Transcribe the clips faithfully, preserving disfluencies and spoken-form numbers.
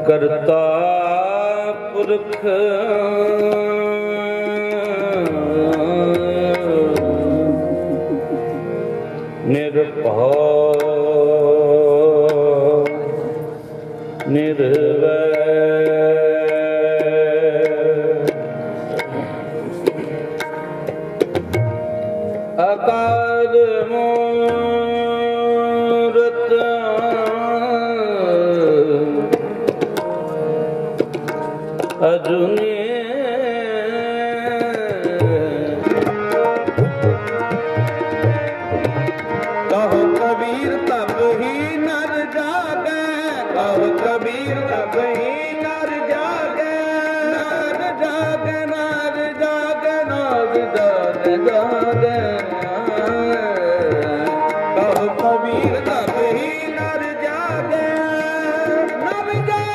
ਕਰਤਾ ਪੁਰਖ ਨਿਰਭਉ ਨਿਰਵੈਰ ਅਕਾਲ ਮੂਰਤ ਅਜੂਨੀ ਕਹੋ ਕਬੀਰ ਤਬ ਹੀ ਨਰ ਜਾਗੈ ਕਹੋ ਕਬੀਰ ਤਬ ਹੀ ਨਰ ਜਾਗੈ ਨਰ ਜਾਗੈ ਨਰ ਜਾਗੈ ਨਰ ਜਾਗੈ ਜਾਗੈ ਕਹੋ ਕਬੀਰ ਤਬ ਹੀ ਨਰ ਜਾਗੈ ਨਰ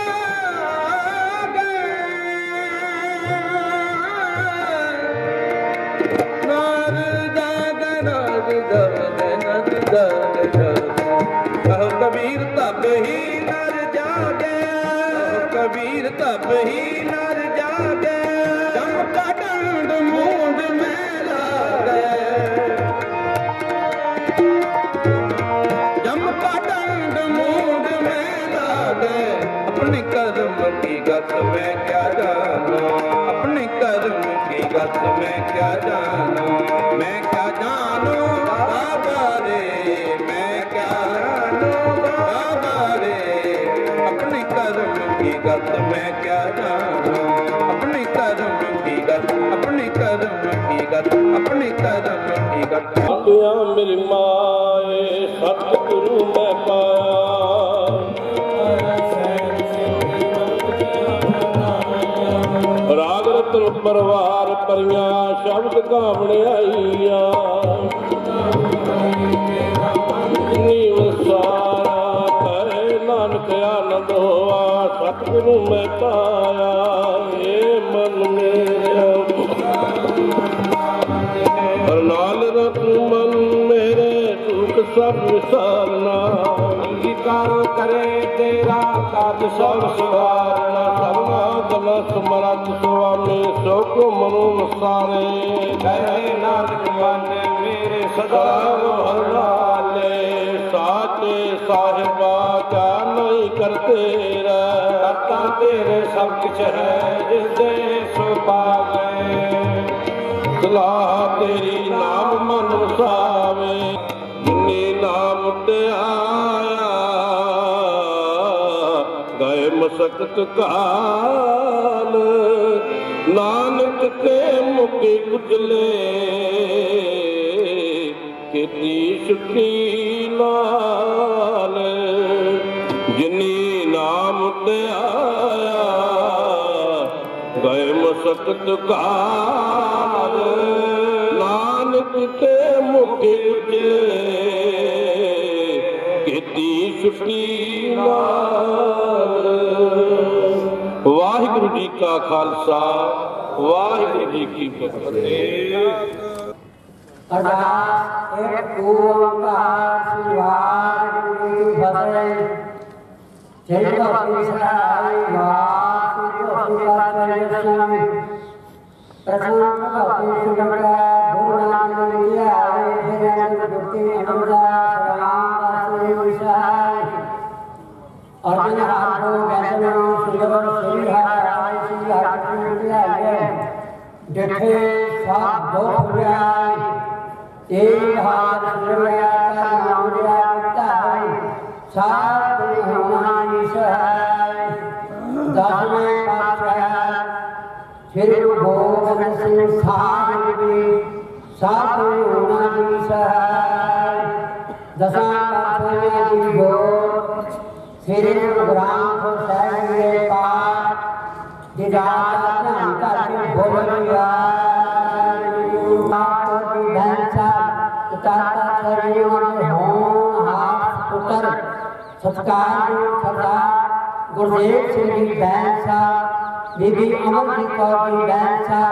ਜਾਗੈ ਨਰ ਜਾਗੈ ਨਰ ਜਾਗੈ ਕਹੋ ਕਬੀਰ ਤਬ ਹੀ ਨਰ ਜਾਗੈ ਕਬੀਰ ਤਬ ਹੀ ਨਰ ਜਾਗੈ ਜਮ ਕਾ ਡੰਡ ਮੂੰਡ ਮੈਂ ਲਾਗੈ ਜਮ ਕਾ ਡੰਡ ਮੂੰਡ ਮੈਂ ਲਾਗੈ ਆਪਣੇ ਕਰਮ ਕੀ ਗਤ ਮੈਂ ਕਿਆ ਜਾਣਾ ਆਪਣੇ ਕਰਮ ਕੀ ਗਤ ਮੈਂ ਕਿਆ ਜਾਣਾ ਮੈਂ ਕਿਆ ਜਾਣੂ ਬਾਬਾ ਰੇ ਮੈਂ ਕਿਆ ਜਾਣੂ ਬਾਬਾ ਰੇ ਆਪਣੇ ਕਰਮ ਕੀ ਗਤ ਮੈਂ ਕਿਆ ਜਾਣਾ ਆਪਣੇ ਕਰਮ ਕੀ ਗਤ ਆਪਣੇ ਕਰਮ ਕੀ ਗਤ ਆਪਣੇ ਕਰਮ ਕੀ ਗਤ ਆਖਿਆ ਮੇਰੀ ਮਾਏ ਸਤਿਗੁਰੂ ਮੈਂ ਪਾਇਆ ਰਾਗ ਰਤਨ ਪਰਵਾਰ ਪਰੀਆਂ ਸ਼ਬਦ ਗਾਵਣਿਆਈਆਂ ਨੀਵ ਸਾਰਾ ਕਰੇ ਨਾਨਕ ਆਨੰਦ ਹੋਆ ਸਤਿਗੁਰੂ ਮੈਂ ਪਾਇਆ ਏ ਮਨ ਮੇਰਾ ਹਰ ਨਾਲ ਰਤਨ ਮਨ ਮੇਰੇ ਦੁਖ ਸਭ ਵਿਸਾਰਨਾ ਅੰਗੀਕਾਰ ਕਰੇ ਤੇਰਾ ਕਾਜ ਸਭ ਸਵਾਰਨਾ ਸਰਨਾ ਦਲ ਸਮਰੱਥ ਸੁਆਮੀ ਸੋ ਕੋ ਮਨੁ ਨਸਾਰੇ ਕਹੇ ਨਾਨਕ ਮਨ ਮੇਰੇ ਸਦਾ ਵਰਨਾਲੇ ਸਾਚੇ ਸਾਹਿਬਾ ਕਾ ਨਹੀਂ ਕਰਤੇ ਰਹਿ ਕਰਤਾ ਤੇਰੇ ਸਭ ਕੁਛ ਹੈ ਜਿਸਦੇ ਸੋ ਪਾਵੇ ਸਲਾਹ ਤੇਰੀ ਨਾਮ ਮਨ ਵਸਾਵੇ ਜਿਨੀ ਨਾਮ ਤੇ ਆਇਆ ਗਏ ਮਸਕਤ ਕਾਲ ਨਾਨਕ ਕੇ ਮੁਕੇ ਕੁਚਲੇ ਕੀਤੀ ਛੁੱਟੀ ਨਾਲ ਜਿਨੀ ਨਾਮ ਤੇ ਆਇਆ ਗਏ ਮਸਕਤ ਕਾਲ ਨਾਨਕ ਤੇ ਮੁਕੇ ਕੁਚਲੇ ਕੀਤੀ ਛੁੱਟੀ ਨਾਲ। ਵਾਹਿਗੁਰੂ ਜੀ ਕਾ ਖਾਲਸਾ ਵਾਹਿਗੁਰੂ ਜੀ ਕੀ ਫਤਿਹ। ਅਰਦਾਸ ਇੱਕ ਓੰਕਾਰ ਸ੍ਰੀ ਵਾਹਿਗੁਰੂ ਜੀ ਕੀ ਫਤਿਹ। ਜੈ ਭਗਤੀ ਸਹਾਈ ਵਾਹਿਗੁਰੂ ਭਗਤੀ ਪਾਤਸ਼ਾਹੀ ਦਰਸ਼ਨ ਪ੍ਰਥਮ ਭਗਤੀ ਸੁਗੰਧਾ ਗੁਰੂ ਨਾਨਕ ਦੇਵ ਜੀ ਆਏ ਫਿਰ ਅੰਤ ਗੁਰਤੀ ਅਨੰਦਾ ਸਲਾਮ ਦਾਸੇ ਵਿਸ਼ਾਈ ਅਰਜਨ ਹਾਰੋ ਵੈਦਨੋ ਸੁਗੰਧ ਸ੍ਰੀ ਹਰਿ ਸ੍ਰੀ ਹਰਿ ਜੀ ਆਏ ਜਿਠੇ ਸਾਧ ਦੋ ਫੁਰਿਆਈ ਏਕ ਹਾਥ ਸੁਰਿਆ ਕਾ ਨਾਮ ਲਿਆ ਧਾਈ ਸਾਧ ਹੋਣਾ ਨਿਸ਼ਾਈ ਦਸਵੇਂ ਪਾਤਸ਼ਾਹ ਸ੍ਰੀ ਗੁਰੂ ਗੋਬਿੰਦ ਸਿੰਘ ਸਾਹਿਬ ਜੀ ਸਾਧ ਹੋਣਾ ਨਿਸ਼ਾਈ ਦਸਾਂ ਪਾਤਸ਼ਾਹਾਂ ਦੀ ਗੋਦ ਸ੍ਰੀ ਗੁਰੂ ਗ੍ਰੰਥ ਸਾਹਿਬ ਦੇ ਪਾਠ ਦੀ ਰਾਤ ਧਿਆਨ ਕਰਕੇ ਬੋਲਿਆ ਮਾਤਾ ਦੀ ਬੈਂਸਾ ਤਾਤਾ ਚਰਣੋਂ ਦੇ ਹੋਣ ਹਾਥ ਪੁੱਤਰ ਸਤਿਕਾਰ ਸਰਦਾਰ ਗੁਰਦੇਵ ਸਿੰਘ ਜੀ ਬੈਂਸਾ ਬੀਬੀ ਅਮਰਜੀਤ ਕੌਰ ਜੀ ਬੈਂਸਾ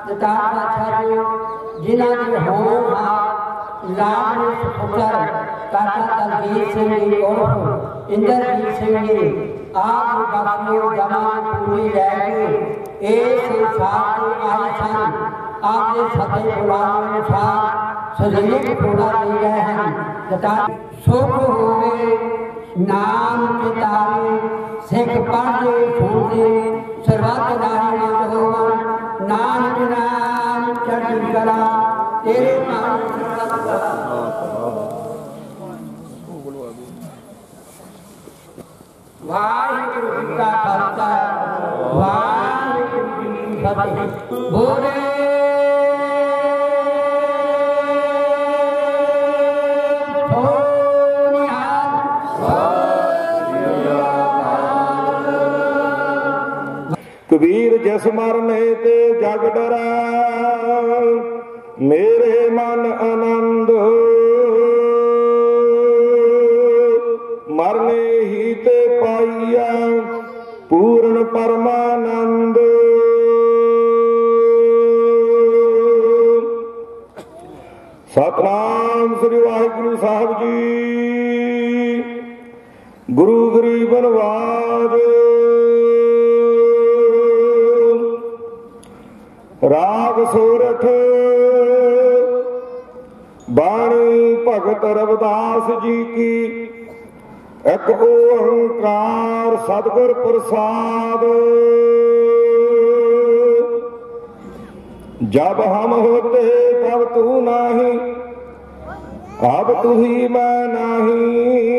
ਤਾਤਾ ਚਰਣੋਂ ਜਿਨ੍ਹਾਂ ਦੇ ਹੋਣ ਹਾਥ ਲਾਭ ਪੁੱਤਰ ਚਾਚਾ ਦਲਜੀਤ ਸਿੰਘ ਜੀ ਉਰਫ ਇੰਦਰਜੀਤ ਸਿੰਘ ਜੀ ਆਪ ਬਖਸ਼ਿਓ ਜਮਾਂ ਪੂਰੀ ਲੈ ਕੇ ਇਸ ਸੰਸਾਰ ਤੋਂ ਆਏ ਸਨ। ਆਪ ਦੇ ਸਦੇ ਬੁਲਾਉਣ ਅਨੁਸਾਰ ਸਜੀਵ ਥੋੜਾ ਦੇ ਗਏ ਹਨ। ਜਤਾ ਸੁਖ ਹੋਵੇ ਨਾਮ ਚਿਤਾਵੇ ਸਿੱਖ ਪੜ੍ਹਦੇ ਸੁਣਦੇ ਸਰਬੱਤ ਲਾਹੇਵੰਦ ਹੋਵਨ। ਨਾਨਕ ਨਾਮ ਚੜ੍ਹਦੀ ਕਲਾ ਤੇਰੇ ਨਾਮ ਵਾਹਿਗੁਰੂ ਜੀ ਕਾ ਖਾਲਸਾ ਵਾਹਿਗੁਰੂ ਜੀ ਕੀ ਫਤਿਹ। ਬੋਲੇ कबीर जिस मरने ते जग डरा मेरे मन आनंद मरने ही ते पाइया पूर्ण परमानंद। सतनाम श्री वाहिगुरु साहब जी। गुरु गरीब नवाज राग सोरठ बाणी भगत रविदास जी की एक ओंकार सतगुर प्रसाद। जब हम होते तब तू नाही अब तू ही मैं नाही।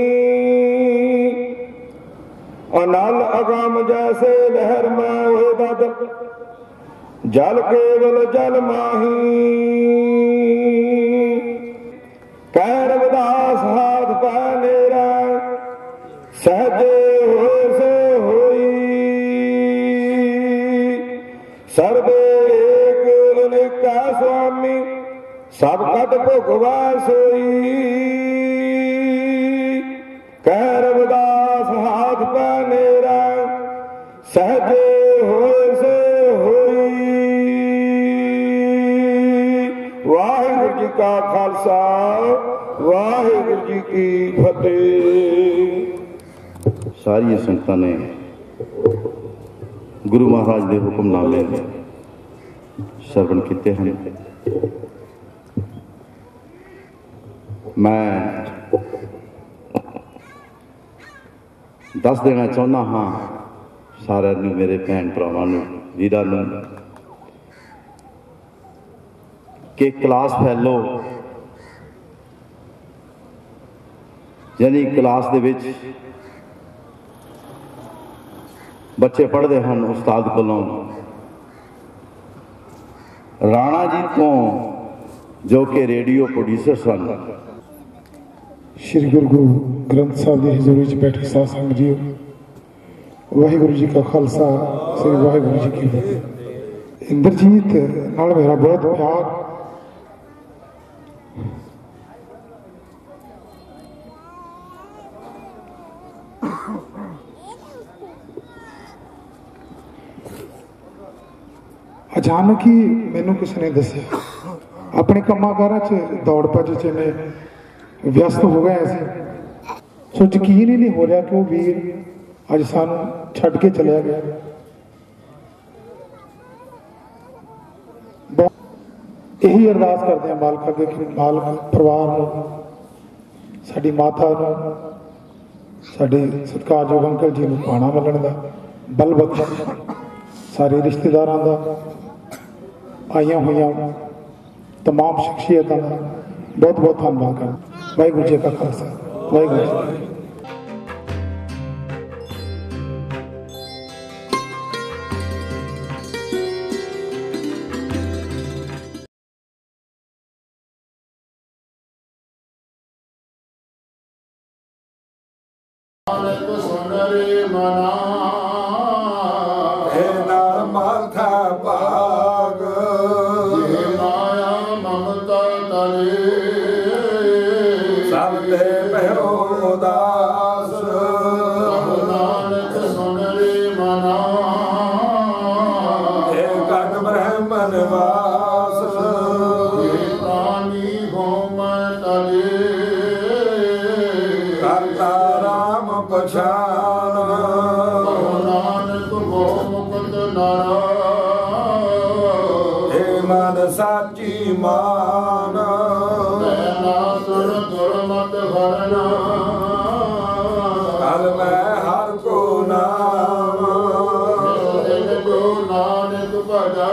अनल अगम जैसे लहर में हुए दद जल केवल जल माही। कह रविदास हाथ पा मेरा सहजे हो से होई। सर्वे एक अनेका स्वामी सब कट भुगवा सोई। कह रविदास हाथ पा मेरा सहजे हो से होई। वाहिगुरू जी का खालसा वाहिगुरू जी की फतेह। सारी संगतां ने गुरु महाराज के हुक्मनामे श्रवण किए हैं। मैं दस देना चाहता हाँ सारे मेरे भैन भरावां नूं वीरां नूं कि क्लास फैलो यानी क्लास दे विच बच्चे पढ़ते हैं उस्ताद कोलों राणा जी को जो कि रेडियो प्रोड्यूसर सन। श्री गुरु ग्रंथ साहब की हजूरी च बैठे साध संगत जी वाहिगुरू जी का खालसा श्री वाहिगुरू जी की फतेह। इंद्रजीत नाल मेरा बहुत प्यार अचानक ही मैनू किसी ने दसिया अपने कामाकारा च दौड़ भज च इन्ने व्यस्त हो गए सी। सो यकीन ही नहीं हो रहा कि वह वीर अज सानू छड्ड के चलिया गया। यही अरदास करते हैं मालक अगे कि मालक परिवार नूं साडी माता नूं साडे सत्कारयोग अंकल जी नूं पाणा मलण दा बल बख्श सारे रिश्तेदारां दा आईया हुई तमाम शख्सियतों का बहुत बहुत धन्यवाद कर। वाहिगुरू जी का खालसा वाहिगुरू जी। ਨਾਮ ਪਛਾਨ ਨਾਨਕ ਗੋ ਮੁਕਤ ਨਾਰਾਇਣ ਏ ਮਨ ਸਾਚੀ ਮਾਨ ਨਾ ਸੁਣ ਦੁਰਮਤ ਹਰਨਾ ਕਲ ਮੈਂ ਹਰ ਕੋ ਨਾਮ ਦਿਲ ਕੋ ਨਾਨਕ ਭਜੈ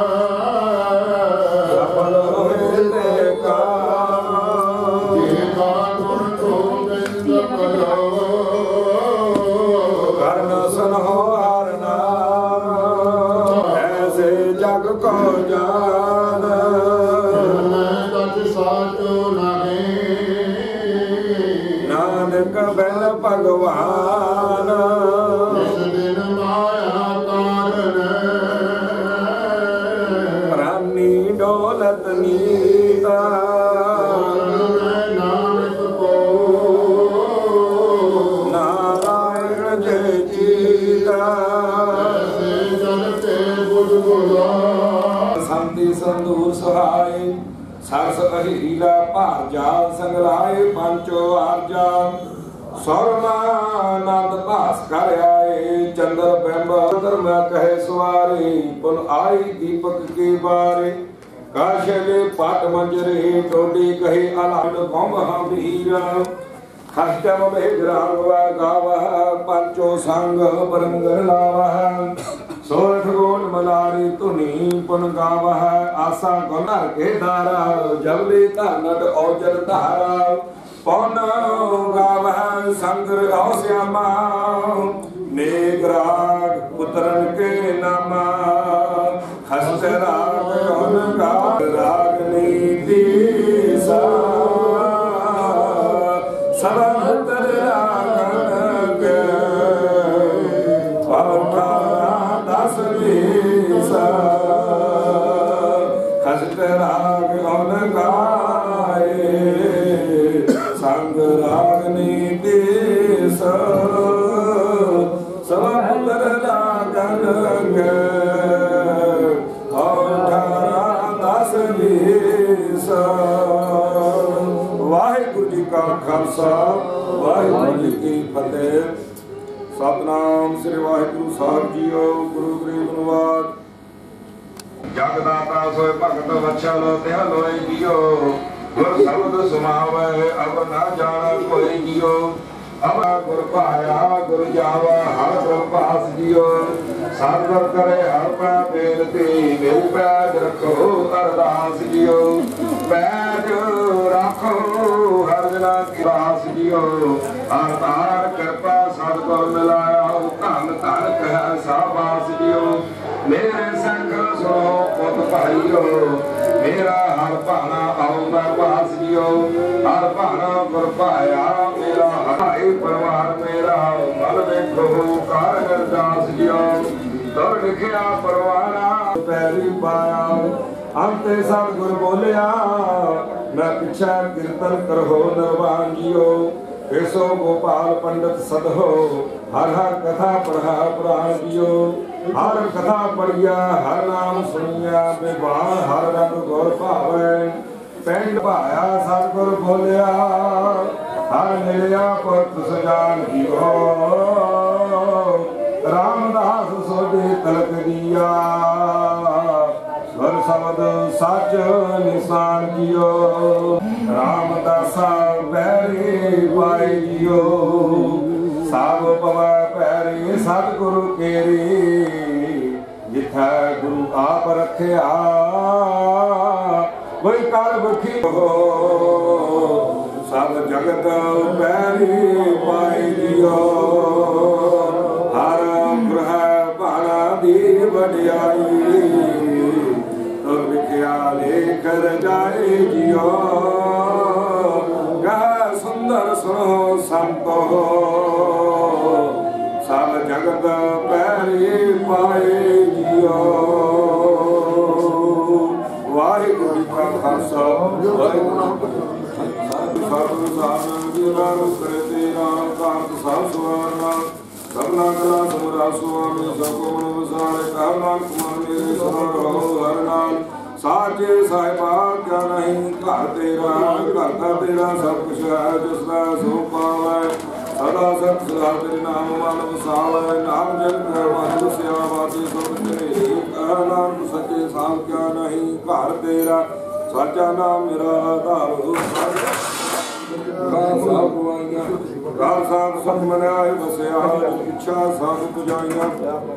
ਸਫਲ ਹੋਏ ਤੇ ਕਾਮ ਜੀਵਾ ਗੁਣ ਗੋਬਿੰਦ ਭਜੋ ਕਰਨ ਸੁਨੋ ਹਰ ਨਾਮ ਐਸੇ ਜਗ ਕੋ ਜਾਨ ਮੈਂ ਤਜ ਸਾਚੋ ਨਹੀਂ ਨਾਨਕ ਬਿਨ ਭਗਵਾਨ ਇਸ ਦਿਨ ਮਾਇਆ ਕਾਰਨ ਪ੍ਰਾਨੀ ਡੋਲਤ ਨੀਤਾ ਨਾਨਕ ਕੋ ਨਾਰਾਇਣ ਜੈ ਜੀਤਾ ਸੇ ਜਨ ਤੇ ਬੁੱਧ ਬੁਲਾ ਸੰਤੀ ਸੰਦੂਰ ਸਹਾਈ ਸਰਸ ਅਹੀਲਾ ਭਾਰ ਜਾਲ ਸੰਗਲਾਏ ਪੰਚੋ ਆਰਜਾ ਸੌਰਮਾਨੰਦ ਭਾਸ ਕਰ ਆਏ ਚੰਦਰ ਬਿੰਬ ਧਰਮ ਕਹੇ ਸਵਾਰੇ ਪੁਨ ਆਈ ਦੀਪਕ ਕੇ ਬਾਰੇ ਕਾਸ਼ਲੇ ਪਟ ਮੰਜਰੇ ਟੋਡੀ ਕਹੇ ਅਲਾਟ ਗੰਭ ਹਮੀਰ ਖਸਟਮ ਮੇਘਰਾਂਗਵਾ ਗਾਵਾ ਪੰਚੋ ਸੰਗ ਬਰੰਗਰ ਲਾਵਾ ਸੋਰਠ ਗੋਲ ਮਲਾਰੀ ਧੁਨੀ ਪੁਨ ਗਾਵਾ ਆਸਾ ਗੁਨਰ ਕੇ ਦਾਰਾ ਜਬਲੀ ਧਰਨਟ ਔਜਰ ਧਾਰਾ ਪੌਨ ਗਾਵਾ ਸੰਗਰ ਔਸਿਆਮਾ ਨੇਗਰਾਗ ਪੁੱਤਰਨ ਕੇ ਨਾਮਾ ਖਸਟ ਰਾਗ ਹੁਨ ਗਾ ਰਾਗ ਨੀਤੀ ਸਾ ਸਰਵਤਰ ਰਾਗਨ ਕੇ ਪਾਠਾ ਦਸ ਵੀਸਾ ਖਸਟ ਰਾਗ ਹੁਨ ਗਾਏ ਸੰਗ ਰਾਗ ਨੀਤੀ ਸਾ ਸਰਵਤਰ ਰਾਗਨ ਕੇ ਪਾਠਾ ਦਸ ਵੀਸਾ। ਵਾਹਿਗੁਰੂ ਜੀ ਕਾ ਖਾਲਸਾ ਵਾਹਿਗੁਰੂ ਜੀ ਕੀ ਫਤਿਹ। ਸਤਨਾਮ ਸ੍ਰੀ ਵਾਹਿਗੁਰੂ ਸਾਹਿਬ ਜੀਓ। ਗੁਰੂ ਗਰੀਬ ਨਿਵਾਜ ਜਗ ਦਾਤਾ ਸੋਇ ਭਗਤ ਵਛਲ ਤਿਹ ਲੋਇ ਜੀਓ ਗੁਰ ਸ਼ਬਦ ਸੁਣਾਵੇ ਅਬ ਨਾ ਜਾਣ ਕੋਈ ਜੀਓ ਅਬ ਗੁਰ ਪਾਇਆ ਗੁਰ ਜਾਵਾ ਹਰ ਗੁਰ ਪਾਸ ਜੀਓ ਸਾਧਰ ਕਰੇ ਹਰ ਪੈ ਬੇਨਤੀ ਮੇਰੀ ਪੈਜ ਰੱਖੋ ਅਰਦਾਸ ਜੀਓ ਪੈਜ ਰੱਖੋ ਹਰ ਜਨਾ ਕੀ ਰਾਸ ਜੀਓ ਅਰਤਾਰ ਕਿਰਪਾ ਸਤਿਗੁਰ ਮਿਲਾਇਆ ਧੰਨ ਧੰਨ ਕਹਿ ਸਾਬਾਸ ਜੀਓ ਮੇਰੇ ਸੰਗ ਸੁਣੋ ਪੁੱਤ ਭਾਈਓ ਮੇਰਾ ਹਰ ਭਾਣਾ ਆਉ ਮੈਂ ਪਾਸ ਜੀਓ ਹਰ ਭਾਣਾ ਗੁਰ ਪਾਇਆ ਮੇਰਾ ਹਾਈ ਪਰਿਵਾਰ ਮੇਰਾ ਮਨ ਵੇਖੋ ਕਾਰ ਅਰਦਾਸ ਜੀਓ ਤੁਰ ਲਿਖਿਆ ਪਰਵਾਨਾ ਪੈਰੀ ਪਾਇਆ ਅੰਤੇ ਸਭ ਗੁਰ ਬੋਲਿਆ ਮੈਂ ਪਿਛਾ ਕੀਰਤਨ ਕਰੋ ਨਰਵਾਨ ਜੀਓ ਐਸੋ ਗੋਪਾਲ ਪੰਡਤ ਸਦਹੋ ਹਰ ਹਰ ਕਥਾ ਪੜ੍ਹਾ ਪੁਰਾਣ ਜੀਓ ਹਰ ਕਥਾ ਪੜਿਆ ਹਰ ਨਾਮ ਸੁਣਿਆ ਬਿਵਾਨ ਹਰ ਰੰਗ ਗੁਰ ਭਾਵੈ ਪਿੰਡ ਭਾਇਆ ਸਤਿਗੁਰ ਬੋਲਿਆ ਹਰ ਮਿਲਿਆ ਪੁਰਤ ਸਜਾਨ ਜੀਓ ਰਾਮਦਾਸ ਸੋਢੇ ਤਲਕ ਦੀਆ ਸਵਰ ਸ਼ਬਦ ਸੱਚ ਨਿਸ਼ਾਨ ਜੀਓ ਰਾਮਦਾਸਾ ਬੈਰੀ ਪਾਈ ਜੀਓ ਸਾਬ ਪਵੈ ਪੈਰੀ ਸਤਿਗੁਰੂ ਕੇਰੀ ਜਿਥੈ ਗੁਰੂ ਆਪ ਰੱਖਿਆ ਕੋਈ ਕਰ ਬਖੀ ਹੋ ਸਭ ਜਗਤ ਪੈਰੀ ਪਾਈ ਜੀਓ ਹਰ ਗ੍ਰਹਿ ਬਾਣਾ ਦੀ ਵਡਿਆਈ ਤੁਰ ਵਿਖਿਆ ਲੇਖ ਰਜਾਈ ਜੀਓ ਗਾ ਸੁੰਦਰ ਸੁਣੋ ਸੰਤੋ ਸਭ ਜਗਤ ਪੈਰੀ ਪਾਏ ਜੀਓ ਵਾਹਿਗੁਰੂ ਜੀ ਕਾ ਖਾਲਸਾ ਵਾਹਿਗੁਰੂ ਸਤਿਗੁਰੂ ਸਾਹਿਬ ਜੀ ਨਾਮ ਕਰਤੇ ਰਾਮ ਕਾਂਤ ਸਾਹਿਬ ਸੁਆਰਨਾ ਸਭਨਾ ਕਲਾ ਸਮਰਾ ਸੁਆਮੀ ਸਭੋਨ ਵਿਸਾਰੇ ਕਰਨਾ ਕੁਮਾਰ ਮੇਰੇ ਸਰੋ ਹਰ ਨਾਲ ਸਾਚੇ ਸਾਹਿਬਾ ਕਿਆ ਨਹੀਂ ਘਰ ਤੇਰਾ ਘਰ ਦਾ ਤੇਰਾ ਸਭ ਕੁਛ ਹੈ ਜਿਸ ਦਾ ਸੋ ਪਾਵੈ ਸਦਾ ਸਤ ਸਦਾ ਤੇਰੇ ਨਾਮ ਮਨ ਵਸਾਵੈ ਨਾਮ ਜਪ ਮਨ ਵਸਿਆ ਵਾਜੇ ਸਭ ਤੇਰੇ ਕਹਿ ਨਾਨਕ ਸੱਚੇ ਸਾਹ ਕਿਆ ਨਹੀਂ ਘਰ ਤੇਰਾ ਸਾਚਾ ਨਾਮ ਮੇਰਾ ਆਧਾਰ ਹੋ ਸਾਹਿਬ ਗਵਾਈਆਂ ਕਾਲ ਸਾਹਿਬ ਸਤ ਮਨਾਏ ਵਸਿਆ ਇੱਛਾ ਸਭ ਪੁਜਾਈਆਂ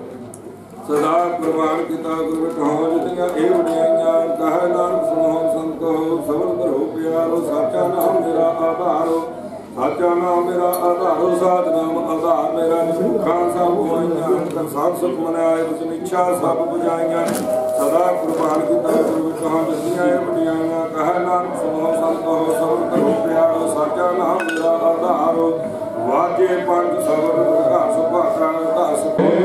ਸਦਾ ਪ੍ਰਵਾਨ ਕੀਤਾ ਗੁਰੂ ਕਹੋ ਜਿਤੀਆਂ ਇਹ ਵਡਿਆਈਆਂ ਕਹਿ ਨਾਨਕ ਸੁਣੋ ਸੰਤੋ ਸਬਰ ਕਰੋ ਪਿਆਰੋ ਸਾਚਾ ਨਾਮ ਮੇਰਾ ਆਧਾਰੋ ਸਾਚਾ ਨਾਮ ਮੇਰਾ ਆਧਾਰੋ ਸਾਧ ਨਾਮ ਆਧਾਰ ਮੇਰਾ ਨਿਮੁਖਾਂ ਸਭ ਹੋਈਆਂ ਕਰ ਸਾਧ ਸੁਖ ਮਨਾਏ ਵਚਨ ਇੱਛਾ ਸਭ ਬੁਝਾਈਆਂ ਸਦਾ ਪ੍ਰਵਾਨ ਕੀਤਾ ਗੁਰੂ ਕਹੋ ਜਿਤੀਆਂ ਇਹ ਵਡਿਆਈਆਂ ਕਹਿ ਨਾਨਕ ਸੁਣੋ ਸੰਤੋ ਸਬਰ ਕਰੋ ਪਿਆਰੋ ਸਾਚਾ ਨਾਮ ਮੇਰਾ ਆਧਾਰੋ ਵਾਜੇ ਪੰਜ ਸਬਰ ਘਰ ਸੁਭਾਖਾ ਦਸ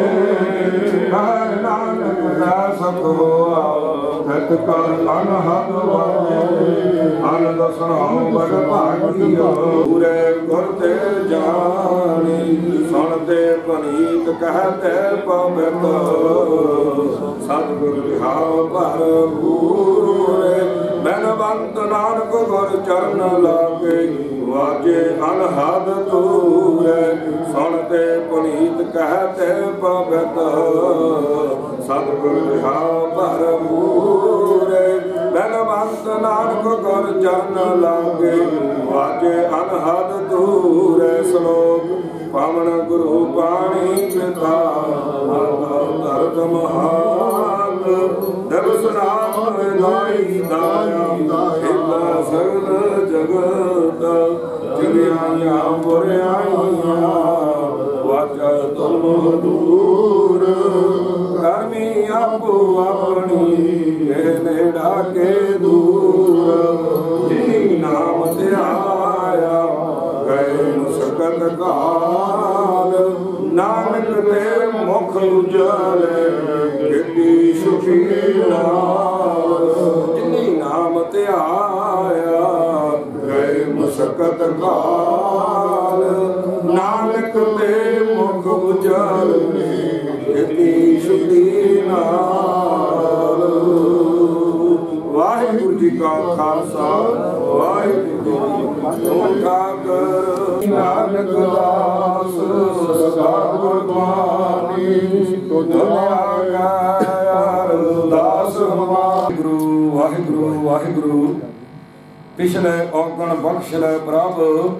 ਕਹਿ ਨਾਨਕ ਦਾ ਸਭ ਹੋਆ ਸਤ ਕਰ ਅਨਹਦ ਵਾਜੇ ਅਨੰਦ ਸੁਣਾਉ ਬੜ ਭਾਗੀਓ ਪੂਰੇ ਗੁਰ ਤੇ ਜਾਣੀ ਸੁਣਦੇ ਪਨੀਤ ਕਹਤੇ ਪਵਿੱਤ ਸਤਿਗੁਰ ਵਿਹਾਉ ਭਰਪੂਰੇ ਬਨਵੰਤ ਨਾਨਕ ਗੁਰ ਚਰਨ ਲਾਗੇ ਵਾਜੇ ਅਨਹਦ ਤੂਰੇ ਸੁਣਦੇ ਪਨੀਤ ਕਹਤੇ ਪਵਿੱਤ ਸਤਿਗੁਰ ਵਿਹਾਉ ਭਰਪੂਰੇ ਬਨਵੰਤ ਨਾਨਕ ਗੁਰ ਚਰਨ ਲਾਗੇ ਵਾਜੇ ਅਨਹਦ ਤੂਰੇ ਸ਼ਲੋਕ ਪਾਵਨ ਗੁਰੂ ਬਾਣੀ ਪਿਤਾ ਮਾਤਾ ਧਰਤ ਮਹਾਨ ਦਿਵਸ ਨਾਮ ਲਾਈ ਦਾਇਆ ਹਿਲਾ ਸਗਲ ਜਗਤ ਜਿਗਿਆਈਆਂ ਬੁਰਿਆਈਆਂ ਵਾਚਾ ਤੁਮ ਦੂਰ ਕਰਮੀ ਆਪੋ ਆਪਣੀ ਇਹ ਨੇੜਾ ਕੇ ਦੂਰ ਜਿਨੀ ਨਾਮ ਧਿਆਇਆ ਗਏ ਮੁਸਕਤ ਕਾਲ ਨਾਨਕ ਤੇ ਮੁਖ ਉਜਾਲੇ ਕਿਤੀ ਸੁਖੀ ਨਾਲ ਜਿਨੀ ਨਾਮ ਧਿਆਇਆ ਗਏ ਮੁਸਕਤ ਕਾਲ ਨਾਨਕ ਤੇ ਮੁਖ ਉਜਾਲੇ ਕਿਤੀ ਸੁਖੀ ਨਾਲ ਵਾਹਿਗੁਰੂ ਜੀ ਕਾ ਖਾਲਸਾ ਵਾਹਿਗੁਰੂ ਜੀ ਕੀ ਫਤਿਹ ਨਾਨਕ ਦਾਸ ਸਦਾ ਗੁਰਬਾਣੀ ਦੁਨੀਆ ਅਰਦਾਸ ਵਾਹਿਗੁਰੂ ਵਾਹਿਗੁਰੂ ਵਾਹਿਗੁਰੂ ਪਿਛਲੇ ਔਗਣ ਬਖਸ਼ ਲੈ ਪ੍ਰਭ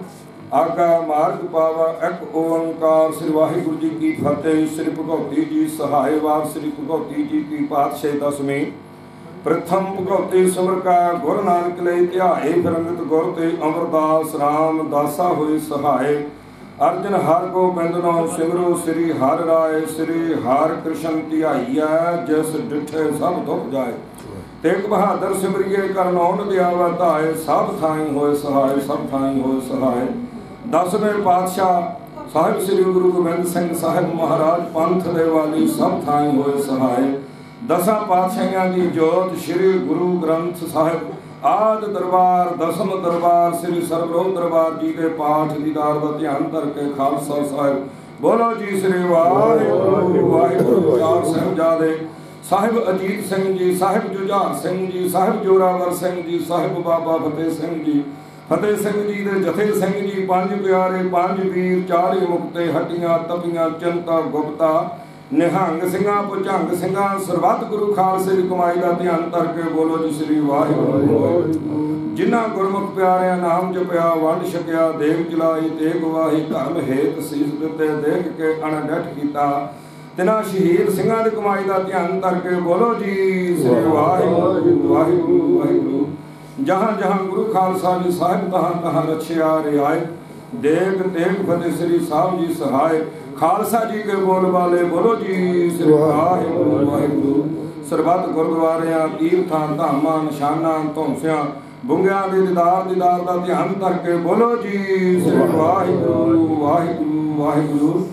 ਆਗਾ ਮਾਰਗ ਪਾਵਾ ਇੱਕ ਓੰਕਾਰ ਸ੍ਰੀ ਵਾਹਿਗੁਰੂ ਜੀ ਕੀ ਫਤਿਹ। ਸ੍ਰੀ ਭਗਉਤੀ ਜੀ ਸਹਾਇ ਵਾਰ ਸ੍ਰੀ ਭਗਉਤੀ ਜੀ ਕੀ ਪਾਤਸ਼ਾਹੀ ਦਸਵੀਂ ਪ੍ਰਥਮ ਭਗਉਤੀ ਸਿਮਰ ਕਾ ਗੁਰ ਨਾਨਕ ਲਈ ਧਿਆਏ ਫਿਰੰਗਤ ਗੁਰ ਤੇ ਅਮਰਦਾਸ ਰਾਮ ਦਾਸਾ ਹੋਏ ਸਹਾਇ ਅਰਜਨ ਹਰ ਗੋਬਿੰਦ ਨਾਮ ਸਿਮਰੋ ਸ੍ਰੀ ਹਰਿ ਰਾਏ ਸ੍ਰੀ ਹਰਿ ਕ੍ਰਿਸ਼ਨ ਧਿਆਈਐ ਜਿਸ ਡਿਠੇ ਸਭ ਦੁਖ ਜਾਏ ਤੇਗ ਬਹਾਦਰ ਸਿਮਰਿਏ ਕਰਨੌਨ ਦਿਆਵਾ ਧਾਏ ਸਭ ਥਾਈ ਹੋਏ ਸਹਾਇ ਸਭ ਥਾਈ ਹੋਏ ਸਹਾਇ ਦਸਵੇਂ ਪਾਤਸ਼ਾਹ ਸਾਹਿਬ ਸ੍ਰੀ ਗੁਰੂ ਗੋਬਿੰਦ ਸਿੰਘ ਸਾਹਿਬ ਮਹਾਰਾਜ ਪੰਥ ਦੇ ਵਾਲੀ ਸਭ ਥਾਈ ਹੋਏ ਸਹਾਇ ਦਸਾਂ ਪਾਤਸ਼ਾਹੀਆਂ ਦੀ ਜੋਤ ਸ੍ਰੀ ਗੁਰੂ ਗ੍ਰੰਥ ਸਾਹਿਬ ਆਦ ਦਰਬਾਰ ਦਸਮ ਦਰਬਾਰ ਸ੍ਰੀ ਸਰਬਰੋਹ ਦਰਬਾਰ ਜੀ ਦੇ ਪਾਠ ਦੀਦਾਰ ਦਾ ਧਿਆਨ ਕਰਕੇ ਖਾਲਸਾ ਸਾਹਿਬ ਬੋਲੋ ਜੀ ਸ੍ਰੀ ਵਾਹਿਗੁਰੂ ਵਾਹਿਗੁਰੂ ਚਾਰ ਸਾਹਿਬਜ਼ਾਦੇ ਸਾਹਿਬ ਅਜੀਤ ਸਿੰਘ ਜੀ ਸਾਹਿਬ ਜੁਝਾਰ ਸਿੰਘ ਜੀ ਸਾਹਿਬ ਜੋਰਾਵਰ ਸਿੰਘ ਜੀ ਸਾਹਿਬ ਬਾਬਾ ਫਤਿਹ ਸਿੰਘ ਜੀ ਫਤਿਹ ਸਿੰਘ ਜੀ ਦੇ ਜਥੇ ਸਿੰਘ ਜੀ ਪੰਜ ਪਿਆਰੇ ਪੰਜ ਵੀਰ ਚਾਰੇ ਮੁਕਤੇ ਹੱਟੀਆਂ ਤਪੀਆਂ ਚਿੰਤਾ ਗੁਪਤਾ ਨਿਹੰਗ ਸਿੰਘਾਂ ਭੁਜੰਗ ਸਿੰਘਾਂ ਸਰਬੱਤ ਗੁਰੂ ਖਾਲਸੇ ਦੀ ਕਮਾਈ ਦਾ ਧਿਆਨ ਕਰਕੇ ਬੋਲੋ ਜੀ ਸ੍ਰੀ ਵਾਹਿਗੁਰੂ। ਜਿਨ੍ਹਾਂ ਗੁਰਮੁਖ ਪਿਆਰਿਆਂ ਨਾਮ ਜਪਿਆ ਵੰਡ ਛਕਿਆ ਦੇਗ ਜਲਾਈ ਤੇ ਗਵਾਹੀ ਧਰਮ ਹੇਤ ਸੀਸ ਦਿੱਤੇ ਦੇਖ ਕੇ ਅਣਡੱਠ ਕੀਤਾ ਤਿਨਾਂ ਸ਼ਹੀਦ ਸਿੰਘਾਂ ਦੀ ਕਮਾਈ ਦਾ ਧਿਆਨ ਕਰਕੇ ਬੋਲੋ ਜੀ ਸ੍ਰੀ ਵਾਹਿਗੁਰੂ ਵਾਹਿਗੁਰੂ ਵਾਹਿਗੁਰੂ। ਜਹਾਂ ਜਹਾਂ ਗੁਰੂ ਖਾਲਸਾ ਜੀ ਸਾਹਿਬ ਤਹਾਂ ਤਹਾਂ ਰਛਿਆ ਰਿਆਏ ਦੇਗ ਤੇਗ ਫਤਿਹ ਸ੍ਰੀ ਸਾਹਿਬ ਜੀ ਸਹਾਇ ਖਾਲਸਾ ਜੀ ਕੇ ਬੋਲ ਵਾਲੇ ਬੋਲੋ ਜੀ ਸ੍ਰੀ ਵਾਹਿਗੁਰੂ ਵਾਹਿਗੁਰੂ। ਸਰਬੱਤ ਗੁਰਦੁਆਰਿਆਂ ਤੀਰਥਾਂ ਧਾਮਾਂ ਨਿਸ਼ਾਨਾਂ ਧੌਂਸਿਆਂ ਬੁੰਗਿਆਂ ਦੇ ਦੀਦਾਰ ਦੀਦਾਰ ਦਾ ਧਿਆਨ ਕਰਕੇ ਬੋਲੋ ਜੀ ਸ੍ਰੀ ਵਾਹਿਗੁਰੂ ਵਾਹਿਗੁਰੂ ਵਾਹਿਗੁਰੂ।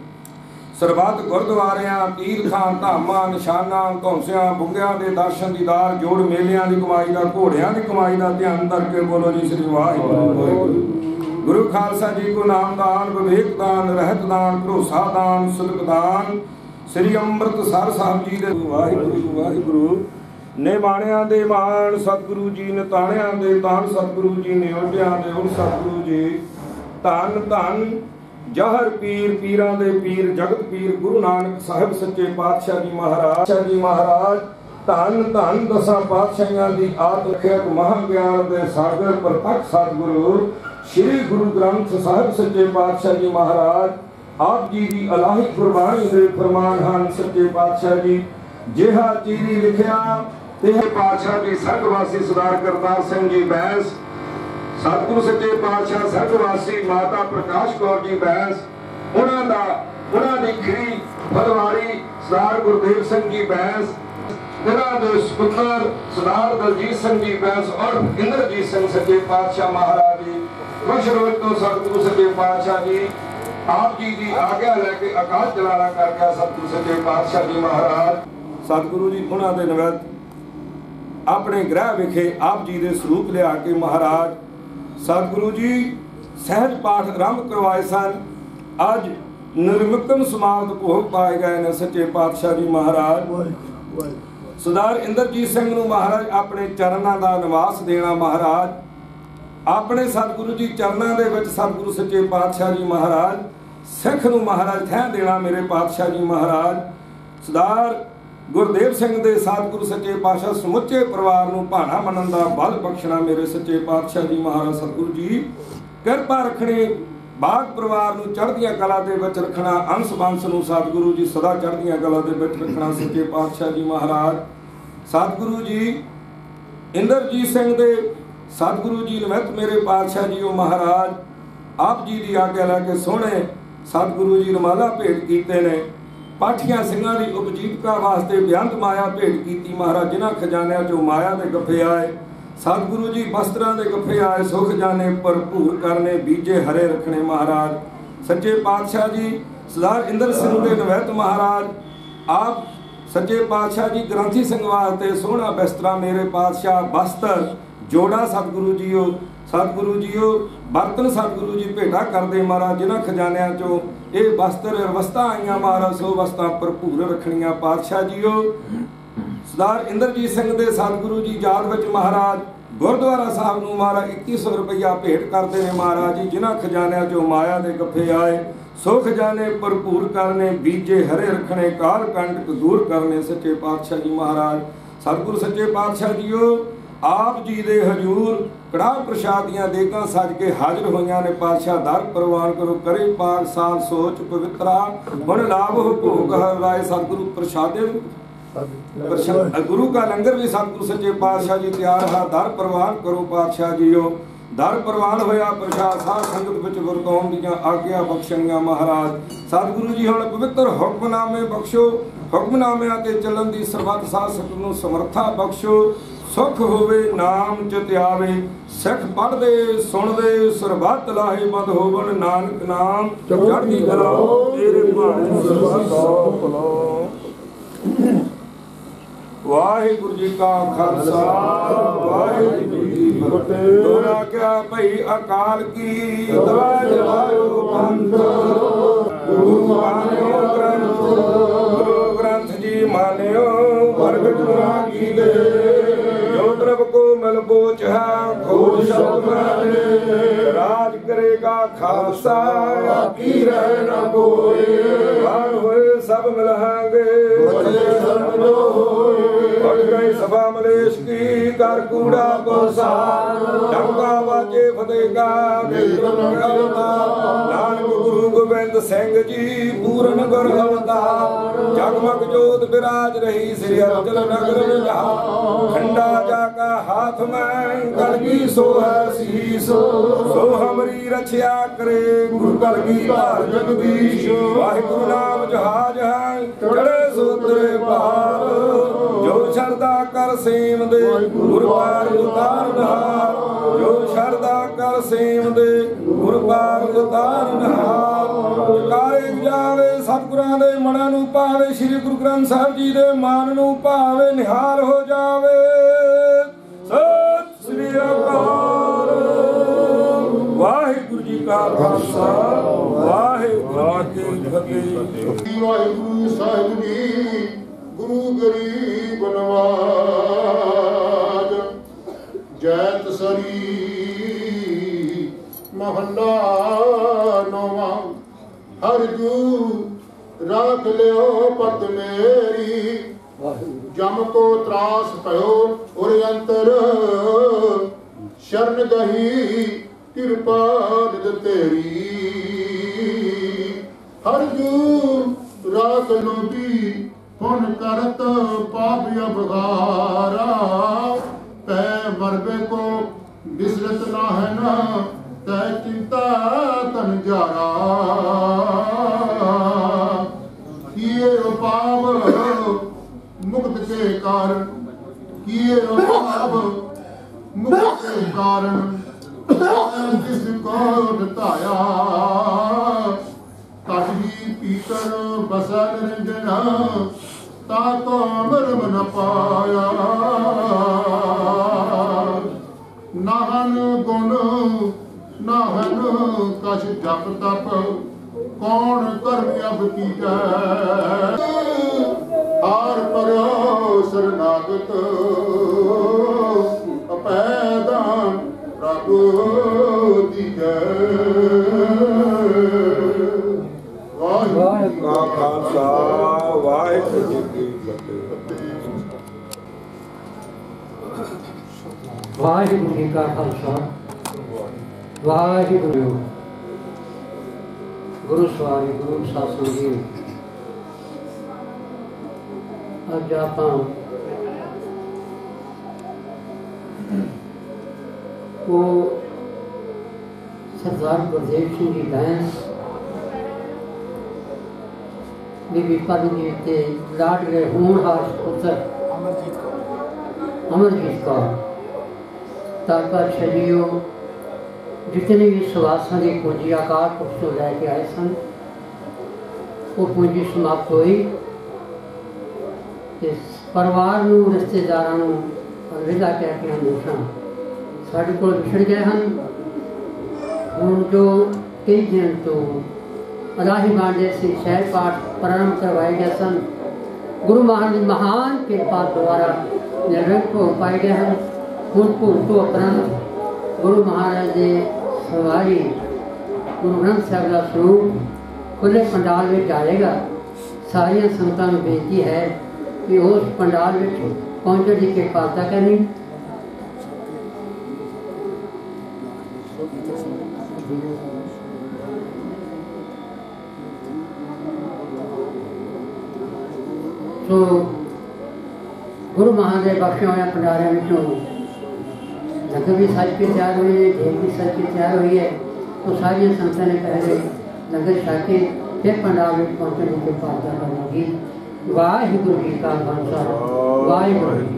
ਸਰਬੱਤ ਗੁਰਦੁਆਰਿਆਂ ਤੀਰਥਾਂ ਧਾਮਾਂ ਨਿਸ਼ਾਨਾਂ ਧੌਂਸਿਆਂ ਬੁੰਗਿਆਂ ਦੇ ਦਰਸ਼ਨ ਦੀਦਾਰ ਜੋੜ ਮੇਲਿਆਂ ਦੀ ਕਮਾਈ ਦਾ ਘੋੜਿਆਂ ਦੀ ਕਮਾਈ ਦਾ ਧਿਆਨ ਕਰਕੇ ਬੋਲੋ ਜੀ ਸ੍ਰੀ ਵਾਹਿਗੁਰੂ ਵਾਹਿਗੁਰੂ। ਗੁਰੂ ਖਾਲਸਾ ਜੀ ਕੋ ਨਾਮਦਾਨ ਵਿਵੇਕ ਦਾਨ ਰਹਿਤ ਦਾਨ ਭਰੋਸਾ ਦਾਨ ਸੁਲਕ ਦਾਨ ਸ੍ਰੀ ਅੰਮ੍ਰਿਤਸਰ ਸਾਹਿਬ ਜੀ ਦੇ ਵਾਹਿਗੁਰੂ ਵਾਹਿਗੁਰੂ। ਨੇ ਬਾਣਿਆਂ ਦੇ ਮਾਣ ਸਤਿਗੁਰੂ ਜੀ ਨੇ ਤਾਣਿਆਂ ਦੇ ਤਾਣ ਸਤਿਗੁਰੂ ਜੀ ਨੇ ਓਢਿਆਂ ਦੇ ਉਹ ਸਤਿਗੁਰੂ ਜੀ ਧੰਨ ਧੰਨ ਜਹਰ ਪੀਰ ਪੀਰਾਂ ਦੇ ਪੀਰ ਜਗਤ ਪੀਰ ਗੁਰੂ ਨਾਨਕ ਸਾਹਿਬ ਸੱਚੇ ਪਾਤਸ਼ਾਹ ਜੀ ਮਹਾਰਾਜ ਜੀ ਮਹਾਰਾਜ ਧੰਨ ਧੰਨ ਦਸਾਂ ਪਾਤਸ਼ਾਹਾਂ ਦੀ ਆਤ ਰਖਿਅਤ ਮਹਾਗਿਆਨ ਦੇ ਸਾਗਰ ਪ੍ਰਤੱਖ ਸਤਿਗੁਰੂ ਸ੍ਰੀ ਗੁਰੂ ਗ੍ਰੰਥ ਸਾਹਿਬ ਸੱਚੇ ਪਾਤਸ਼ਾਹ ਜੀ ਮਹਾਰਾਜ ਆਪ ਜੀ ਦੀ ਅਲਾਹੀ ਗੁਰਬਾਣੀ ਦੇ ਫਰਮਾਨ ਹਨ। ਸੱਚੇ ਪਾਤਸ਼ਾਹ ਜੀ ਜਿਹਾ ਚੀਰੀ ਲਿਖਿਆ ਤੇ ਪਾਤਸ਼ਾਹ ਜੀ ਸਰਗਵਾਸੀ ਸਰਦਾਰ ਕਰਤਾਰ ਸਿੰਘ ਜੀ ਬੈਂਸ, ਸਤਿਗੁਰੂ ਸੱਚੇ ਪਾਤਸ਼ਾਹ ਸਰਗਵਾਸੀ ਮਾਤਾ ਪ੍ਰਕਾਸ਼ ਕੌਰ ਜੀ ਬੈਂਸ, ਉਹਨਾਂ ਦਾ ਉਹਨਾਂ ਦੀ ਖੀਰੀ ਫਲਵਾਰੀ ਸਰਦਾਰ ਗੁਰਦੇਵ ਸਿੰਘ ਜੀ ਬੈਂਸ, ਇਹਨਾਂ ਦੇ ਸੁਪੁੱਤਰ ਸਰਦਾਰ ਦਲਜੀਤ ਸਿੰਘ ਜੀ ਬੈਂਸ ਔਰ ਇੰਦਰਜੀਤ ਸਿੰਘ ਸੱਚੇ ਪਾਤਸ਼ਾਹ ਮਹਾਰਾਜ ਜੀ ਕੁਛ ਰੋਜ਼ ਤੋਂ ਸਤਿਗੁਰੂ ਸੱਚੇ ਪਾਤਸ਼ਾਹ ਜੀ ਆਪ ਜੀ ਦੀ ਆਗਿਆ ਲੈ ਕੇ ਆਕਾਸ਼ ਜਲਾਲਾ ਕਰ ਗਿਆ। ਸਤਿਗੁਰੂ ਸੱਚੇ ਪਾਤਸ਼ਾਹ ਜੀ ਮਹਾਰਾਜ ਸਤਿਗੁਰੂ ਜੀ ਉਹਨਾਂ ਦੇ ਨਿਮਿਤ ਆਪਣੇ ਗ੍ਰਹਿ ਵਿਖੇ ਆਪ ਜੀ ਦੇ ਸਰੂਪ ਲਿਆ ਕੇ ਮਹਾਰਾਜ ਸਤਿਗੁਰੂ ਜੀ ਸਹਿਜ ਪਾਠ ਆਰੰਭ ਕਰਵਾਏ ਸਨ। ਅੱਜ ਨਿਰਮਿਕਮ ਸਮਾਪਤ ਭੋਗ ਪਾਏ ਗਏ ਨੇ। ਸੱਚੇ ਪਾਤਸ਼ਾਹ ਜੀ ਮਹਾਰਾਜ ਸਰਦਾਰ ਇੰਦਰਜੀਤ ਸਿੰਘ ਨੂੰ ਮਹਾਰਾਜ ਆਪਣੇ ਚਰਨਾਂ ਦਾ ਨਿਵਾਸ ਦੇਣਾ, ਮਹਾਰਾਜ ਆਪਣੇ ਸਤਿਗੁਰੂ ਜੀ ਚਰਨਾਂ ਦੇ ਵਿੱਚ ਸਤਿਗੁਰੂ ਸੱਚੇ ਪਾਤਸ਼ਾਹ ਜੀ ਮਹਾਰਾਜ ਸਿੱਖ ਨੂੰ ਮਹਾਰਾਜ ਥੈਂ ਦੇਣਾ। ਮੇਰੇ ਪਾਤਸ਼ਾਹ ਜੀ ਮਹਾਰਾਜ ਸਰਦਾਰ ਗੁਰਦੇਵ ਸਿੰਘ ਦੇ ਸਤਿਗੁਰੂ ਸੱਚੇ ਪਾਤਸ਼ਾਹ ਸਮੁੱਚੇ ਪਰਿਵਾਰ ਨੂੰ ਭਾਣਾ ਮੰਨਣ ਦਾ ਬਲ ਬਖਸ਼ਣਾ। ਮੇਰੇ ਸੱਚੇ ਪਾਤਸ਼ਾਹ ਜੀ ਮਹਾਰਾਜ ਸਤਿਗੁਰੂ ਜੀ ਕਿਰਪਾ ਰੱਖਣੀ, ਬਾਗ ਪਰਿਵਾਰ ਨੂੰ ਚੜ੍ਹਦੀਆਂ ਕਲਾ ਦੇ ਵਿੱਚ ਰੱਖਣਾ, ਅੰਸ ਬੰਸ ਨੂੰ ਸਤਿਗੁਰੂ ਜੀ ਸਦਾ ਚੜ੍ਹਦੀਆਂ ਕਲਾ ਦੇ ਵਿੱਚ ਰੱਖਣਾ। ਸੱਚੇ ਪਾਤਸ਼ਾਹ ਜੀ ਮਹਾਰਾਜ ਸਤਿਗੁਰੂ ਜੀ ਇੰਦਰਜੀਤ ਸਿੰਘ ਦੇ ਸਤਿਗੁਰੂ ਜੀ ਨਿਮਿਤ ਮੇਰੇ ਪਾਤਸ਼ਾਹ ਜੀ ਉਹ ਮਹਾਰਾਜ ਆਪ ਜੀ ਦੀ ਆਗਿਆ ਲੈ ਕੇ ਸੋਹਣੇ ਸਤਿਗੁਰੂ ਜੀ ਰੁਮਾਲਾ ਭੇਟ ਕੀਤੇ ਨੇ। ਪਾਠੀਆਂ ਸਿੰਘਾਂ ਦੀ ਉਪਜੀਵਕਾ ਵਾਸਤੇ ਬੇਅੰਤ ਮਾਇਆ ਭੇਟ ਕੀਤੀ ਮਹਾਰਾਜ। ਜਿਨ੍ਹਾਂ ਖਜ਼ਾਨਿਆਂ ਚੋਂ ਮਾਇਆ ਦੇ ਗੱਫੇ ਆਏ ਸਤਿਗੁਰੂ ਜੀ ਵਸਤਰਾਂ ਦੇ ਗੱਫੇ ਆਏ, ਸੁਖ ਜਾਣੇ ਭਰਪੂਰ ਕਰਨੇ ਬੀਜੇ ਹਰੇ ਰੱਖਣੇ ਮਹਾਰਾਜ। ਸੱਚੇ ਪਾਤਸ਼ਾਹ ਜੀ ਸਰਦਾਰ ਇੰਦਰ ਸਿੰਘ ਦੇ ਨਿਮਿਤ ਮਹਾਰਾਜ ਆਪ ਸੱਚੇ ਪਾਤਸ਼ਾਹ ਜੀ ਗ੍ਰੰਥੀ ਸਿੰਘ ਵਾਸਤੇ ਸੋਹਣਾ ਬਿਸਤਰਾ ਮੇਰੇ ਪਾਤਸ਼ਾਹ ਬਸਤਰ ਜੋੜਾ ਸਤਿਗੁਰੂ ਜੀਓ ਸਤਿਗੁਰੂ ਜੀਓ ਬਰਤਨ ਸਤਿਗੁਰੂ ਜੀ ਭੇਟਾ ਕਰਦੇ ਮਹਾਰਾਜ। ਜਿਨ੍ਹਾਂ ਖਜ਼ਾਨਿਆਂ ਚੋਂ ਇਹ ਵਸਤਰ ਵਸਤਾਂ ਆਈਆਂ ਮਹਾਰਾਜ ਸੋ ਵਸਤਾਂ ਭਰਪੂਰ ਰੱਖਣੀਆਂ ਪਾਤਸ਼ਾਹ ਜੀਓ। ਸਰਦਾਰ ਇੰਦਰਜੀਤ ਸਿੰਘ ਦੇ ਸਤਿਗੁਰੂ ਜੀ ਯਾਦ ਵਿੱਚ ਮਹਾਰਾਜ ਗੁਰਦੁਆਰਾ ਸਾਹਿਬ ਨੂੰ ਮਹਾਰਾਜ ਇੱਕੀ ਸੌ ਰੁਪਈਆ ਭੇਟ ਕਰਦੇ ਨੇ ਮਹਾਰਾਜ ਜੀ। ਜਿਨ੍ਹਾਂ ਖਜ਼ਾਨਿਆਂ ਚੋਂ ਮਾਇਆ ਦੇ ਗੱਫੇ ਆਏ ਸੁਖ ਜਾਣੇ ਭਰਪੂਰ ਕਰਨੇ ਬੀਜੇ ਹਰੇ ਰੱਖਣੇ ਕਾਲ ਕੰਟਕ ਦੂਰ ਕਰਨੇ। ਸੱਚੇ ਪਾਤਸ਼ਾਹ ਜੀ ਮਹਾਰਾਜ ਸਤਿਗੁਰੂ ਸੱਚੇ ਪਾਤਸ਼ਾਹ ਜੀਓ ਆਪ ਜੀ ਦੇ ਹਜ਼ੂਰ ਕੜਾਹ ਪ੍ਰਸ਼ਾਦ ਦੀਆਂ ਦੇਗਾਂ ਸੱਜ ਕੇ ਹਾਜ਼ਰ ਹੋਈਆਂ ਨੇ। ਪਾਤਸ਼ਾਹ ਦਰ ਪ੍ਰਵਾਨ ਕਰੋ ਕਰੇ ਪਾਕ ਸਾਲ ਸੋਚ ਪਵਿੱਤਰਾ ਹੁਣ ਲਾਭ ਹੋ ਭੋਗ ਹਰ ਰਾਏ। ਸਤਿਗੁਰੂ ਪ੍ਰਸ਼ਾਦੇ ਗੁਰੂ ਕਾ ਲੰਗਰ ਵੀ ਸਤਿਗੁਰੂ ਸੱਚੇ ਪਾਤਸ਼ਾਹ ਜੀ ਤਿਆਰ ਹੈ। ਦਰ ਪ੍ਰਵਾਨ ਕਰੋ ਪਾਤਸ਼ਾਹ ਜੀਓ। ਦਰ ਪ੍ਰਵਾਨ ਹੋਇਆ ਪ੍ਰਸ਼ਾਦ ਸਾਧ ਸੰਗਤ ਵਿੱਚ ਵਰਤਾਉਣ ਦੀਆਂ ਆਗਿਆ ਬਖਸ਼ਣੀਆਂ ਮਹਾਰਾਜ। ਸਤਿਗੁਰੂ ਜੀ ਹੁਣ ਪਵਿੱਤਰ ਹੁਕਮਨਾਮੇ ਬਖਸ਼ੋ, ਹੁਕਮਨਾਮਿਆਂ ਤੇ ਚੱਲਣ ਦੀ ਸਰਬੱਤ ਸਾਧ ਸੰਗਤ ਨੂੰ ਸਮਰੱਥਾ ਬਖਸ਼ੋ। ਸੁਖ ਹੋਵੇ ਨਾਮ ਚਿਤ ਆਵੇ ਸਿੱਖ ਪੜ੍ਹਦੇ ਸੁਣਦੇ ਸਰਬੱਤ ਲਾਹੇ ਬੰਦ ਹੋਵਣ ਨਾਨਕ ਨਾਮ ਚੜ੍ਹਦੀ ਕਲਾ ਤੇਰੇ ਭਾਣੇ ਸਰਬੱਤ ਭਲਾ। ਵਾਹਿਗੁਰੂ ਜੀ ਕਾ ਖਾਲਸਾ ਵਾਹਿਗੁਰੂ ਜੀ ਕੀ ਫਤਿਹ। ਦੋਰਾ ਕਿਆ ਭਈ ਅਕਾਲ ਕੀ ਦਵਾ ਜਵਾਇਓ ਪੰਥ ਗੁਰੂ ਮਾਨਿਓ ਗ੍ਰੰਥ ਗੁਰੂ ਗ੍ਰੰਥ ਜੀ ਮਾਨਿਓ ਪ੍ਰਗਟ ਰਾਗੀ ਦੇ ਜੋ ਦਰਬ ਕੋ ਮਿਲ ਬੋਚ ਹੈ ਖੋਜ ਸ਼ਬਦ ਮਾਨੇ ਰਾਜ ਕਰੇਗਾ ਖਾਲਸਾ ਆਕੀ ਰਹਿ ਨਾ ਕੋਏ ਬਾਣ ਹੋਏ ਸਭ ਮਿਲਾਂਗੇ ਬਚੇ ਸਰਬ ਹੋਏ ਉੱਠ ਗਈ ਸਭਾ ਮਲੇਸ਼ ਕੀ ਕਰ ਕੂੜਾ ਕੋਸਾਰ ਡੰਗਾ ਵਾਜੇ ਫਤਿਹਗਾ ਨਾਨਕ ਗੁਰੂ ਗੋਬਿੰਦ ਸਿੰਘ ਜੀ ਪੂਰਨ ਗੁਰ ਅਵਤਾਰ ਜਗਮਗ ਜੋਤ ਬਿਰਾਜ ਰਹੀ ਸ੍ਰੀ ਅਰਜਨ ਨਗਰ ਵਿੱਚ ਖੰਡਾ ਜਾ ਕਾ ਹਾਥ ਮੈਂ ਕਲਗੀ ਸੋ ਹੈ ਸੀਸ ਸੋ ਹਮਰੀ ਰਛਿਆ ਕਰੇ ਗੁਰੂ ਕਲਗੀ ਧਾਰ ਜਗਦੀਸ਼। ਵਾਹਿਗੁਰੂ ਨਾਮ ਜਹਾਜ ਹੈ ਚੜੇ ਸੋਤਰੇ ਪਾਰ ਜੋ ਸ਼ਰਦਾ ਕਰ ਸੇਮ ਦੇ ਗੁਰ ਪਾਰ ਉਤਾਰਨ ਹਾਰ ਜੋ ਸ਼ਰਦਾ ਕਰ ਸੇਮ ਦੇ ਗੁਰ ਪਾਰ ਉਤਾਰਨ ਹਾਰ। ਜਕਾਰੇ ਜਾਵੇ ਸਤਿਗੁਰਾਂ ਦੇ ਮਨਾਂ ਨੂੰ ਭਾਵੇ ਸ੍ਰੀ ਗੁਰੂ ਗ੍ਰੰਥ ਸਾਹਿਬ ਜੀ ਦੇ ਮਾਨ ਨੂੰ ਭਾਵੇ ਨਿਹਾਲ ਹੋ ਜਾਵੇ। ਸਤਿ ਸ੍ਰੀ ਅਕਾਲ। ਵਾਹਿਗੁਰੂ ਜੀ ਕਾ ਖਾਲਸਾ ਵਾਹਿਗੁਰੂ ਜੀ ਕੀ ਫਤਿਹ। ਵਾਹਿਗੁਰੂ ਸਾਹਿਬ ਜੀ ਗੁਰੂ ਗਰੀਬ ਨਵਾਜ ਜੈਤ ਸਰੀ ਮਹੱਲਾ ਨੌਵਾਂ। ਹਰ ਜੂ ਰਾਖ ਲਿਓ ਪਤ ਮੇਰੀ ਜਮ ਕੋ ਤਰਾਸ ਭਇਓ ਉਰ ਅੰਤਰ ਸ਼ਰਨ ਗਹੀ ਕਿਰਪਾ ਨਿਦ ਤੇਰੀ ਹਰ ਜੂ ਰਾਖ ਲੋਭੀ ਪੁਨ ਕਰਤ ਪਾਪ ਅਬਗਾਰਾ ਤੈ ਮਰਬੇ ਕੋ ਬਿਸਰਤ ਨਾ ਹੈ ਨਾ ਤੈ ਚਿੰਤਾ ਤਨ ਜਾਰਾ ਕੀਏ ਉਪਾਵ ਮੁਕਤ ਕੇ ਕਾਰਨ ਕੀਏ ਉਪਾਵ ਮੁਕਤ ਕੇ ਕਾਰਨ ਜਿਸ ਕੋ ਬਤਾਇਆ ਕਾਹੀ ਪੀਤਰ ਬਸਾ ਨਿਰੰਜਨਾ ਤਾ ਕੋ ਅਮਰ ਮਨ ਪਾਇਆ ਨਾਹਨ ਗੁਣ ਨਾਹਨ ਕਛ ਜਪ ਤਪ ਕੌਣ ਕਰਮ ਅਬ ਕੀਜੈ ਹਾਰ ਪਰੋ ਸਰਨਾਗਤ ਅਪੈਦਾਨ ਪ੍ਰਭੂ ਦੀਜੈ ਵਾਹਿਗੁਰੂ ਕਾ ਖਾਲਸਾ ਵਾਹਿਗੁਰੂ ਜੀ ਕੀ ਫਤਿਹ। ਵਾਹਿਗੁਰੂ ਜੀ ਕਾ ਖਾਲਸਾ ਵਾਹਿਗੁਰੂ ਗੁਰੂ ਸਵਾਰੀ ਗੁਰੂ ਸਾਸਨ ਜੀ। ਅੱਜ ਆਪਾਂ ਉਹ ਸਰਦਾਰ ਗੁਰਦੇਵ ਸਿੰਘ ਜੀ ਬੈਂਸ ਬੀਬੀ ਪਰਮਜੀਤ ਤੇ ਲਾਡਲੇ ਹੋਣਹਾਰ ਪੁੱਤਰ ਅਮਰਜੀਤ ਕੌਰ ਅਮਰਜੀਤ ਕੌਰ ਤਾਕਾ ਛੜਿਓ ਜਿਤਨੇ ਵੀ ਸਵਾਸਾਂ ਦੀ ਪੂੰਜੀ ਆਕਾਰ ਪੁਰਖ ਤੋਂ ਲੈ ਕੇ ਆਏ ਸਨ ਉਹ ਪੂੰਜੀ ਸਮਾਪਤ ਹੋਈ ਤੇ ਪਰਿਵਾਰ ਨੂੰ ਰਿਸ਼ਤੇਦਾਰਾਂ ਨੂੰ ਅਲਵਿਦਾ ਕਹਿ ਕੇ ਹਮੇਸ਼ਾ ਸਾਡੇ ਕੋਲ ਵਿਛੜ ਗਏ ਹਨ। ਹੁਣ ਜੋ ਕਈ ਦਿਨ ਤੋਂ ਅਲਾਹੀ ਬਾਂਡੇ ਸੀ ਸ਼ਹਿਰ ਪਾਠ ਪ੍ਰਾਰੰਭ ਕਰਵਾਏ ਗਏ ਸਨ ਗੁਰੂ ਮਹਾਰਾਜ ਦੀ ਮਹਾਨ ਕਿਰਪਾ ਦੁਆਰਾ ਨਿਰਵਿਘਨ ਹੋ ਪਾਏ ਗਏ ਹਨ। ਹੁਣ ਭੋਗ ਤੋਂ ਉਪਰੰਤ ਗੁਰੂ ਮਹਾਰਾਜ ਦੇ ਸਵਾਰੀ ਗੁਰੂ ਗ੍ਰੰਥ ਸਾਹਿਬ ਦਾ ਸਰੂਪ ਖੁੱਲ੍ਹੇ ਪੰਡਾਲ ਵਿੱਚ ਜਾਏਗਾ। ਸਾਰੀਆਂ ਸੰਗਤਾਂ ਨੂੰ ਬੇਨਤੀ ਹੈ ਕਿ ਉਸ ਪੰਡਾਲ ਵਿੱਚ ਪਹੁੰਚਣ ਦੀ ਕਿਰਪਾਲਤਾ ਕਰਨੀ। ਸੋ ਗੁਰੂ ਮਹਾਰਾਜ ਦੇ ਬਖਸ਼ੇ ਹੋਏ ਭੰਡਾਰਿਆਂ ਵਿੱਚੋਂ ਲੰਗਰ ਵੀ ਸੱਜ ਕੇ ਤਿਆਰ ਹੋਈ ਹੈ, ਢੇਰ ਵੀ ਸੱਜ ਕੇ ਤਿਆਰ ਹੋਈ ਹੈ। तो सारिया संगतां ने पहले लंगर छक के फिर पंडाल में पहुंचने की किरपालता करनी। वाहिगुरू जी का खालसा वाहिगुरू जी।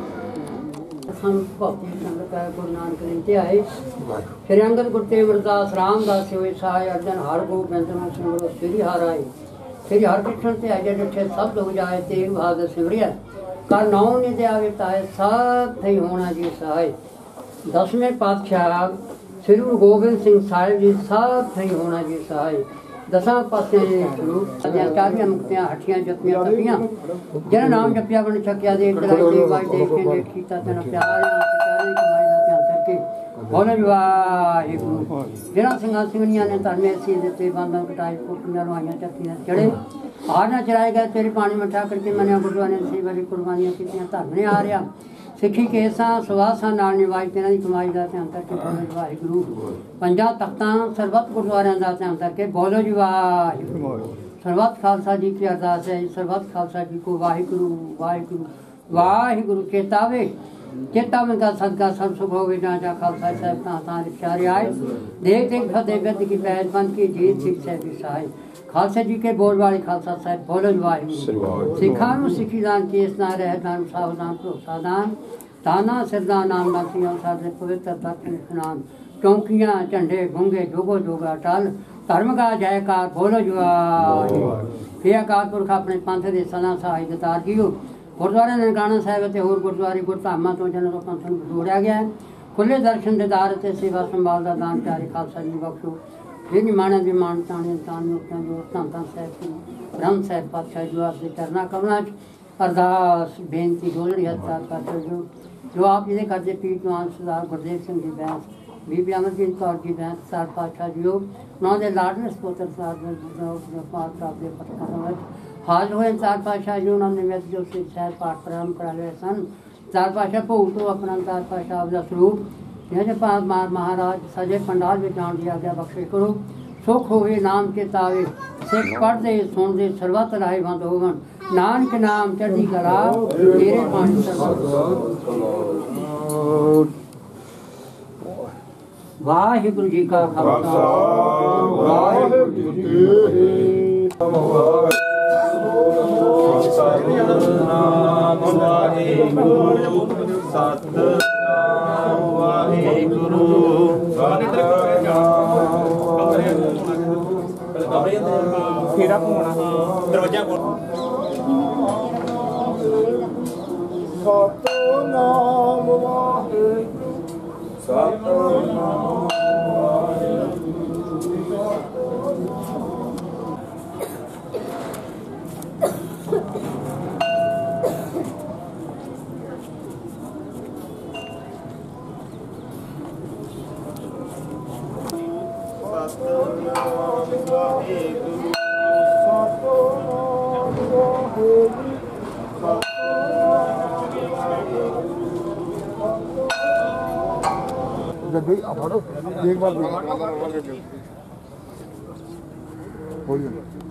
हम भक्ति संगत है गुरु नानक देव ते आए श्री अंगद गुरु तेग अरदास रामदास होए सहाय अर्जन हर गोबिंद सिमरो श्री हर आए श्री हरकृष्ण ते अजय डिठे सब लोग जाए तेग बहादुर सिमरिया कर नौ ने ते आवे ताए सब थई होना जी सहाय। दसवें पातशाह श्री गुरु गोबिंद सिंह साहिब जी सब थई होना जी सहाय। दसा पासे चारियां मुक्तियां हटियां जपियां तपियां जिन्हें नाम जपिया बन छकिया देख दिलाई देख वाई देख के देख कीता तेन प्यार चारे कमाई दा ध्यान करके बोले वाहिगुरू। जिन्हां सिंघां सिंघणियां ने धर्मे सी दिते बांधां कटाई कुटियां लवाइयां चक्कियां चढ़े हार ना चराए गए तेरे पानी मठा करके मनिया गुरुद्वारे ने सी वाली कुर्बानियां कीतियां धर्म ने आ रहा सिखी केसा सुवासा नाल निवाज तेना दी कमाई दा ध्यान करके बोलो जी वाहिगुरू। पंजा तख्तां सरबत गुरुद्वारियां दा ध्यान करके बोलो जी वाहिगुरू। सरबत खालसा जी की अरदास है सरबत खालसा जी को वाहिगुरू वाहिगुरू वाहिगुरू चेतावे चेतावन का सदका सब सुख होवे जहाँ जहाँ खालसा साहब कहाँ तहाँ रिक्शारे आए देख देख फतेह गद्द की पैर बंद की जीत सिख साहब की सहाय। खालसा जी के बोल वाले खालसा साहब बोलो वाहिगुरू। सिखा नूं सिखी दान केस ना रह दान सावधान भरोसा दान ताना सिरदान नाम नासियां साधे पवित्र तत्व स्नान चौंकियां झंडे गुंगे जोगो जोगा टल धर्म का जयकार बोलो जी वाहिगुरू। फिर अकाल पुरख अपने पंथ दे सदा सहाय दतार जीओ। गुरुद्वारे ननकाना साहिब ते होर गुरुद्वारे गुरधामां तो जन लोकां नूं जोड़िया गया है। खुले दर्शन दीदार ते सेवा संभाल दा दान प्यारे खालसा जी बख्शो। फिर निमाणा दी मान ताने तान मुक्तां जो धंन साहिब ब्रह्म साहिब पातशाह जो आपके चरना कमलों अरदास बेनती गोलड़ी हत्ता कर जो जो आप जिहदे करदे पीठ मान सरदार गुरदेव सिंह जी बैस ਬੀਬੀ ਅਮਰਜੀਤ ਕੌਰ ਜੀ ਦਾ ਸਾਹਿਬ ਪਾਤਸ਼ਾਹ ਜੀ ਉਹਨਾਂ ਦੇ ਲਾਡਲੇ ਸਪੋਤਰ ਸਾਹਿਬ ਦੇ ਪਾਠ ਸਾਹਿਬ ਦੇ ਪਟਕਾਂ ਵਿੱਚ ਹਾਜ਼ਰ ਹੋਏ। ਚਾਰ ਪਾਤਸ਼ਾਹ ਜੀ ਉਹਨਾਂ ਨੇ ਮੇਰੇ ਜੋ ਸਿੱਖ ਸਾਹਿਬ ਪਾਠ ਪ੍ਰਾਰੰਭ ਕਰਾ ਲਏ ਸਨ। ਚਾਰ ਪਾਤਸ਼ਾਹ ਭੋਗ ਤੋਂ ਆਪਣਾ ਚਾਰ ਪਾਤਸ਼ਾਹ ਦਾ ਸਰੂਪ ਜਿਹਦੇ ਪਾਸ ਮਹਾਰਾਜ ਸਜੇ ਪੰਡਾਲ ਵਿੱਚ ਜਾਣ ਦੀ ਆਗਿਆ ਬਖਸ਼ੇ ਕਰੋ। ਸੁਖ ਹੋਵੇ ਨਾਮ ਕੇ ਤਾਵੇ ਸਿੱਖ ਪੜ੍ਹਦੇ ਸੁਣਦੇ ਸਰਬੱਤ ਲਾਹੇਵੰਦ ਹੋਵਣ। ਨਾਨਕ ਨਾਮ ਚੜ੍ਹਦੀ ਕਲਾ ਤੇਰੇ ਪਾਣੀ ਸਰਬੱਤ। ਵਾਹਿਗੁਰੂ ਜੀ ਕਾ ਖਾਲਸਾ ਵਾਹਿਗੁਰੂ ਜੀ ਕੀ ਫਤਿਹ। ਸਤਿਨਾਮ ਵਾਹਿਗੁਰੂ ਸਤਿਨਾਮ ਵਾਹਿਗੁਰੂ ਕਿਹੜਾ ਘੁੰਮਣਾ ਦਰਵਾਜ਼ਾ ਕੋਲ ਸਤਿਨਾਮ ਵਾਹਿਗੁਰੂ ਸਤਿਨਾਮ जब आप एक बार बोलिए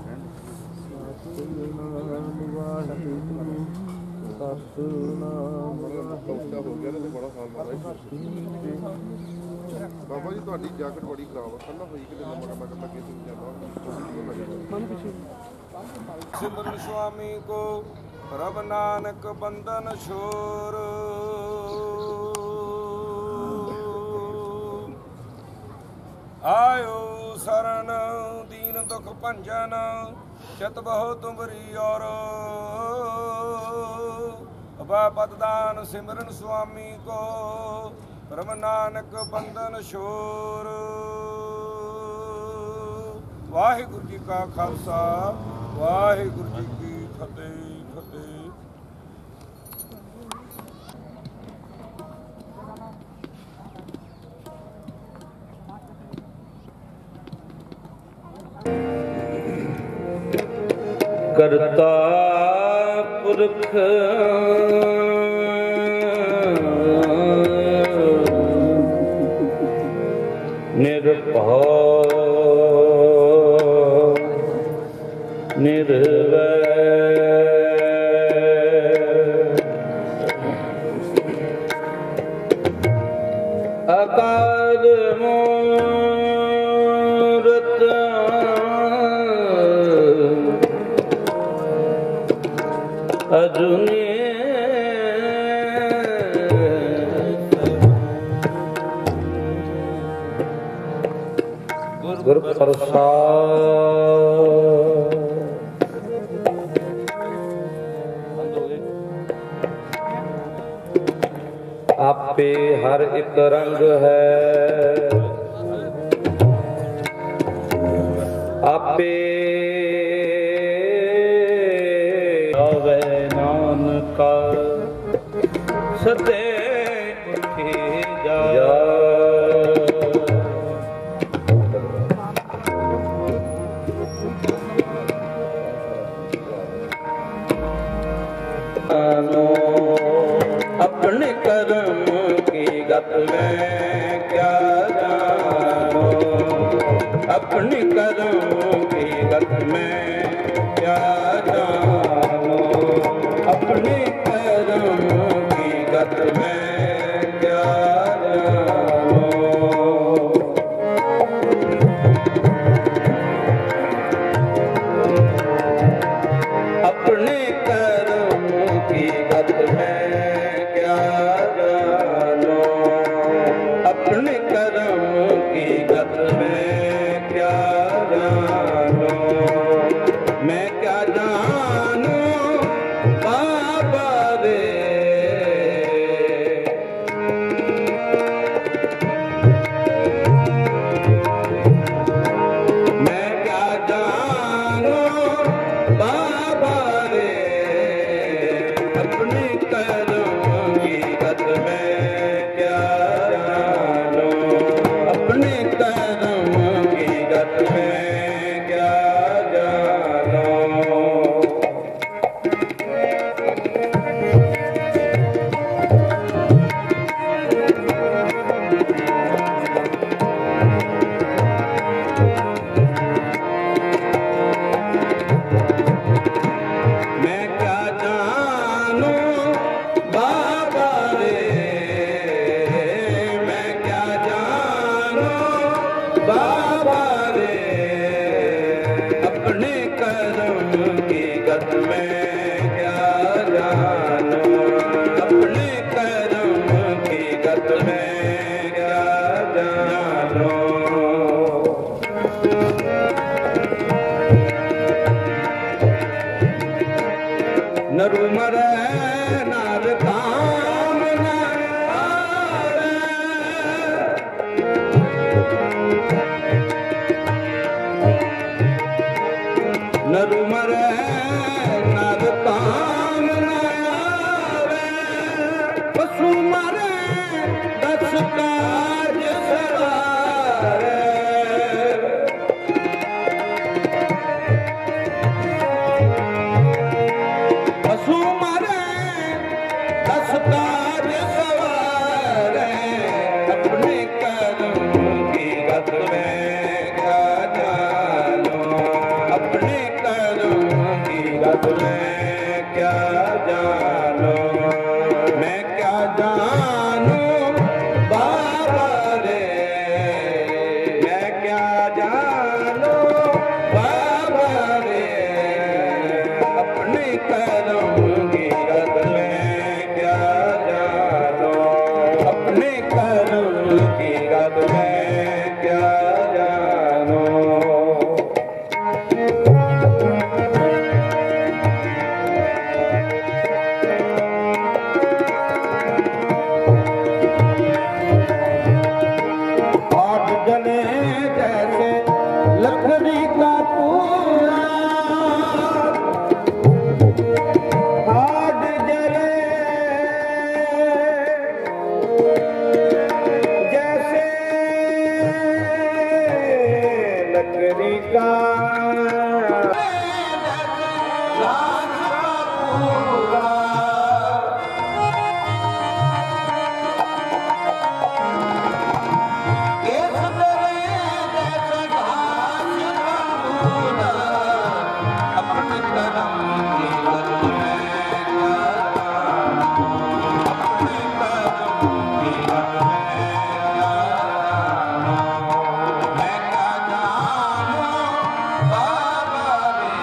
बाबा जी ਤੁਹਾਡੀ ਜੈਕਟ ਬੜੀ ਖਰਾਬ ਆ ਕੱਲਾ ਹੋਈ ਕਿਤੇ ਨੰਬਰ ਮੈਂ ਕੱਲਾ ਕਿਸੇ ਨੂੰ ਜਾਂਦਾ ਮਨ ਪਿੱਛੇ सिमरन स्वामी को रब नानक बंदन छोर आयो शरण दीन दुख भंजन चित बहु तुमरी और अभय पददान सिमरन स्वामी को रब नानक बंदन छोर। वाहिगुरु जी का खालसा वाहिगुरु जी की फतेह फतेह। करता पुरख निर्भय निर्वैर अकाल मूरत अजुनी गुर प्रसाद। आपे हर एक रंग है आपे आवे नानका सदे उठी जा अपने कर्म की गत में क्या जानो अपने कर्म की गत में क्या जानो अपने कर्म की गत में क्या जानो। अपने कर्म की गत में क्या जानो अपने कर्म की गत में क्या जानो। नरु मरै नर काम न आवे, नरु मरै नर काम न आवे, पशु मरै दस काज सवारे, पशु मरै दस काज सवारे, अपने कर्म की गत में क्या जानो, अपने कर्म की गत में क्या जानो, मैं क्या जानू बाबा रे, मैं क्या जानू बाबा रे, अपने कर्म की गत में क्या जानो, अपने कर्म की गत में क्या जानो। आठ जने जैसे लकड़ी का पूरा, आठ जने जैसे लकड़ी का पूरा, केस तेरे जैसे घास का मूला, अपने कर्म की गत में क्या जानो, अपने कर्म की गत में क्या जानो, मैं क्या जानू बाबा रे,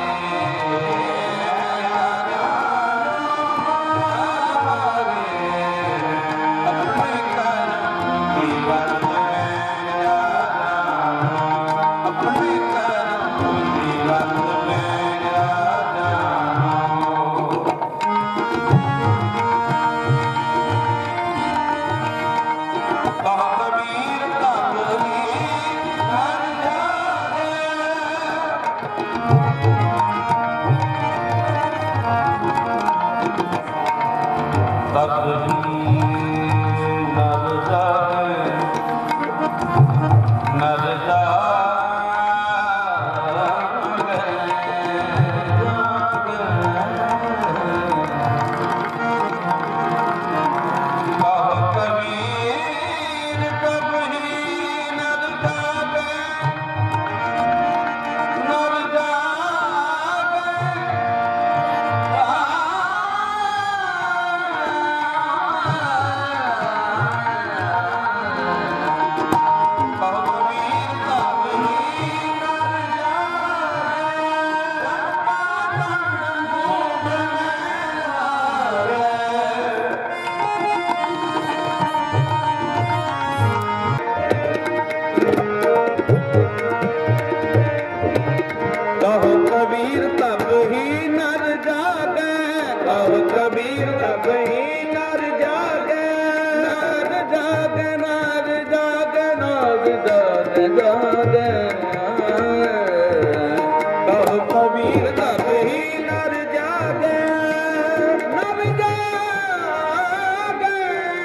क्या जानू बाबा रे, अपने कर्म की गत में क्या जानो, अपने कर्म की गत में क्या जानो। कह कबीर तब ही घर जाए, तब ही नर जाए, नर जागे, जागे। कह कबीर तब ही नर जागे, नर जागे, कहो कबीर तब ही नर जागे, कहो कबीर तब ही नर जागे, नर जागे, नर जागे, नर जागे, जागे। कहो कबीर तब ही नर जागे, नर जागे,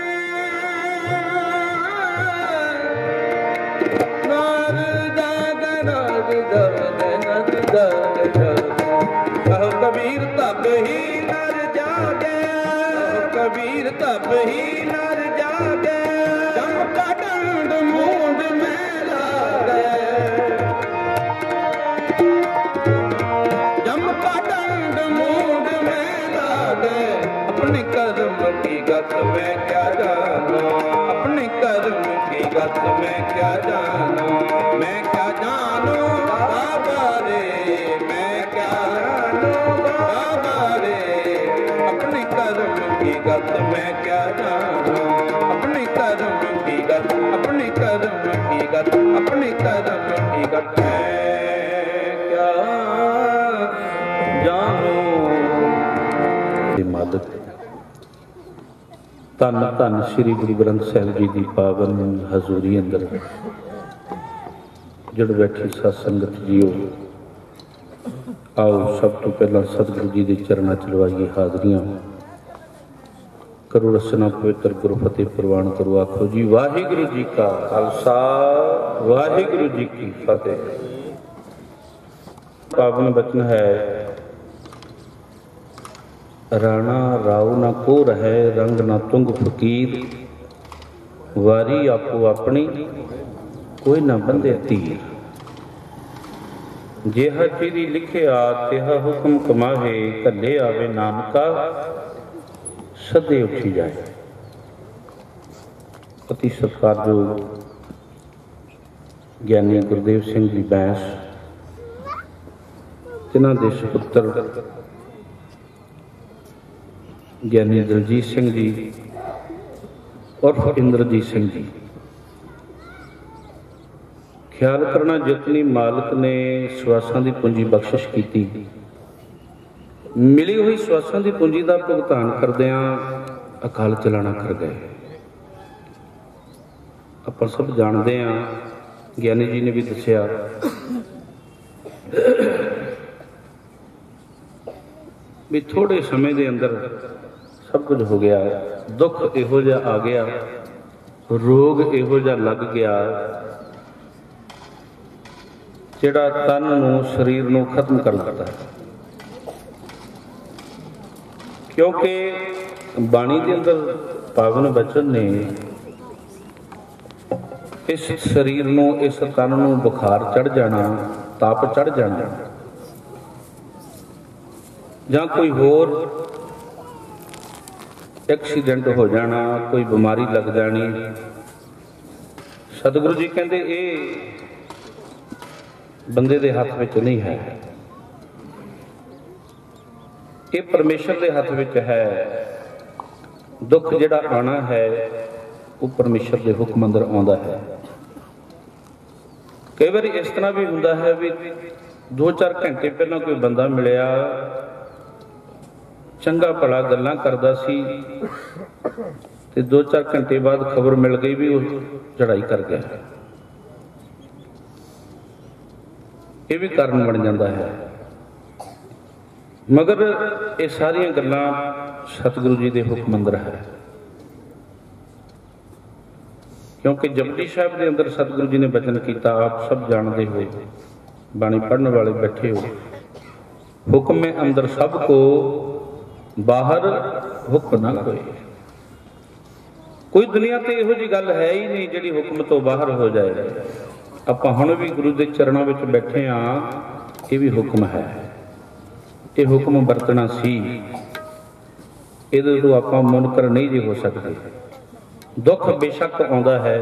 नर जागे, नर जागे, नर जागे, जागे। कहो कबीर तब ही नर जागे, कहो कबीर तब ही नर जागे, जम का दंड मूंद में लागे, जम का दंड मूंद में लागे, अपने कर्म की गत में क्या जानो, अपने कर्म की गत में क्या जानो, मैं क्या जानू बाबा रे, मैं क्या जानू बाबा रे, अपने कर्म की गत में क्या जानो, अपने कर्म की गत, अपने कर्म की गत, अपने कर्म की गत में क्या जानो। ਮਾਲਕ, ਧੰਨ ਧੰਨ ਸ੍ਰੀ ਗੁਰੂ ਗ੍ਰੰਥ ਸਾਹਿਬ ਜੀ ਦੀ ਪਾਵਨ ਹਜ਼ੂਰੀ ਅੰਦਰ ਜੁੜ ਬੈਠੀ ਸਤ ਸੰਗਤ ਜੀਓ, ਆਓ ਸਭ ਤੋਂ ਪਹਿਲਾਂ ਸਤਿਗੁਰੂ ਜੀ ਦੇ ਚਰਨਾਂ ਚ ਲਵਾਈਏ ਹਾਜ਼ਰੀਆਂ। ਕਰੋ ਰਸਨਾ ਪਵਿੱਤਰ ਗੁਰੂ ਫਤਿਹ ਪ੍ਰਵਾਨ ਕਰੋ। ਆਖੋ ਜੀ ਵਾਹਿਗੁਰੂ ਜੀ ਕਾ ਖਾਲਸਾ, ਵਾਹਿਗੁਰੂ ਜੀ ਕੀ ਫਤਿਹ। ਪਾਵਨ ਬਚਨ ਹੈ, ਰਾਣਾ ਰਾਉ ਨਾ ਕੋ ਰਹਿ, ਰੰਗ ਨਾ ਤੁੰਗ ਫਕੀਰ, ਵਾਰੀ ਆਪੋ ਆਪਣੀ ਕੋਈ ਨਾ ਬੰਦੇ ਧੀਰ। ਜਿਹਾ ਚੀਰੀ ਲਿਖਿਆ ਤਿਹਾ ਹੁਕਮ ਕਮਾਵੇ, ਘੱਲੇ ਆਵੇ ਨਾਨਕਾ ਸਦੇ ਉੱਠੀ ਜਾਏ। ਅਤੀ ਸਤਿਕਾਰਯੋਗ ਗਿਆਨੀ ਗੁਰਦੇਵ ਸਿੰਘ ਜੀ ਬੈਂਸ, ਜਿਨ੍ਹਾਂ ਦੇ ਸੁਪੁੱਤਰ ਗਿਆਨੀ ਦਲਜੀਤ ਸਿੰਘ ਜੀ ਉਰਫ ਇੰਦਰਜੀਤ ਸਿੰਘ ਜੀ, ਖਿਆਲ ਕਰਨਾ ਜਿਤਨੀ ਮਾਲਕ ਨੇ ਸਵਾਸਾਂ ਦੀ ਪੂੰਜੀ ਬਖਸ਼ਿਸ਼ ਕੀਤੀ, ਮਿਲੀ ਹੋਈ ਸਵਾਸਾਂ ਦੀ ਪੂੰਜੀ ਦਾ ਭੁਗਤਾਨ ਕਰਦਿਆਂ ਅਕਾਲ ਚਲਾਣਾ ਕਰ ਗਏ। ਆਪਾਂ ਸਭ ਜਾਣਦੇ ਹਾਂ, ਗਿਆਨੀ ਜੀ ਨੇ ਵੀ ਦੱਸਿਆ, ਵੀ ਥੋੜੇ ਸਮੇਂ ਦੇ ਅੰਦਰ ਸਭ ਕੁਝ ਹੋ ਗਿਆ। ਦੁੱਖ ਇਹੋ ਜਿਹਾ ਆ ਗਿਆ, ਰੋਗ ਇਹੋ ਜਿਹਾ ਲੱਗ ਗਿਆ ਜਿਹੜਾ ਤਨ ਨੂੰ, ਸਰੀਰ ਨੂੰ ਖਤਮ ਕਰ ਦਿੱਤਾ। ਕਿਉਂਕਿ ਬਾਣੀ ਦੇ ਅੰਦਰ ਪਾਵਨ ਬਚਨ ਨੇ ਇਸ ਸਰੀਰ ਨੂੰ, ਇਸ ਤਨ ਨੂੰ ਬੁਖਾਰ ਚੜ ਜਾਣਾ, ਤਾਪ ਚੜ ਜਾਣਾ, ਜਾਂ ਕੋਈ ਹੋਰ ਐਕਸੀਡੈਂਟ ਹੋ ਜਾਣਾ, ਕੋਈ ਬਿਮਾਰੀ ਲੱਗ ਜਾਣੀ, ਸਤਿਗੁਰੂ ਜੀ ਕਹਿੰਦੇ ਇਹ ਬੰਦੇ ਦੇ ਹੱਥ ਵਿੱਚ ਨਹੀਂ ਹੈ, ਇਹ ਪਰਮੇਸ਼ਰ ਦੇ ਹੱਥ ਵਿੱਚ ਹੈ। ਦੁੱਖ ਜਿਹੜਾ ਆਉਣਾ ਹੈ ਉਹ ਪਰਮੇਸ਼ਰ ਦੇ ਹੁਕਮ ਅੰਦਰ ਆਉਂਦਾ ਹੈ। ਕਈ ਵਾਰੀ ਇਸ ਤਰ੍ਹਾਂ ਵੀ ਹੁੰਦਾ ਹੈ ਵੀ ਦੋ ਚਾਰ ਘੰਟੇ ਪਹਿਲਾਂ ਕੋਈ ਬੰਦਾ ਮਿਲਿਆ, ਚੰਗਾ ਭਲਾ ਗੱਲਾਂ ਕਰਦਾ ਸੀ, ਤੇ ਦੋ ਚਾਰ ਘੰਟੇ ਬਾਅਦ ਖਬਰ ਮਿਲ ਗਈ ਵੀ ਉਹ ਚੜਾਈ ਕਰ ਗਿਆ। ਇਹ ਵੀ ਕਾਰਨ ਬਣ ਜਾਂਦਾ ਹੈ। ਮਗਰ ਇਹ ਸਾਰੀਆਂ ਗੱਲਾਂ ਸਤਿਗੁਰੂ ਜੀ ਦੇ ਹੁਕਮ ਅੰਦਰ ਹੈ। ਕਿਉਂਕਿ ਜਪਜੀ ਸਾਹਿਬ ਦੇ ਅੰਦਰ ਸਤਿਗੁਰੂ ਜੀ ਨੇ ਬਚਨ ਕੀਤਾ, ਆਪ ਸਭ ਜਾਣਦੇ ਹੋਏ, ਬਾਣੀ ਪੜ੍ਹਨ ਵਾਲੇ ਬੈਠੇ ਹੋ, ਹੁਕਮ ਮੈਂ ਅੰਦਰ ਸਭ ਕੋ, ਬਾਹਰ ਹੁਕਮ ਨਾ ਕੋਈ। ਕੋਈ ਦੁਨੀਆ ਤੇ ਇਹੋ ਜਿਹੀ ਗੱਲ ਹੈ ਹੀ ਨਹੀਂ ਜਿਹੜੀ ਹੁਕਮ ਤੋਂ ਬਾਹਰ ਹੋ ਜਾਏ। ਆਪਾਂ ਹੁਣ ਵੀ ਗੁਰੂ ਦੇ ਚਰਨਾਂ ਵਿੱਚ ਬੈਠੇ ਹਾਂ, ਇਹ ਵੀ ਹੁਕਮ ਹੈ, ਇਹ ਹੁਕਮ ਵਰਤਣਾ ਸੀ, ਇਹਦੇ ਤੋਂ ਆਪਾਂ ਮੁਨਕਰ ਨਹੀਂ ਜੀ ਹੋ ਸਕਦੇ। ਦੁੱਖ ਬੇਸ਼ੱਕ ਆਉਂਦਾ ਹੈ।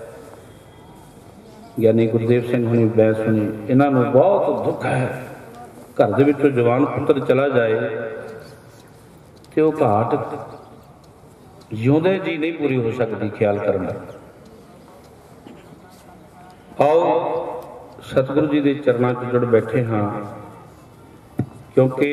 ਗਿਆਨੀ ਗੁਰਦੇਵ ਸਿੰਘ ਹੁਣੀ, ਬੈਂਸ ਹੁਣੀ, ਇਹਨਾਂ ਨੂੰ ਬਹੁਤ ਦੁੱਖ ਹੈ। ਘਰ ਦੇ ਵਿੱਚੋਂ ਜਵਾਨ ਪੁੱਤਰ ਚਲਾ ਜਾਏ ਤੇ ਉਹ ਘਾਟ ਜਿਉਂਦੇ ਜੀ ਨਹੀਂ ਪੂਰੀ ਹੋ ਸਕਦੀ। ਖਿਆਲ ਕਰਨਾ। ਆਓ ਸਤਿਗੁਰੂ ਜੀ ਦੇ ਚਰਨਾਂ 'ਚ ਜੁੜ ਬੈਠੇ ਹਾਂ, ਕਿਉਂਕਿ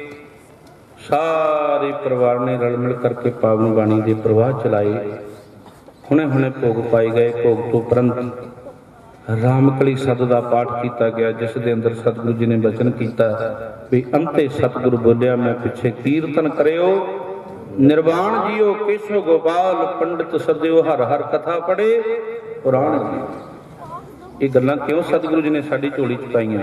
ਸਾਰੇ ਪਰਿਵਾਰ ਨੇ ਰਲ ਮਿਲ ਕਰਕੇ ਪਾਵਨ ਬਾਣੀ ਦੇ ਪ੍ਰਵਾਹ ਚਲਾਏ। ਹੁਣੇ ਹੁਣੇ ਭੋਗ ਪਾਏ ਗਏ। ਭੋਗ ਤੋਂ ਉਪਰੰਤ ਰਾਮਕਲੀ ਸੱਦ ਦਾ ਪਾਠ ਕੀਤਾ ਗਿਆ, ਜਿਸ ਦੇ ਅੰਦਰ ਸਤਿਗੁਰੂ ਜੀ ਨੇ ਬਚਨ ਕੀਤਾ ਵੀ ਅੰਤੇ ਸਤਿਗੁਰੂ ਬੋਲਿਆ, ਮੈਂ ਪਿੱਛੇ ਕੀਰਤਨ ਕਰਿਓ, ਨਿਰਵਾਣ ਜੀਓ ਕੇਸ਼ੋ ਗੋਪਾਲ, ਪੰਡਿਤ ਸਦਿਓ ਹਰ ਹਰ ਕਥਾ ਪੜੇ ਪੁਰਾਣ ਜੀ। ਇਹ ਗੱਲਾਂ ਕਿਉਂ ਸਤਿਗੁਰੂ ਜੀ ਨੇ ਸਾਡੀ ਝੋਲੀ ਚ ਪਾਈਆਂ?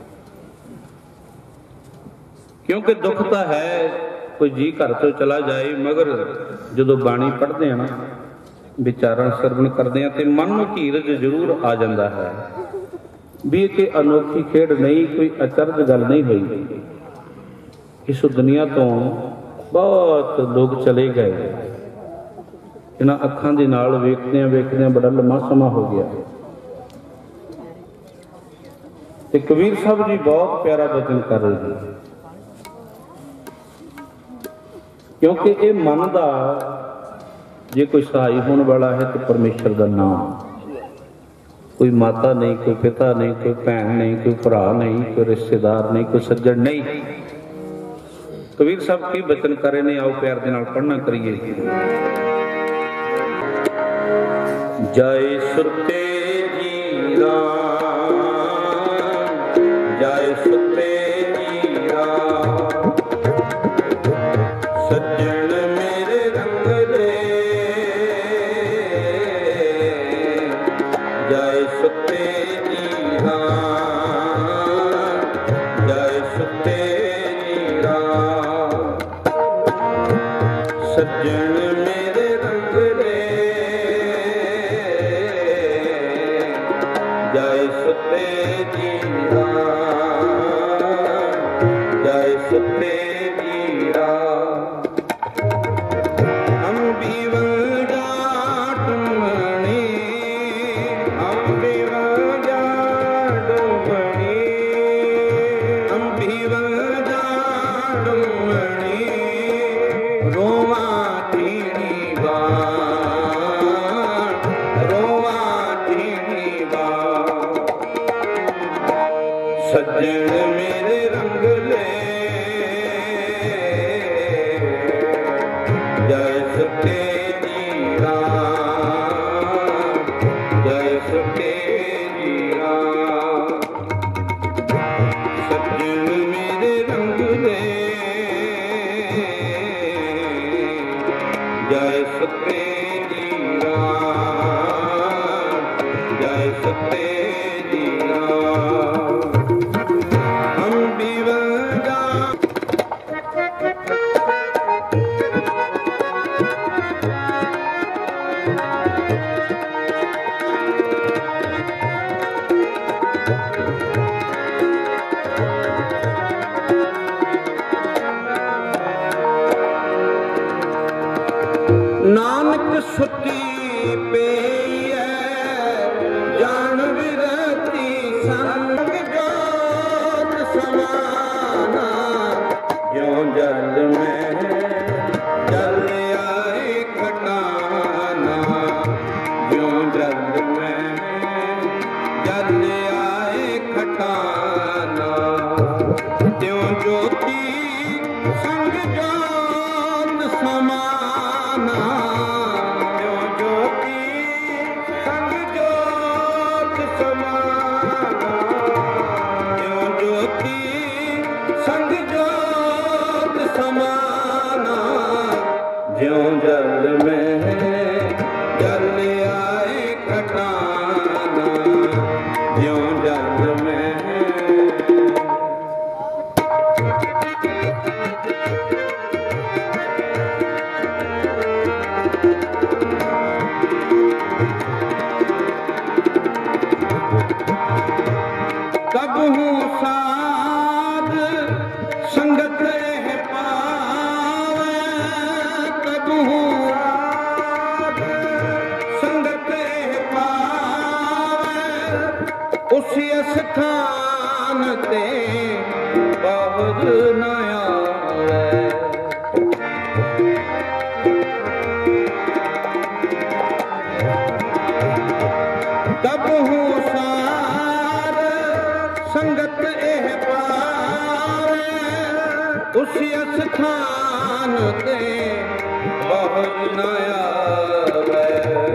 ਕਿਉਂਕਿ ਦੁੱਖ ਤਾਂ ਹੈ, ਕੋਈ ਜੀ ਘਰ ਤੋਂ ਚਲਾ ਜਾਏ, ਮਗਰ ਜਦੋਂ ਬਾਣੀ ਪੜ੍ਹਦੇ ਆ ਨਾ, ਵਿਚਾਰਾਂ ਸਰਵਣ ਕਰਦੇ ਆ, ਤੇ ਮਨ ਨੂੰ ਧੀਰਜ ਜ਼ਰੂਰ ਆ ਜਾਂਦਾ ਹੈ ਵੀ ਇਹ ਕਿ ਅਨੋਖੀ ਖੇਡ ਨਹੀਂ, ਕੋਈ ਅਚਰਜ ਗੱਲ ਨਹੀਂ ਹੋਈ। ਇਸ ਦੁਨੀਆ ਤੋਂ ਬਹੁਤ ਲੋਕ ਚਲੇ ਗਏ। ਇਹਨਾਂ ਅੱਖਾਂ ਦੇ ਨਾਲ ਵੇਖਦਿਆਂ ਵੇਖਦਿਆਂ ਬੜਾ ਲੰਮਾ ਸਮਾਂ ਹੋ ਗਿਆ। ਤੇ ਕਬੀਰ ਸਾਹਿਬ ਜੀ ਬਹੁਤ ਪਿਆਰਾ ਬਚਨ ਕਰ ਰਹੇ ਜੀ, ਕਿਉਂਕਿ ਇਹ ਮਨ ਦਾ ਜੇ ਕੋਈ ਸਹਾਈ ਹੋਣ ਵਾਲਾ ਹੈ ਤੇ ਪਰਮੇਸ਼ਰ ਦਾ ਨਾਮ। ਕੋਈ ਮਾਤਾ ਨਹੀਂ, ਕੋਈ ਪਿਤਾ ਨਹੀਂ, ਕੋਈ ਭੈਣ ਨਹੀਂ, ਕੋਈ ਭਰਾ ਨਹੀਂ, ਕੋਈ ਰਿਸ਼ਤੇਦਾਰ ਨਹੀਂ, ਕੋਈ ਸੱਜਣ ਨਹੀਂ। ਕਬੀਰ ਸਾਹਿਬ ਕੀ ਬਚਨ ਕਰ ਰਹੇ ਨੇ, ਆਓ ਪਿਆਰ ਦੇ ਨਾਲ ਪੜ੍ਹਨਾ ਕਰੀਏ। ਜੈ ਸੁਤੇ ਜੀ ਰਾਮ, ਜੈ ਸੁਤੇ ਜੀ ਰਾਮ, ਸੱਜਣ ਮੇਰੇ ਰੰਗ ਦੇ, ਜੈ ਸੁਤੇ ਜੀ ਰਾਮ, ਜੈ ਸੁਤੇ ਜੀ ਰਾਮ, ਸੱਜਣ ਮੇਰੇ ਰੰਗ ਦੇ, ਜੈ ਸੁਤੇ ਜੀ ਰਾਮ, ਜੈ ਸੁਤੇ ਜੀ ਰਾਮ, ਅੰਬੀ ਵੰਜਾ ਟੁੰਮਣੀ, ਅੰਬੀ ਵੰਜਾ ਟੁੰਮਣੀ, ਅੰਬੀ ਵੰਜਾ ਟੁੰਮਣੀ, ਰੋਵਾਂ ਟੀਣੀ ਬਾਣ, ਰੋਵਾਂ ਟੀਣੀ ਬਾਣ, ਸੱਜਣ ਮੇਰੇ ਰੰਗ ਲੈ, ਜੈ ਸੁਤੇ ਜੀ ਰਾਮ, ਜੈ ਸੁਤੇ ਜੀ ਰਾਮ, ਸੱਜਣ ਮੇਰੇ ਰੰਗ ਲੈ, ਜੈ ਸੁਤੇ ਜੀ ਰਾਮ, ਜੈ ਸੁਤੇ ਜੀ ਰਾਮ, ਅੰਬੀ ਵੰਜਾ ਨਾਨਕ ਸੁੱਤੀ ਪਈ ਐ, ਜਾਣ ਵਿਰਤੀ ਸੰਗ ਜੋਤ ਸਮਾਨਾ, ਜਿਉ ਜਲ ਮੈਂ ਜਲ ਆਏ ਖਟਾਨਾ, ਜਿਉ ਜਲ ਮੈਂ ਜਲ ਆਏ ਖਟਾਨਾ, ਤਿਉ ਜੋਤੀ ਸੰਗ ਜੋਤ ਸਮਾਨਾ, ਤਿਉ ਜੋਤੀ ਸੰਗ ਜੋਤ ਸਮਾਨਾ, ਤਿਉ ਜੋਤੀ ਸੰਗ ਜੋਤ ਸਮਾਨਾ, ਜਿਉ ਜਲ ਮੈਂ ਜਲ ਆਏ ਖਟਾਨਾ, ਜਿਉ ਜਲ ਮੈਂ ਕਬਹੂ ਸਾਧ ਸੰਗਤ ਇਹ ਪਾਵੈ, ਕਬਹੂ ਸਾਧ ਸੰਗਤ ਇਹ ਪਾਵੈ, ਉਸੀ ਅਸਥਾਨ ਤੇ ਬਹੁਤ ਨ ਆਵੈ, ਕਬਹੂ ਸਾਧ ਸੰਗਤ ਇਹ ਪਾਵੈ, ਉਸੀ ਅਸਥਾਨ ਤੇ ਬਹੁਤ ਨ ਆਵੈ,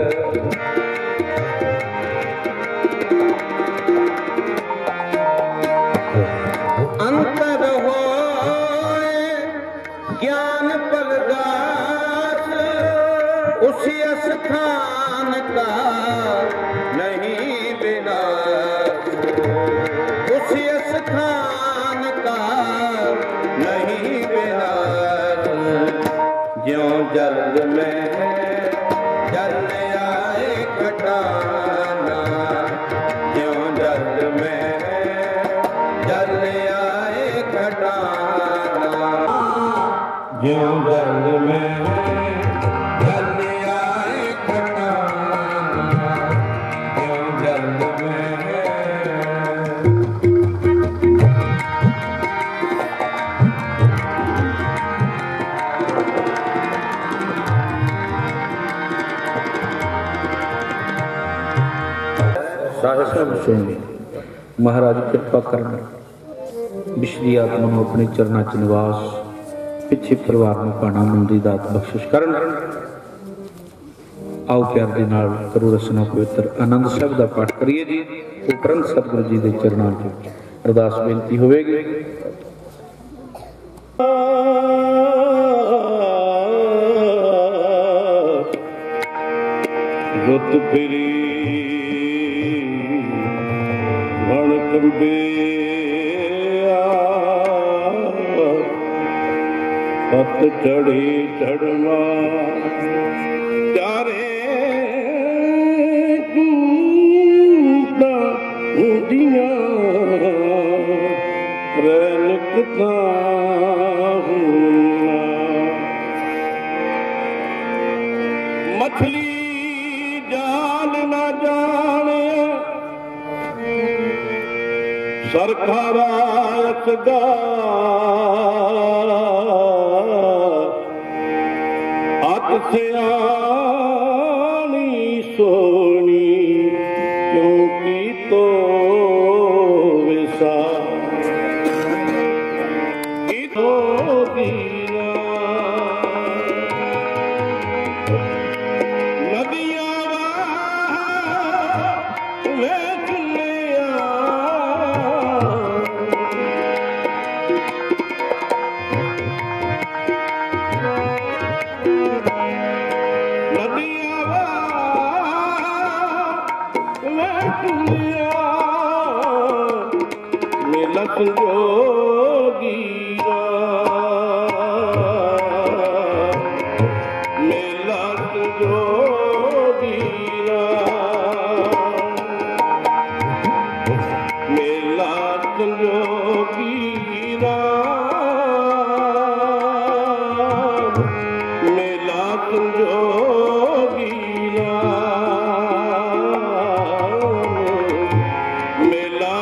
ਅੰਤਰ ਹੋਏ ਗਿਆਨ ਪ੍ਰਗਾਸ, ਉਸੀ ਅਸਥਾਨ ਕਾ ਨਹੀਂ ਵਿਨਾਸ਼, ਉਸੀ ਅਸਥਾਨ ਕਾ ਨਹੀਂ ਵਿਨਾਸ਼, ਜਿਉ ਜਲ ਮੈਂ ਜਲ ਆਏ ਖਟਾਨਾ, ਜਿਉ ਜਲ ਮੈਂ ਜਲ ਆਏ ਖਟਾਨਾ, ਜਿਉ ਜਲ ਮੈਂ ਜਲ ਆਏ ਖਟਾਨਾ, ਜਿਉ ਜਲ ਮੈਂ ਸਾਹਿਬ ਸੁਣਦੇ। ਮਹਾਰਾਜ ਕਿਰਪਾ ਕਰਨ, ਵਿਸ਼ਦੀ ਆਤਮਾ ਨੂੰ ਆਪਣੇ ਚਰਨਾਂ 'ਚ ਨਿਵਾਸ ਪਿੱਛੇ ਪਰਿਵਾਰ ਨੂੰ ਪਾਣਾ ਮਿਲਣ ਦੀ ਦਾਤ ਬਖਸ਼ਿਸ਼ ਕਰਨ। ਆਓ ਪਿਆਰ ਦੇ ਨਾਲ ਕਰੋ ਰਸਨਾ ਪਵਿੱਤਰ ਆਨੰਦ ਸਾਹਿਬ ਦਾ ਪਾਠ ਕਰੀਏ ਜੀ। ਉਪਰੰਤ ਸਤਿਗੁਰੂ ਜੀ ਦੇ ਚਰਨਾਂ 'ਚ ਅਰਦਾਸ ਬੇਨਤੀ ਹੋਵੇਗੀ। ਗੁੱਤ ਫਿਰੀ ਵਣ ਕੰਬਿਆ ਪਤ ਚੜੀ ਚੜਨਾ ਚਾਰੇ ਕੂਟਾਂ ਹੁੰਦੀਆਂ ਰੈਨਕਤਾ ਹੁਣਾ ਮਛਲੀ ਜਾਲ ਨਾ ਜਾਣੇ ਸਰਕਾਰਾ ਅਸਗਾ ਅਤ ਸਿਆਣੀ ਸੋਣੀ ਕਿਉਂਕਿ ਤੋ ਵਿਸਾ ਇਤੋ ਦੀਨਾ ਨਦੀਆਂ ਵੇਖ ਲਿਆ ਮੇਲਾ ਸੰਜੋਗੀਰਾ ਮੇਲਾ ਸੰਜੋਗੀਰਾ ਮੇਲਾ ਸੰਜੋਗੀਰਾ ਮੇਲਾ ਸੰਜੋਗੀਰਾ ਮੇਲਾ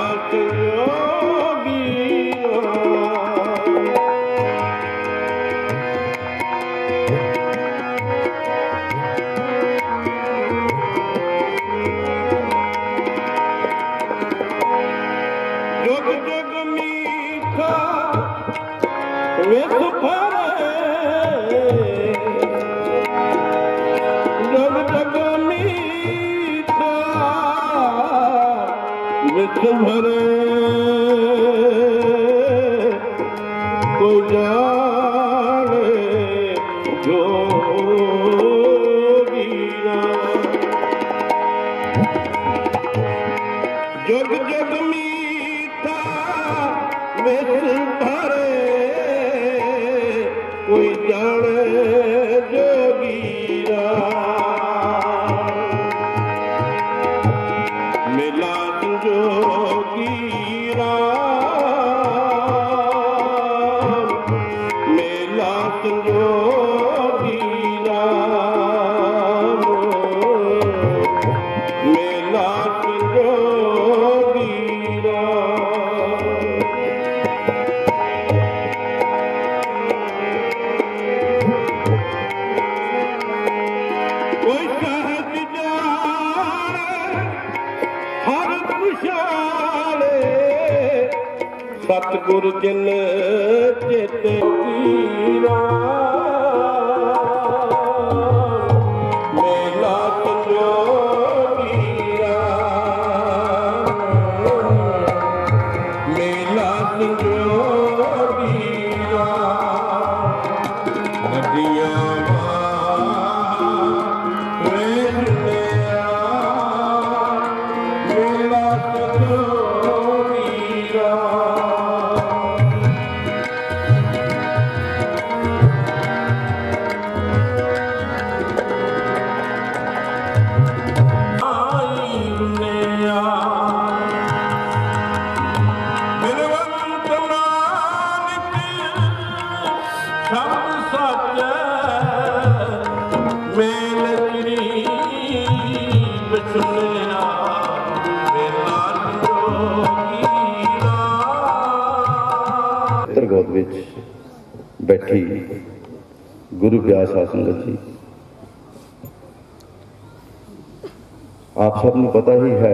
ਜੁਗ ਜੁਗ ਮੀਠਾ ਵਿਸ ਭਰੇ ਜੁਗ ਜੁਗ ਮੀਠਾ ਵਿਸ ਭਰੇ ਕੋਈ ਜਾਣੇ ਜੋਗੀਰਾ ਜੁਗ ਜੁਗ ਮੀਠਾ ਵਿਸ ਭਰੇ ਕੋਈ ਜਾਣੇ ਜੋਗੀਰਾ ਮੇਲਾ ਸੰਜੋਗੀਰਾ ਮੇਲਾ ਸੰਜੋਗੀਰਾ ਮੇਲਾ ਸੰਜੋਗੀਰਾ ਕੋਈ ਸਹਿਜ ਜਾਣੇ ਹਰ ਪੁਛਾਲੇ ਸਤਿਗੁਰ ਜਿਨ ਚੇਤੇ ਕੀਰਾ ਮੇਲਾ ਸੰਜੋਗੀਰਾ ਮੇਲਾ ਸੰਜੋਗੀਰਾ ਨਦੀਆਂ ਵੇਖ ਲਿਆ ਮੇਲਾ ਸੰਜੋਗੀਰਾ ਗੋਦ ਵਿੱਚ ਬੈਠੀ ਗੁਰੂ ਪਿਆਸ ਸੰਗਤ ਜੀ, ਆਪ ਸਭ ਨੂੰ ਪਤਾ ਹੀ ਹੈ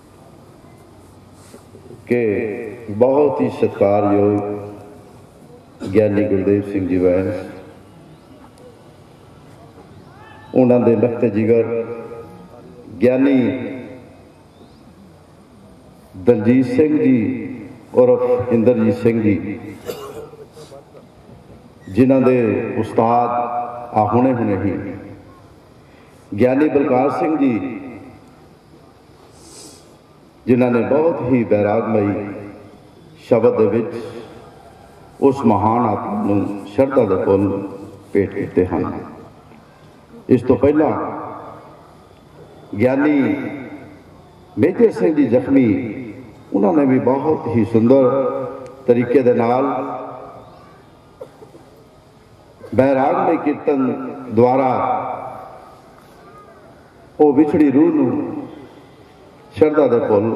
ਕਿ ਬਹੁਤ ਹੀ ਸਤਿਕਾਰਯੋਗ ਗਿਆਨੀ ਗੁਰਦੇਵ ਸਿੰਘ ਜੀ ਵੈਂਸ, ਉਹਨਾਂ ਦੇ ਲਖਤੇ ਜਿਗਰ ਗਿਆਨੀ ਦਲਜੀਤ ਸਿੰਘ ਜੀ ਉਰਫ ਇੰਦਰਜੀਤ ਸਿੰਘ ਜੀ, ਜਿਨ੍ਹਾਂ ਦੇ ਉਸਤਾਦ ਆ ਹੁਣੇ ਹੁਣੇ ਹੀ ਗਿਆਨੀ ਬਲਕਾਰ ਸਿੰਘ ਜੀ, ਜਿਨ੍ਹਾਂ ਨੇ ਬਹੁਤ ਹੀ ਬੈਰਾਗਮਈ ਸ਼ਬਦ ਦੇ ਵਿੱਚ ਉਸ ਮਹਾਨ ਆਤਮਾ ਨੂੰ ਸ਼ਰਧਾ ਦੇ ਫੁੱਲ ਭੇਟ ਕੀਤੇ ਹਨ। ਇਸ ਤੋਂ ਪਹਿਲਾਂ ਗਿਆਨੀ ਮੇਜਰ ਸਿੰਘ ਜੀ ਜ਼ਖਮੀ, ਉਹਨਾਂ ਨੇ ਵੀ ਬਹੁਤ ਹੀ ਸੁੰਦਰ ਤਰੀਕੇ ਦੇ ਨਾਲ ਬੈਰਾਗਮਈ ਕੀਰਤਨ ਦੁਆਰਾ ਉਹ ਵਿਛੜੀ ਰੂਹ ਨੂੰ ਸ਼ਰਧਾ ਦੇ ਫੁੱਲ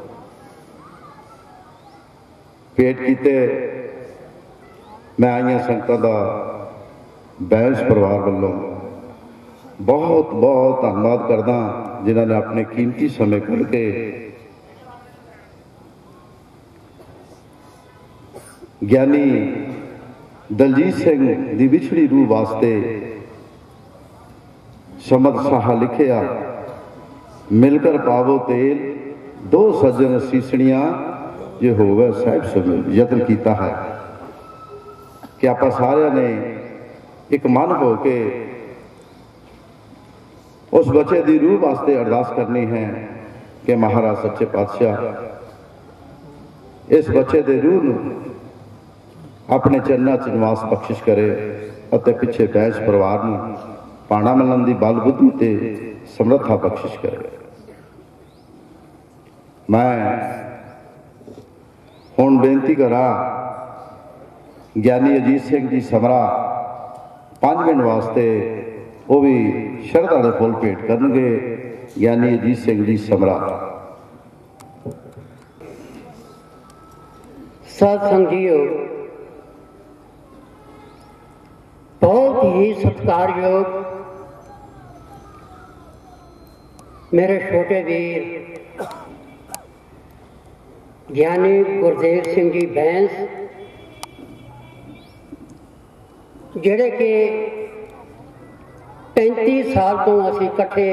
ਭੇਟ ਕੀਤੇ। ਮੈਂ ਆਈਆਂ ਸੰਗਤਾਂ ਦਾ ਬੈਂਸ ਪਰਿਵਾਰ ਵੱਲੋਂ ਬਹੁਤ ਬਹੁਤ ਧੰਨਵਾਦ ਕਰਦਾ, ਜਿਨ੍ਹਾਂ ਨੇ ਆਪਣੇ ਕੀਮਤੀ ਸਮੇਂ ਕੱਢ ਕੇ ਗਿਆਨੀ ਦਲਜੀਤ ਸਿੰਘ ਦੀ ਵਿਛੜੀ ਰੂਹ ਵਾਸਤੇ ਸ਼ਮਦ ਸਾਹਾ ਲਿਖਿਆ, ਮਿਲकर पावो तेल दो सज्जन सीसणियां जे होवे साहिब सुमेल। यतन किया है कि आप सारे ने एक मन हो के उस बच्चे की रूह वास्ते अरदास करनी है कि महाराज सच्चे पातशाह इस बच्चे की रूह नूं अपने चरणों च निवास बख्शिश करे और पिछे बैच परिवार नूं पाणा मिलन की बल बुद्धि ते समर्था बख्शिश करे। मैं हुण बेनती करा ज्ञानी अजीत सिंह जी समरा पांच मिनट वास्ते वो भी शरधा के फुल भेंट करनगे। ज्ञानी अजीत सिंह जी समरा। सत्संग जीओ, बहुत ही सत्कारयोग मेरे छोटे वीर ज्ञानी गुरदेव सिंह जी बैंस, जिहड़े कि पैंती साल तो असीं इकट्ठे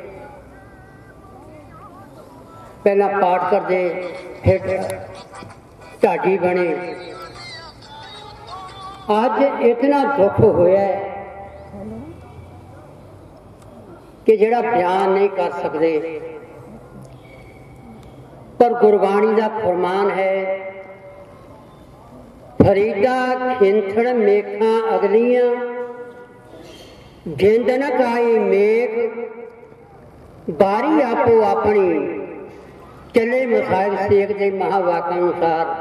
पहला पाठ करते, फिर ढाडी बने। अज इतना दुख होया कि जिहड़ा बयान नहीं कर सकते, पर गुरबाणी का फरमान है, फरीदा खिंथड़ मेखा अगलियां जिंद न काई मेघ, बारी आपो अपनी चले मसाइल सेक के महावाका अनुसार।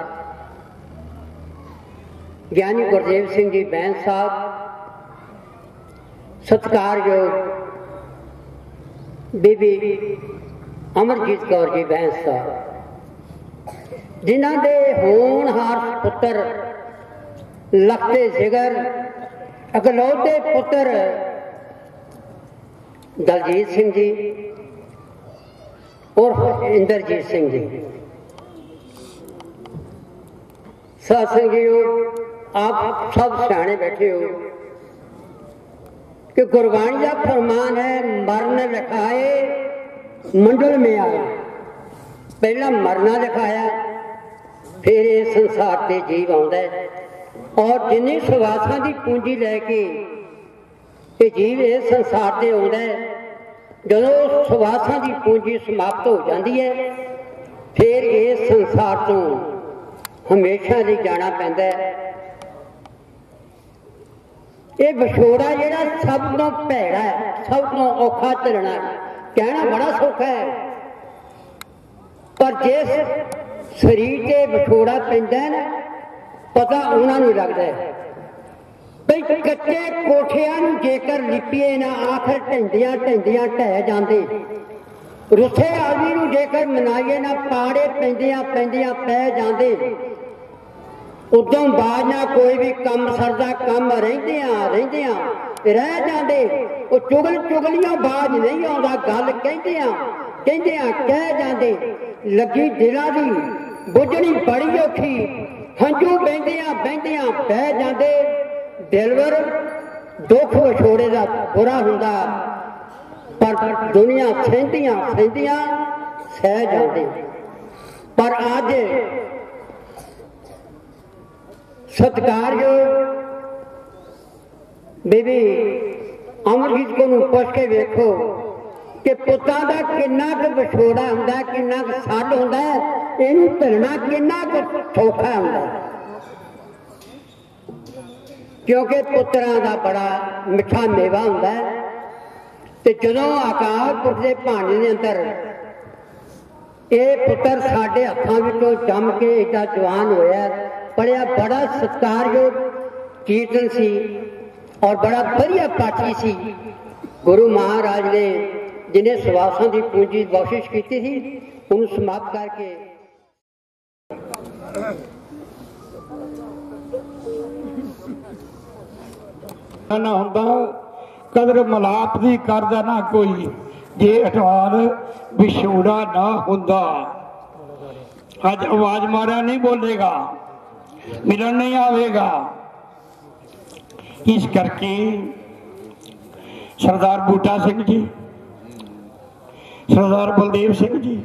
ज्ञानी गुरदेव सिंह जी बैंस साहब, सत्कारयोग बीबी अमरजीत कौर जी बैंस साहब, जिन्हां दे होनहार पुत्र लखते जिगर अगलौते पुत्र दलजीत सिंह जी और इंद्रजीत सिंह जी। सत्संग जीओ, आप सब सियाणे बैठे हो कि गुरबाणी का फरमान है, मरण लिखाए मंडल में आया। पहला मरना लिखाया, फिर इस संसार से जीव आउंदा है। और जिन्नी सुवासां की पूंजी लैके ये जीव इस संसार से आउंदा है, जदों सुवासां की पूंजी समाप्त हो जाती है, फिर इस संसार तो हमेशा ही जाना पैंदा है। ये विछोड़ा जिहड़ा सब तो भैड़ा है, सब तो औखा झलना है। कहना बड़ा सौखा है, पर जिस शरीर से विछोड़ा पैंदा है ना, पता उन्होंने लगता है भाई कच्चे कोठियां नूं जेकर लिपीए ना, आखिर ढंदियां ढंदियां ढह जाते। रुसे आदमी नूं जेकर मनाइए ना, पाड़े पैंदियां पैंदियां पै जाते। उदों बाद ना कोई भी कम सरदा, कम रहिंदियां रहिंदियां रह जाते। वो चुगल चुगलियां बाज नहीं आउंदा, गल कहंदियां कहंदियां कह जाते। लगी दिलां दी बुझणी बड़ी औखी, ਹੰਝੂ ਬਹਿੰਦਿਆਂ ਬਹਿੰਦਿਆਂ ਬਹਿ ਜਾਂਦੇ, ਦਿਲਵਰ ਦੁੱਖ ਵਿਛੋੜੇ ਦਾ ਬੁਰਾ ਹੁੰਦਾ, ਪਰ ਦੁਨੀਆ ਸਹਿੰਦੀਆਂ ਸਹਿੰਦੀਆਂ ਸਹਿ ਜਾਂਦੇ। ਪਰ ਅੱਜ ਸਤਿਕਾਰਯੋਗ ਬੀਬੀ ਅਮਰਜੀਤ ਕੌਰ ਨੂੰ ਪੁੱਛ ਕੇ ਵੇਖੋ ਕਿ ਪੁੱਤਾਂ ਦਾ ਕਿੰਨਾ ਕੁ ਵਿਛੋੜਾ ਹੁੰਦਾ, ਕਿੰਨਾ ਕੁ ਸੱਡ ਹੁੰਦਾ, ਇਹਨੂੰ ਧਰਨਾ ਕਿੰਨਾ ਕੁ ਸੌਖਾ ਹੁੰਦਾ। ਕਿਉਂਕਿ ਪੁੱਤਰਾਂ ਦਾ ਬੜਾ ਮਿੱਠਾ ਮੇਵਾ ਹੁੰਦਾ, ਤੇ ਜਦੋਂ ਅਕਾਲ ਪੁਰਖ ਦੇ ਭਾਂਡੇ ਦੇ ਅੰਦਰ ਇਹ ਪੁੱਤਰ ਸਾਡੇ ਹੱਥਾਂ ਵਿੱਚੋਂ ਜੰਮ ਕੇ ਏਡਾ ਜਵਾਨ ਹੋਇਆ, ਪੜਿਆ ਬੜਾ ਸਤਿਕਾਰਯੋਗ ਕੀਰਤਨ ਸੀ ਔਰ ਬੜਾ ਵਧੀਆ ਪਾਠੀ ਸੀ। ਗੁਰੂ ਮਹਾਰਾਜ ਨੇ ਜਿਹਨੇ ਸਵਾਸਾਂ ਦੀ ਪੂੰਜੀ ਬਖਸ਼ਿਸ਼ ਕੀਤੀ ਸੀ, ਉਹਨੂੰ ਸਮਾਪਤ ਕਰਕੇ ਨਾ ਹੁੰਦਾ ਕਦਰ ਮਲਾਪ ਦੀ ਕਰਦਾ ਨਾ ਕੋਈ, ਜੇ ਅਠਵਾਰ ਵਿਛੋੜਾ ਨਾ ਹੁੰਦਾ। ਅੱਜ ਆਵਾਜ਼ ਮਾਰਿਆ ਨਹੀਂ ਬੋਲੇਗਾ, ਮਿਲਣ ਨਹੀਂ ਆਵੇਗਾ। ਇਸ ਕਰਕੇ ਸਰਦਾਰ ਬੂਟਾ ਸਿੰਘ ਜੀ, ਸਰਦਾਰ ਬਲਦੇਵ ਸਿੰਘ ਜੀ,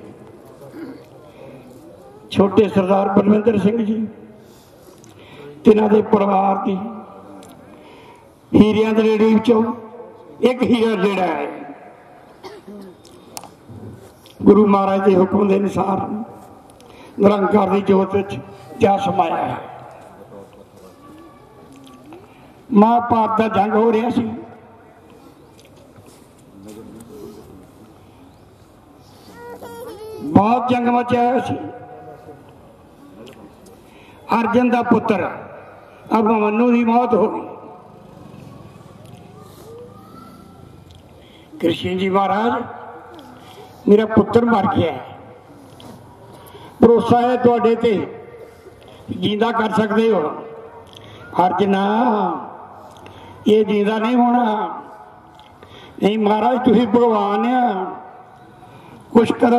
ਛੋਟੇ ਸਰਦਾਰ ਬਲਵਿੰਦਰ ਸਿੰਘ ਜੀ, ਤਿੰਨਾਂ ਦੇ ਪਰਿਵਾਰ ਦੀ ਹੀਰਿਆਂ ਦੀ ਰੇੜੀ ਵਿੱਚੋਂ ਇੱਕ ਹੀਰਾ ਜਿਹੜਾ ਹੈ ਗੁਰੂ ਮਹਾਰਾਜ ਦੇ ਹੁਕਮ ਦੇ ਅਨੁਸਾਰ ਨਿਰੰਕਾਰ ਦੀ ਜੋਤ ਵਿੱਚ ਜਾ ਸਮਾਇਆ ਹੈ। ਮਹਾਂਭਾਰਤ ਦਾ ਜੰਗ ਹੋ ਰਿਹਾ ਸੀ। ਬਹੁਤ ਜੰਗ ਮਚਿਆ ਸੀ। ਅਰਜਨ ਦਾ ਪੁੱਤਰ ਅਭਿਮਨੂ ਦੀ ਮੌਤ ਹੋ ਗਈ। ਕ੍ਰਿਸ਼ਨ ਜੀ ਮਹਾਰਾਜ, ਮੇਰਾ ਪੁੱਤਰ ਮਰ ਗਿਆ, ਭਰੋਸਾ ਹੈ ਤੁਹਾਡੇ ਤੇ, ਜਿੰਦਾ ਕਰ ਸਕਦੇ ਹੋ। ਅਰਜਨਾ, ਇਹ ਜਿੰਦਾ ਨਹੀਂ ਹੋਣਾ। ਨਹੀਂ ਮਹਾਰਾਜ, ਤੁਸੀਂ ਭਗਵਾਨ ਆ, ਕੁਛ ਕਰੋ।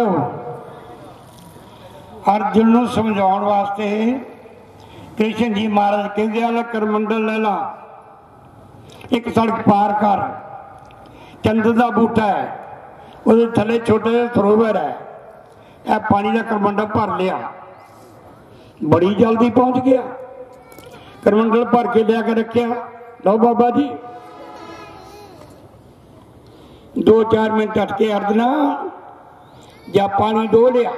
ਅਰਜਨ ਨੂੰ ਸਮਝਾਉਣ ਵਾਸਤੇ ਕ੍ਰਿਸ਼ਨ ਜੀ ਮਹਾਰਾਜ ਕਹਿੰਦੇ ਆ, ਕਰਮੰਡਲ ਲੈ ਲਾ, ਇੱਕ ਸੜਕ ਪਾਰ ਕਰ, ਚੰਦ ਦਾ ਬੂਟਾ ਹੈ, ਉਹਦੇ ਥੱਲੇ ਛੋਟੇ ਜਿਹੇ ਸਰੋਵਰ ਹੈ, ਇਹ ਪਾਣੀ ਦਾ ਕਰਮੰਡਲ ਭਰ ਲਿਆ। ਬੜੀ ਜਲਦੀ ਪਹੁੰਚ ਗਿਆ, ਕਰਮੰਡਲ ਭਰ ਕੇ ਲਿਆ ਕੇ ਰੱਖਿਆ। ਲਓ ਬਾਬਾ ਜੀ, ਦੋ ਚਾਰ ਮਿੰਟ ਅਟਕੇ ਅਰਜਨਾ, ਜਾਂ ਪਾਣੀ ਡੋਲ ਲਿਆ।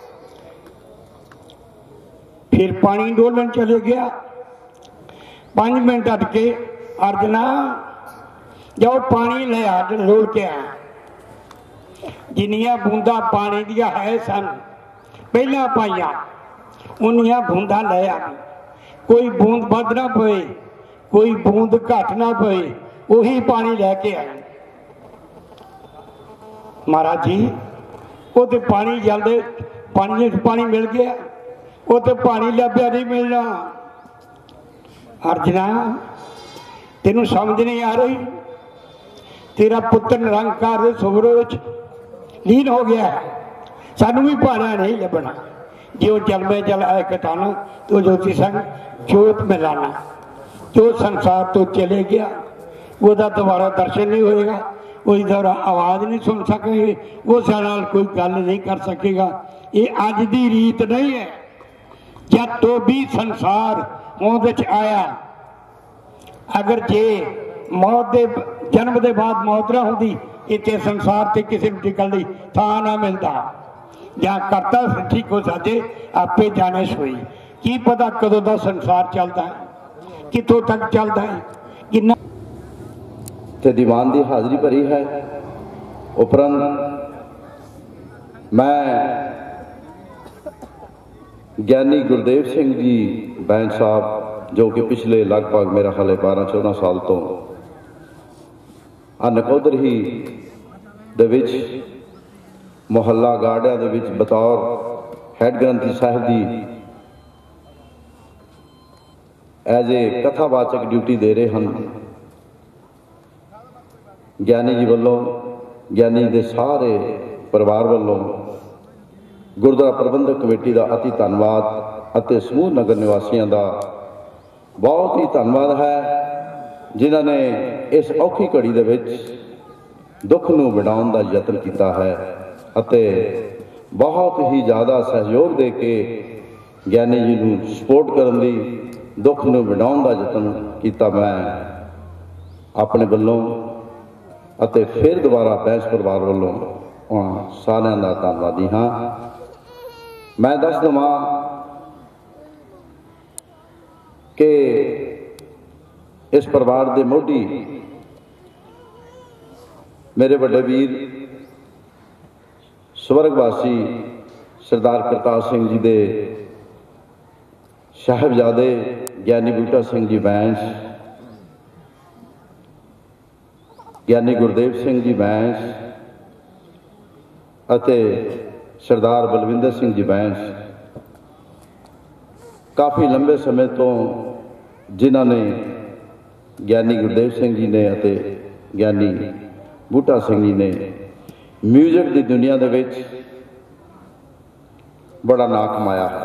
ਫਿਰ ਪਾਣੀ ਡੋਲਣ ਚਲੇ ਗਿਆ। ਪੰਜ ਮਿੰਟ ਅਟਕੇ ਅਰਜਨਾ, ਜਾਓ ਪਾਣੀ ਲੈ ਆ, ਡੋਲ ਕੇ ਆ। ਜਿੰਨੀਆਂ ਬੂੰਦਾਂ ਪਾਣੀ ਦੀਆਂ ਹੈ ਸਨ ਪਹਿਲਾਂ ਪਾਈਆਂ, ਉਨੀਆਂ ਬੂੰਦਾਂ ਲੈ ਆ। ਕੋਈ ਬੂੰਦ ਵੱਧ ਨਾ ਪਏ, ਕੋਈ ਬੂੰਦ ਘੱਟ ਨਾ ਪਏ, ਉਹੀ ਪਾਣੀ ਲੈ ਕੇ ਆਏ। ਮਹਾਰਾਜ ਜੀ, ਉਹ ਤੇ ਪਾਣੀ ਜਲਦੇ ਪਾਣੀ ਪਾਣੀ ਮਿਲ ਗਿਆ, ਉਹ ਤੇ ਪਾਣੀ ਲੱਭਿਆ ਨਹੀਂ ਮਿਲਣਾ। ਅਰਜਨਾ, ਤੈਨੂੰ ਸਮਝ ਨਹੀਂ ਆ ਰਹੀ, ਤੇਰਾ ਪੁੱਤਰ ਨਿਰੰਕਾਰ ਦੇ ਸੁਭਰੇ ਵਿੱਚ ਲੀਨ ਹੋ ਗਿਆ, ਸਾਨੂੰ ਵੀ ਭਾਣਾ ਨਹੀਂ ਲੱਭਣਾ। जो जल में जल आए कटाना, तो ज्योति संग जोत में लाना। जो संसार तो चले गया, वो दोबारा दर्शन नहीं होएगा, कोई दोबारा आवाज़ नहीं सुन सकेंगे, वो सारे कोई गल नहीं कर सकेगा। ये अज की रीत नहीं है। जब तो भी संसार मौत आया, अगर जे मौत दे जन्म के बाद मौत ना होती, इतने संसार से किसी को टिकल की थां ना मिलता। ਜਾਂ ਕਰਤਾ ਸੱਚੀ ਕੋ ਸਾਜੇ ਆਪੇ ਜਾਣੇ ਸੋਈ। ਕੀ ਪਤਾ ਕਦੋਂ ਦਾ ਸੰਸਾਰ ਚੱਲਦਾ ਹੈ, ਕਿੱਥੋਂ ਤੱਕ ਚੱਲਦਾ ਹੈ, ਕਿੰਨਾ। ਤੇ ਦੀਵਾਨ ਦੀ ਹਾਜ਼ਰੀ ਭਰੀ ਹੈ। ਉਪਰੰਤ ਮੈਂ ਗਿਆਨੀ ਗੁਰਦੇਵ ਸਿੰਘ ਜੀ ਬੈਂਸ ਸਾਹਿਬ, ਜੋ ਕਿ ਪਿਛਲੇ ਲਗਭਗ ਮੇਰਾ ਹਾਲੇ ਬਾਰਾਂ ਚੌਦਾਂ ਸਾਲ ਤੋਂ ਆ ਨਕੋਦਰ ਹੀ ਦੇ ਵਿੱਚ ਮੁਹੱਲਾ ਗਾਰਡਿਆਂ ਦੇ ਵਿੱਚ ਬਤੌਰ ਹੈਡ ਗ੍ਰੰਥੀ ਸਾਹਿਬ ਦੀ ਐਜ਼ ਏ ਕਥਾਵਾਚਕ ਡਿਊਟੀ ਦੇ ਰਹੇ ਹਨ। ਗਿਆਨੀ ਜੀ ਵੱਲੋਂ, ਗਿਆਨੀ ਦੇ ਸਾਰੇ ਪਰਿਵਾਰ ਵੱਲੋਂ ਗੁਰਦੁਆਰਾ ਪ੍ਰਬੰਧਕ ਕਮੇਟੀ ਦਾ ਅਤੀ ਧੰਨਵਾਦ। ਅਤੇ ਸਮੂਹ ਨਗਰ ਨਿਵਾਸੀਆਂ ਦਾ ਬਹੁਤ ਹੀ ਧੰਨਵਾਦ ਹੈ, ਜਿਨ੍ਹਾਂ ਨੇ ਇਸ ਔਖੀ ਘੜੀ ਦੇ ਵਿੱਚ ਦੁੱਖ ਨੂੰ ਵੰਡਾਉਣ ਦਾ ਯਤਨ ਕੀਤਾ ਹੈ ਅਤੇ ਬਹੁਤ ਹੀ ਜ਼ਿਆਦਾ ਸਹਿਯੋਗ ਦੇ ਕੇ ਗਿਆਨੀ ਜੀ ਨੂੰ ਸਪੋਰਟ ਕਰਨ ਲਈ ਦੁੱਖ ਨੂੰ ਵੰਡਾਉਣ ਦਾ ਯਤਨ ਕੀਤਾ। ਮੈਂ ਆਪਣੇ ਵੱਲੋਂ ਅਤੇ ਫਿਰ ਦੁਬਾਰਾ ਬੈਂਸ ਪਰਿਵਾਰ ਵੱਲੋਂ ਉਹਨਾਂ ਸਾਰਿਆਂ ਦਾ ਧੰਨਵਾਦੀ ਹਾਂ। ਮੈਂ ਦੱਸ ਦੇਵਾਂ ਕਿ ਇਸ ਪਰਿਵਾਰ ਦੇ ਮੋਢੀ ਮੇਰੇ ਵੱਡੇ ਵੀਰ ਸਵਰਗਵਾਸੀ ਸਰਦਾਰ ਕਰਤਾਰ ਸਿੰਘ ਜੀ ਦੇ ਸਾਹਿਬਜ਼ਾਦੇ ਗਿਆਨੀ ਬੂਟਾ ਸਿੰਘ ਜੀ ਬੈਂਸ, ਗਿਆਨੀ ਗੁਰਦੇਵ ਸਿੰਘ ਜੀ ਬੈਂਸ ਅਤੇ ਸਰਦਾਰ ਬਲਵਿੰਦਰ ਸਿੰਘ ਜੀ ਬੈਂਸ ਕਾਫੀ ਲੰਬੇ ਸਮੇਂ ਤੋਂ, ਜਿਨ੍ਹਾਂ ਨੇ ਗਿਆਨੀ ਗੁਰਦੇਵ ਸਿੰਘ ਜੀ ਨੇ ਅਤੇ ਗਿਆਨੀ ਬੂਟਾ ਸਿੰਘ ਜੀ ਨੇ ਮਿਊਜ਼ਿਕ ਦੀ ਦੁਨੀਆ ਦੇ ਵਿੱਚ ਬੜਾ ਨਾਂ ਕਮਾਇਆ ਹੈ।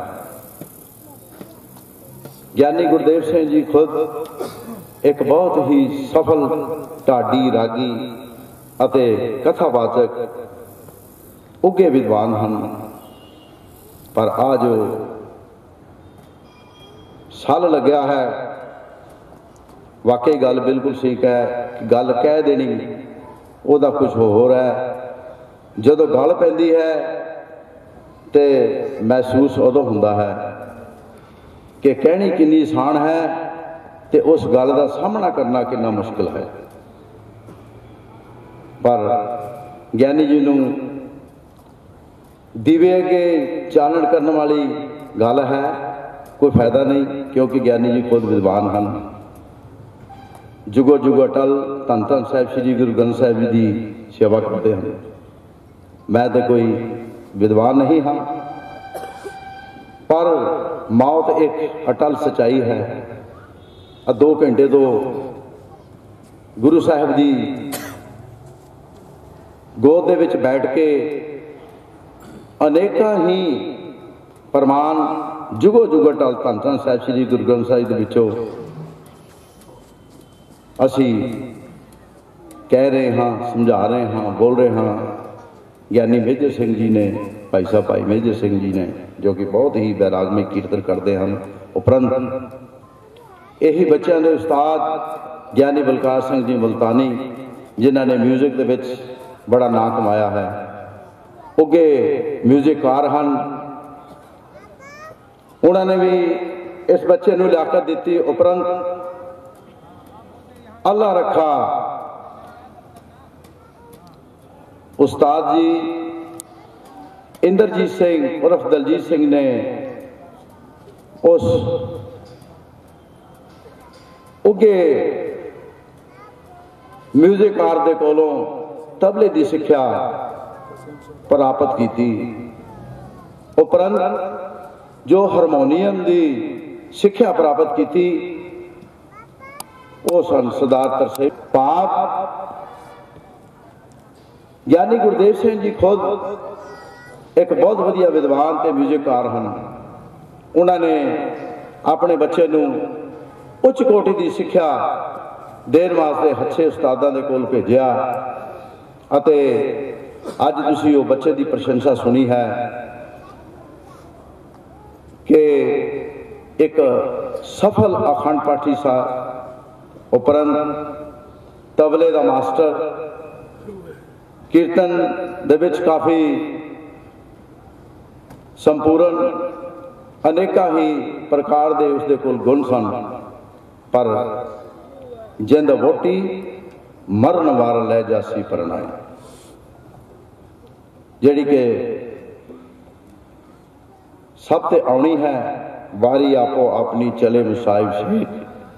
ਗਿਆਨੀ ਗੁਰਦੇਵ ਸਿੰਘ ਜੀ ਖੁਦ ਇੱਕ ਬਹੁਤ ਹੀ ਸਫਲ ਢਾਡੀ ਰਾਗੀ ਅਤੇ ਕਥਾਵਾਚਕ ਉੱਘੇ ਵਿਦਵਾਨ ਹਨ, ਪਰ ਆ ਜੋ ਸਾਲ ਲੱਗਿਆ ਹੈ, ਵਾਕਈ ਗੱਲ ਬਿਲਕੁਲ ਠੀਕ ਹੈ ਕਿ ਗੱਲ ਕਹਿ ਦੇਣੀ ਉਹਦਾ ਕੁਝ ਹੋਰ ਹੈ, ਜਦੋਂ ਗੱਲ ਪੈਂਦੀ ਹੈ ਤੇ ਮਹਿਸੂਸ ਉਦੋਂ ਹੁੰਦਾ ਹੈ ਕਿ ਕਹਿਣੀ ਕਿੰਨੀ ਆਸਾਨ ਹੈ ਤੇ ਉਸ ਗੱਲ ਦਾ ਸਾਹਮਣਾ ਕਰਨਾ ਕਿੰਨਾ ਮੁਸ਼ਕਿਲ ਹੈ। ਪਰ ਗਿਆਨੀ ਜੀ ਨੂੰ ਦੀਵੇ ਅੱਗੇ ਚਾਨਣ ਕਰਨ ਵਾਲੀ ਗੱਲ ਹੈ, ਕੋਈ ਫਾਇਦਾ ਨਹੀਂ, ਕਿਉਂਕਿ ਗਿਆਨੀ ਜੀ ਖੁਦ ਵਿਦਵਾਨ ਹਨ। ਜੁਗੋ ਜੁਗ ਅਟਲ ਧੰਨ ਧੰਨ ਸਾਹਿਬ ਸ੍ਰੀ ਗੁਰੂ ਗ੍ਰੰਥ ਸਾਹਿਬ ਜੀ ਦੀ ਸੇਵਾ ਕਰਦੇ ਹਨ। ਮੈਂ ਤਾਂ ਕੋਈ ਵਿਦਵਾਨ ਨਹੀਂ ਹਾਂ, ਪਰ ਮੌਤ ਇੱਕ ਅਟਲ ਸੱਚਾਈ ਹੈ। ਆ ਦੋ ਘੰਟੇ ਤੋਂ ਗੁਰੂ ਸਾਹਿਬ ਦੀ ਗੋਦ ਦੇ ਵਿੱਚ ਬੈਠ ਕੇ ਅਨੇਕਾਂ ਹੀ ਪ੍ਰਮਾਣ ਜੁਗੋ ਜੁਗ ਅਟਲ ਧੰਨ ਧੰਨ ਸਾਹਿਬ ਸ੍ਰੀ ਗੁਰੂ ਗ੍ਰੰਥ ਸਾਹਿਬ ਦੇ ਵਿੱਚੋਂ ਅਸੀਂ ਕਹਿ ਰਹੇ ਹਾਂ, ਸਮਝਾ ਰਹੇ ਹਾਂ, ਬੋਲ ਰਹੇ ਹਾਂ। ਗਿਆਨੀ ਮੇਜਰ ਸਿੰਘ ਜੀ ਨੇ, ਭਾਈ ਸਾਹਿਬ ਭਾਈ ਮੇਜਰ ਸਿੰਘ ਜੀ ਨੇ, ਜੋ ਕਿ ਬਹੁਤ ਹੀ ਬੈਰਾਗਮਈ ਕੀਰਤਨ ਕਰਦੇ ਹਨ। ਉਪਰੰਤ ਇਹੀ ਬੱਚਿਆਂ ਦੇ ਉਸਤਾਦ ਗਿਆਨੀ ਬਲਕਾਰ ਸਿੰਘ ਜੀ ਮੁਲਤਾਨੀ, ਜਿਨ੍ਹਾਂ ਨੇ ਮਿਊਜ਼ਿਕ ਦੇ ਵਿੱਚ ਬੜਾ ਨਾਂ ਕਮਾਇਆ ਹੈ, ਉੱਘੇ ਮਿਊਜ਼ਿਕਕਾਰ ਹਨ। ਉਹਨਾਂ ਨੇ ਵੀ ਇਸ ਬੱਚੇ ਨੂੰ ਲਿਆਕਤ ਦਿੱਤੀ। ਉਪਰੰਤ ਅੱਲਾ ਰੱਖਾ ਉਸਤਾਦ ਜੀ ਇੰਦਰਜੀਤ ਸਿੰਘ ਉਰਫ ਦਲਜੀਤ ਸਿੰਘ ਨੇ ਉਸ ਉੱਘੇ ਮਿਊਜ਼ਿਕਕਾਰ ਦੇ ਕੋਲੋਂ ਤਬਲੇ ਦੀ ਸਿੱਖਿਆ ਪ੍ਰਾਪਤ ਕੀਤੀ। ਉਪਰੰਤ ਜੋ ਹਾਰਮੋਨੀਅਮ ਦੀ ਸਿੱਖਿਆ ਪ੍ਰਾਪਤ ਕੀਤੀ ਉਹ ਸਨ ਸਰਦਾਰ ਤਰਸੇਮ ਪਾਕ। ਗਿਆਨੀ ਗੁਰਦੇਵ ਸਿੰਘ ਜੀ ਖੁਦ ਇੱਕ ਬਹੁਤ ਵਧੀਆ ਵਿਦਵਾਨ ਤੇ ਮਿਊਜ਼ਿਕਕਾਰ ਹਨ। ਉਹਨਾਂ ਨੇ ਆਪਣੇ ਬੱਚੇ ਨੂੰ ਉੱਚ ਕੋਟੀ ਦੀ ਸਿੱਖਿਆ ਦੇਣ ਵਾਸਤੇ ਅੱਛੇ ਉਸਤਾਦਾਂ ਦੇ ਕੋਲ ਭੇਜਿਆ ਅਤੇ ਅੱਜ ਤੁਸੀਂ ਉਹ ਬੱਚੇ ਦੀ ਪ੍ਰਸ਼ੰਸਾ ਸੁਣੀ ਹੈ ਕਿ ਇੱਕ ਸਫਲ ਅਖੰਡ ਪਾਠੀ ਸਾਹਿਬ, ਉਪਰੰਤ ਤਬਲੇ ਦਾ ਮਾਸਟਰ, ਕੀਰਤਨ ਦੇ ਵਿੱਚ ਕਾਫੀ ਸੰਪੂਰਨ ਅਨੇਕਾਂ ਹੀ ਪ੍ਰਕਾਰ ਦੇ ਉਸਦੇ ਕੋਲ ਗੁਣ ਸਨ। ਪਰ ਜਿੰਦ ਵੋਟੀ ਮਰਨ ਵਾਰ ਲੈ ਜਾਸੀ ਪਰਨਾਈ, ਜਿਹੜੀ ਕਿ ਸਭ ਤੇ ਆਉਣੀ ਹੈ, ਵਾਰੀ ਆਪੋ ਆਪਣੀ ਚਲੇ ਮੁਸਾਇਬ ਸ਼ਹੀਦ।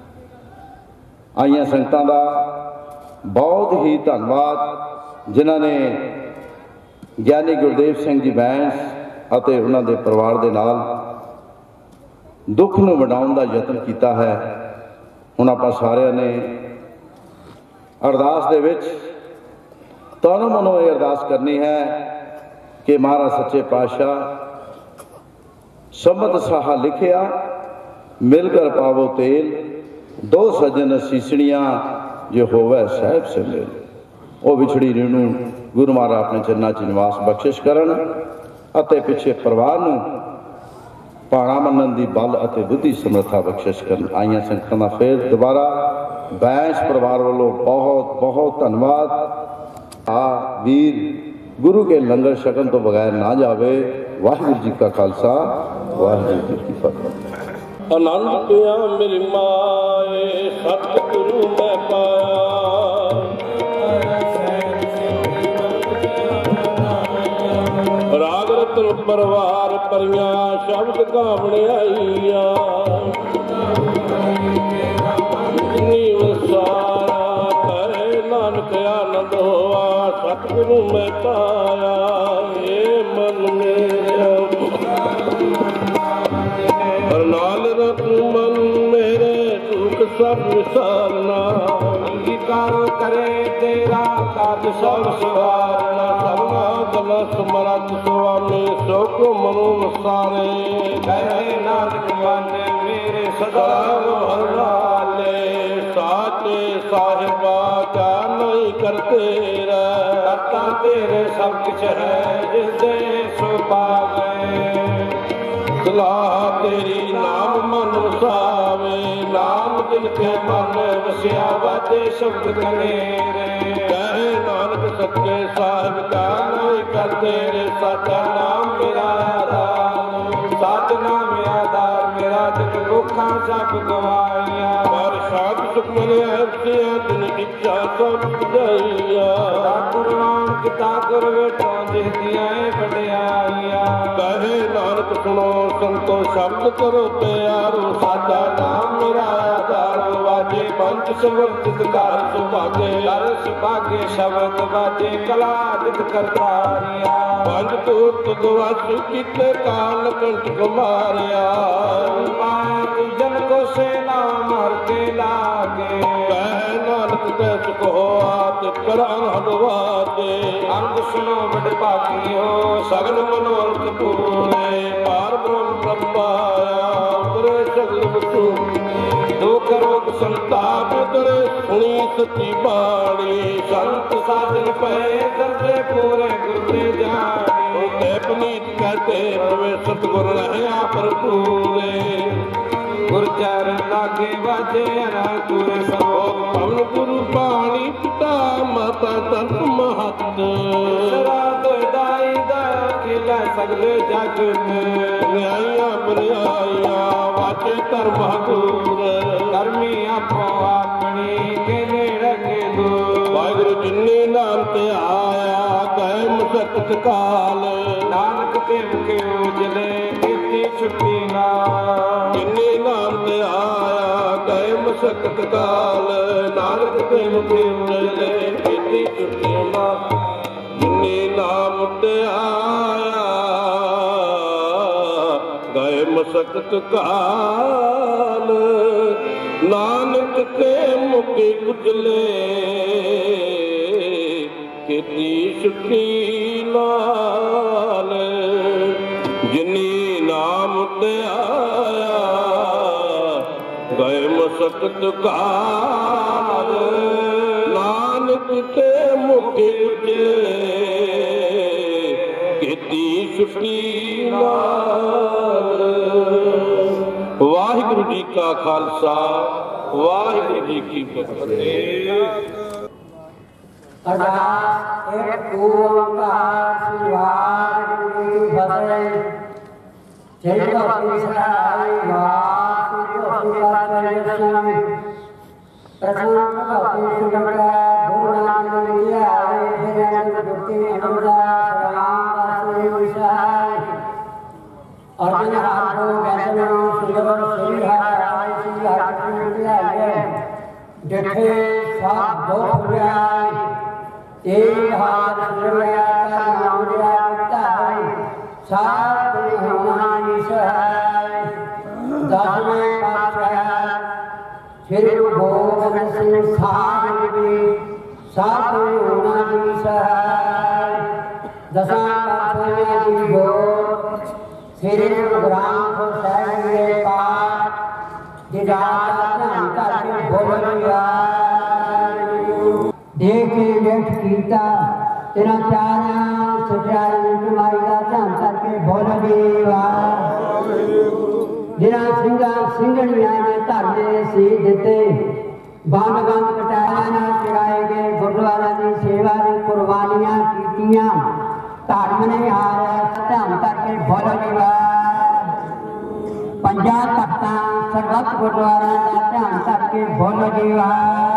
ਆਈਆਂ ਸੰਗਤਾਂ ਦਾ ਬਹੁਤ ਹੀ ਧੰਨਵਾਦ, ਜਿਨ੍ਹਾਂ ਨੇ ਗਿਆਨੀ ਗੁਰਦੇਵ ਸਿੰਘ ਜੀ ਬੈਂਸ ਅਤੇ ਉਹਨਾਂ ਦੇ ਪਰਿਵਾਰ ਦੇ ਨਾਲ ਦੁੱਖ ਨੂੰ ਵੰਡਾਉਣ ਦਾ ਯਤਨ ਕੀਤਾ ਹੈ। ਹੁਣ ਆਪਾਂ ਸਾਰਿਆਂ ਨੇ ਅਰਦਾਸ ਦੇ ਵਿੱਚ ਤਨੋਂ ਮਨੋਂ ਇਹ ਅਰਦਾਸ ਕਰਨੀ ਹੈ ਕਿ ਮਹਾਰਾਜ ਸੱਚੇ ਪਾਤਸ਼ਾਹ समत साहा लिखिया मिलकर पावो तेल, दो सजन सीसणियां जो होवे साहिब से मेल। वो विछड़ी रीणू गुरु महाराज अपने चरना च निवास बख्शिश करन अते पिछे परिवार नूं पाणा मनन दी बल अते बुद्धि समर्था बख्शिश करन। आईयां संगतां दा फिर दोबारा बैंस परिवार वालों बहुत बहुत धन्यवाद। आ वीर गुरु के लंगर छकन तो बगैर ना जावे। वाहिगुरू जी का खालसा, वाहिगुरू जी की फतेह। आनंद पिया मेरी माए सतगुरु मैं पाया, राग रतन परवार परिया शब्द गावने आईया, नीव सारा कहे नानक आनंद होआ सतगुरु मैं पाया। ये मन मेरा नाल रख मन मेरे दुख सब विसारना, अंगीकार करे तेरा काज सब सवारना। सबना गला समरथ स्वामी सोक मनु सारे, कहे नानक मन मेरे सदा भरवाले। साचे साहिबा क्या नहीं करते रे, करता तेरे सब कुछ है जिससे सो पावे। सलाह तेरी नाम मन वसावे, नाम दिल के मन वसिया वाजे शब्द कनेरे। कहे नानक सच्चे साहिब का नहीं करते रे, साचा नाम मेरा आधार, साच नाम आधार मेरा जग दुखा सब गवाइया। और शांत सुख मन हर्षिया दिन इच्छा सब बुझाइया। कुरबान किता गुर बेटो देतिया बड़ियाइया। कहे नानक सुनो संतो शब्द करो प्यारो, साचा नाम मेरा आधार वाजे पंच समर्थित कर सुभागे। कर सुभागे शब्द वाजे कला जित करतारिया। पंच तूत दुआसु कितने काल कंठ कुमारिया। जन को सेना मार के लागे, कहे नानक कैस को आत करान हलवाजे। अंग सुनो बड़ भागियो सगल मनोरथ पूरे, पार ब्रह्म ब्रह्माया उतरे सगल वस्तु। दुख रोग संताप उतरे सुनी सच्ची बाणी, संत साधन पे दर्जे पूरे गुरते जाने। उते पुनीत कहते प्रवेश सतगुर रहा पर पूरे, गुरचर लागे बाजे अनंतुर सो। पवन गुरु पाणी पिता माता तन महत, सरात दाई दा खिला सगले जग में। न्याया बरियाया वाचे तर बहादुर, कर्मी आपो अपनी के नेड़े के दूर। वाहिगुरु जिन्नी नाम ते आया गए मुसकत काल, नानक ते मुखे उजले कीर्ति छुट्टी ना। जिन्नी नाम ते आया गए मुसकत काल, नानक ते मुखे उजले कीर्ति छुट्टी ना। जिन्नी नाम ते आया गए मुसकत काल, नानक ते मुखे उजले कीर्ति छुट्टी नाल। जिन्नी नाम ते आया गए मुसकत काल, नानक ते मुखे उजले कीर्ति छुट्टी नाल। वाहिगुरु जी का खालसा, वाहिगुरु जी की फतेह। अरदास एक ओंकार वाहिगुरू जी की फतेह। जय भगवती सहाय वाहिगुरू का स्वामी प्रथम भगवती सुनका गुरु नानक जी आए जय गुरु अनुदास राम दास विशाल। अर्जुन आपको वैष्णव सुंदर श्री हराय श्री हरिकृष्ण जी आए देखे सब दो फुरियाई। एक हाथ सुरया का नाम लिया उताई, सात हमारी सहाय। दसवें पातशाह फिर गोविंद सिंह साहिब सात हमारी सहाय। दसवें पातशाह जी गो श्री गुरु ग्रंथ ਸਾਹਿਬ ਦੇ ਪਾਠ ਦੀ ਰਾਤ ਦਾ ਧਿਆਨ ਕਰਕੇ ਬੋਲਿਆ ਦੇਖ ਕੇ ਵੇਖ ਕੀਤਾ ਤੇਰਾ ਪਿਆਰਾ ਸਚਾਈ ਕਮਾਈ ਦਾ ਧਿਆਨ ਕਰਕੇ ਬੋਲਿਆ ਜਿਹੜਾ ਸਿੰਘਾਂ ਸਿੰਘਣੀਆਂ ਨੇ ਧਰਨੇ ਸੀ ਦਿੱਤੇ ਬੰਦ ਬੰਦ ਕਟਾਇਆ ਨਾ ਚੜਾਏ ਗਏ ਗੁਰਦੁਆਰਾ ਦੀ ਸੇਵਾ ਦੀ ਕੁਰਬਾਨੀਆਂ ਕੀਤੀਆਂ ਧਰਮ ਨੇ ਹਾਰਿਆ ਧਿਆਨ ਕਰਕੇ ਬੋਲਿਆ ਪੰਜਾਂ ਤਖਤਾਂ ਸਰਬੱਤ ਗੁਰਦੁਆਰਾ ਦਾ ਧਿਆਨ ਕਰਕੇ ਬੋਲਿਆ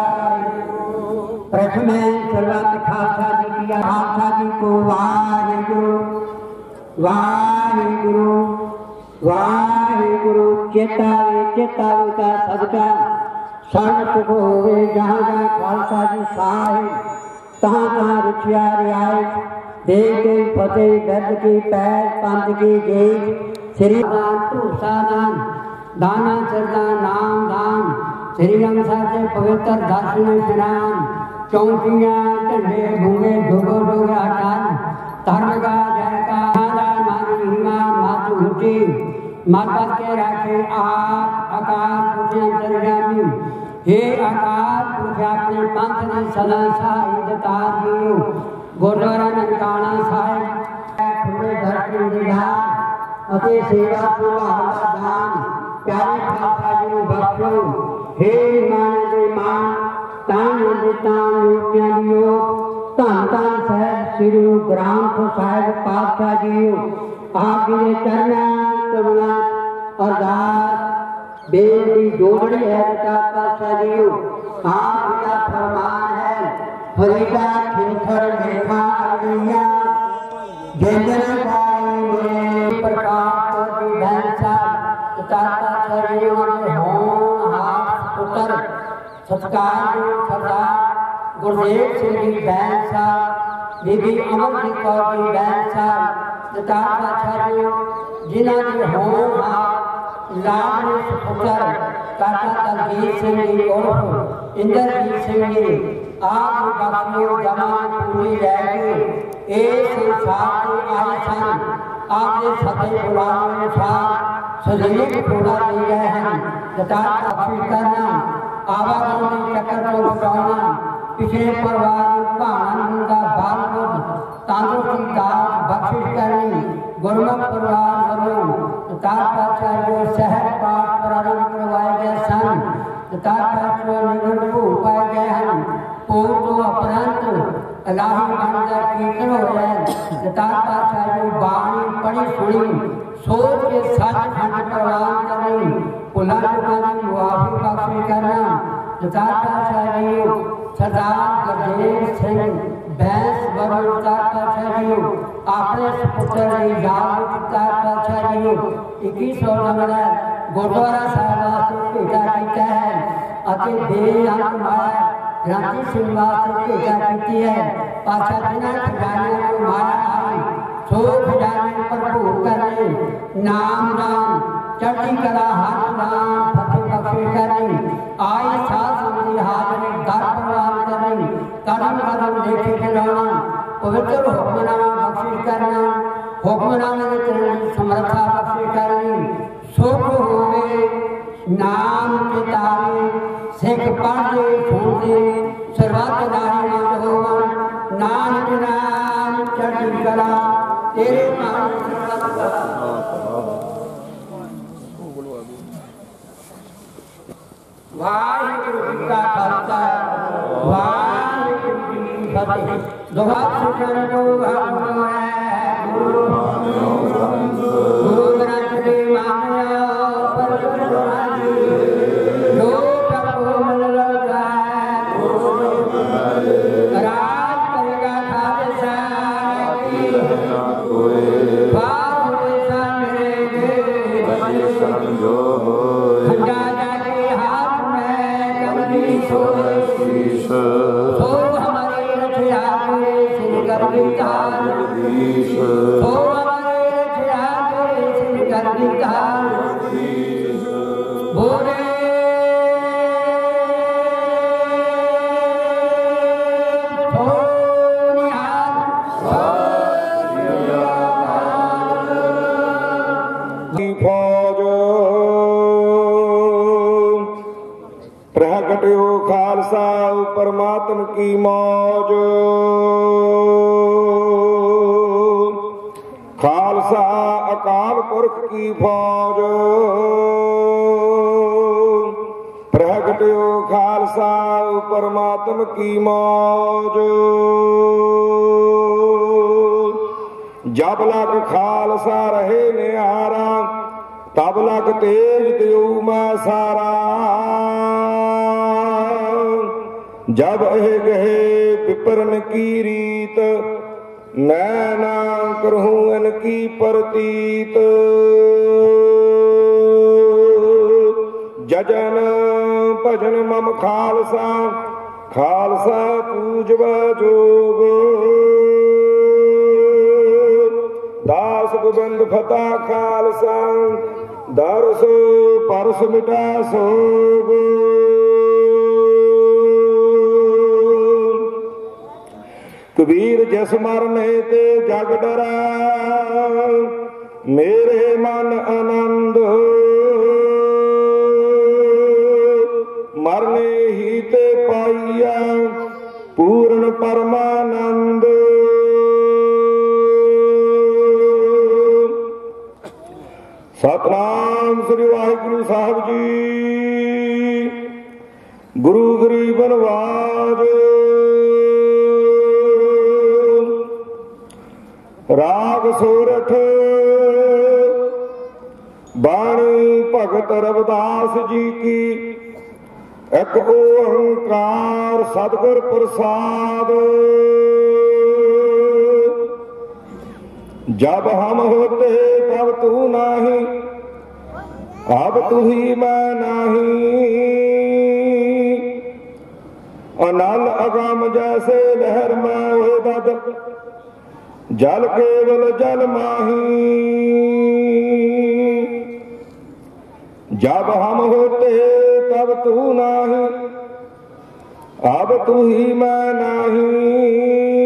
प्रथम सर्वत खालसा जी की खालसा जी को वाहिगुरु वाहिगुरु वाहिगुरु चेतावे चेतावे का सदका सर्व सुख होवे जहाँ जहाँ खालसा जी साहिब तहाँ तहाँ रुचिया रियायत दे के फतेह दर्द की पैर पंथ की गेज श्री भूसा दान दाना चरदा नाम दान श्री राम साजे पवित्र दर्शन स्नान चौंकियां झंडे घूमे डोगो डोगे हटान धर्म का जयकार महिमा मातु ऊंची मरबत के रखे आप आकार पुरुष अंतर्यामी हे आकार पुरुष अपने पंथ ने सदा साहिब तार दियो गुरुद्वारा ननकाना साहिब खुले दर्शन दिया अते सेवा सुभाव दान प्यारे खालसा जी ਨੂੰ ਬਖਸ਼ੋ हे मान ਦੇ मान तान तान योगियां दियो धन धन साहिब श्री गुरु ग्रंथ साहिब पातशाह जी आप जी के चरणों कमला अरदास बेनती जोड़नी है पातशाह जी आप जी का फरमान है फरीदा खेतर मेघा अरनिया गेंदर गाई प्रकाश की भैंसा पातशाह जी ने होम हाथ पुत्र सत्कार सरदार गुरदेव सिंह जी बैन साहब बीबी अमरजीत कौर जी बैन साहब सरदार पातशाह जी जिन्हों की होम लाडली सुपुत्र काका दलजीत सिंह जी उर्फ इंद्रजीत सिंह जी आप बख्शियो जमान पूरी रह इस संसार के आए सन आपके सदे बुलाने अनुसार सजीव पूरा दे गए हैं सरदार बख्शिश करना आवागमन चक्कर को बचाना पिछले परिवार भान का बालपुर तंदुरुस्ती दास बख्शिश करनी गुरमुख परिवार वालों तार पातशाह जो सहज पाठ प्रारंभ करवाए गए सन तार पातशाह निगम को पाए गए हैं पूर्व तो अपरंत अलाही बन का कीर्तन हो रहे तार पातशाह जो बाणी पढ़ी सुनी सोच के सच खंड प्रवान करनी पुला चुकानी मुआफी बख्शिश करना सरदार पातशाह जी सरदार गुरदेव सिंह बैंस वरुण सरदार पातशाह जी अपने सुपुत्र की याद सरदार पातशाह जी इक्कीस सौ नंबर गुरुद्वारा साहिब वास्ते भेजा किया है अति बेअंत माया ग्रंथी सिंह वास्ते भेजा की है पातशाह जिन्होंने खजाने को माया आई सो खजाने भरपूर करने नाम दान चढ़ती कला हाथ दान फतेह बख्शिश करनी आई साथ समझी हाजरी दर प्रवान करनी कदम कदम देखे खिलाना पवित्र हुक्मनामा बख्शिश करना हुक्मनामे के चरण समर्था बख्शिश करनी सुख होवे नाम किताबे सिख पढ़ते सुनते सर्वत नारी मंद होवन नानक नाम चढ़ती कला तेरे नाम वाहिगुरु जी का खालसा वाहिगुरु जी की फतेह दोहा सुखन को भागो है गुरु गुरु ग्रंथ के माया पर गुरु जो प्रभु मिल लगा राज करेगा खालसा की बाबू मेरे समझो खंडा जाके हाथ सो हमारे रखिया श्री गर्भितार सो हमारे रखिया श्री गर्भितार बोले ਪ੍ਰਗਟਿਓ ਖਾਲਸਾ ਪਰਮਾਤਮ ਕੀ ਮੌਜ। ਖਾਲਸਾ ਅਕਾਲ ਪੁਰਖ ਕੀ ਫੌਜ। ਪ੍ਰਗਟਿਓ ਖਾਲਸਾ ਪਰਮਾਤਮ ਕੀ ਮੌਜ। ਜਬ ਲਗ ਖਾਲਸਾ ਰਹੇ ਨਿਹਾਰਾ ਤਬ ਲਗ ਤੇਜ ਦਿਉ ਮੈਂ ਸਾਰਾ। ਜਬ ਇਹ ਗਏ ਵਿਪਰਨ ਕੀ ਰੀਤ ਮੈਂ ਨਾ ਕਰਹੂੰ ਇਨ ਕੀ ਪ੍ਰਤੀਤ। ਜਜਨ ਭਜਨ ਮਮ ਖਾਲਸਾ ਖਾਲਸਾ ਪੂਜਵਾ ਜੋਗ। ਦਾਸ ਗੋਬਿੰਦ ਫਤਾ ਖਾਲਸਾ ਦਰਸ ਪਰਸ ਮਿਟਾ ਸੋਗ। ਕਬੀਰ ਜਿਸ ਮਰਨੇ ਤੇ ਜਗ ਡਰਾ ਮੇਰੇ ਮਨ ਆਨੰਦ। ਮਰਨੇ ਹੀ ਤੇ ਪਾਈਆ ਪੂਰਨ ਪਰਮਾਨੰਦ। ਸਤਿਨਾਮ ਸ੍ਰੀ ਵਾਹਿਗੁਰੂ ਸਾਹਿਬ ਜੀ। ਗੁਰੂ ਗਰੀਬ ਨਵਾਜ। ਰਾਗ ਸੋਰਠ ਬਾਣੀ ਭਗਤ ਰਵਿਦਾਸ ਜੀ ਕੀ। ਇੱਕ ਓੰਕਾਰ ਸਤਿਗੁਰ ਪ੍ਰਸਾਦ। जब हम होते तब तू नाही अब तू ही मैं नाही। अनल अगम जैसे लहर में हुए बद जल केवल जल माही। जब हम होते तब तू नाही अब तू ही मैं नाही।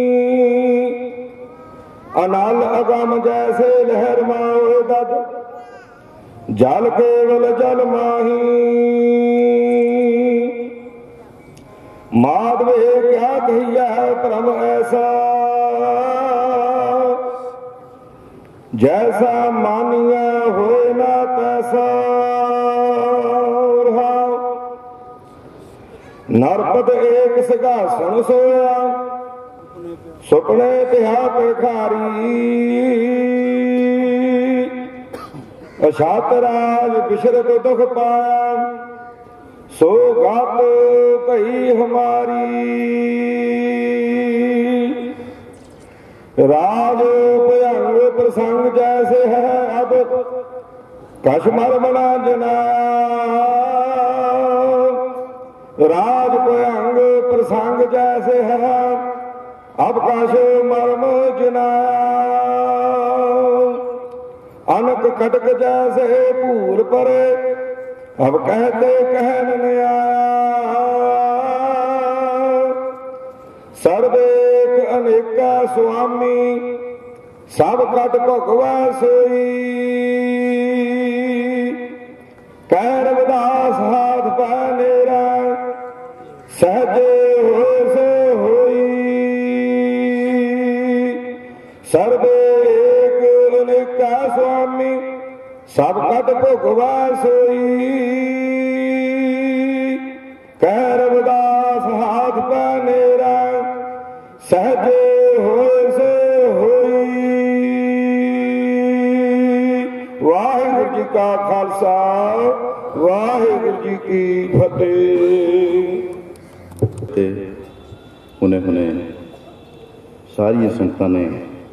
अनल अगम जैसे लहर माओ दद जल केवल जल माही। माधवे क्या कहिया परम ऐसा जैसा मानिया होए ना तैसा। नरपत एक सिंहासन सोया सुपने तिहात खारी। अछात राज बिशरत दुख पाया सो गात भई हमारी। राज भयंग प्रसंग जैसे है अब कश्मर बना जना। राज भयंग प्रसंग जैसे है अब कश मर्म जनाया। अनक कटक जैसे भूल परे अब कहते कहन न आया। सर्वेक अनेका स्वामी सब कट भगवा सोई। कह रविदास हाथ पै मेरा सहजे हो से होई। सर्वे एक अनेका स्वामी सब कट भोगवा सोई। कह रविदास हाथ पै मेरा सहजे होए से होई। वाहिगुरू जी का खालसा वाहिगुरू जी की फतेह। हुने हुने सारिया संगतां ने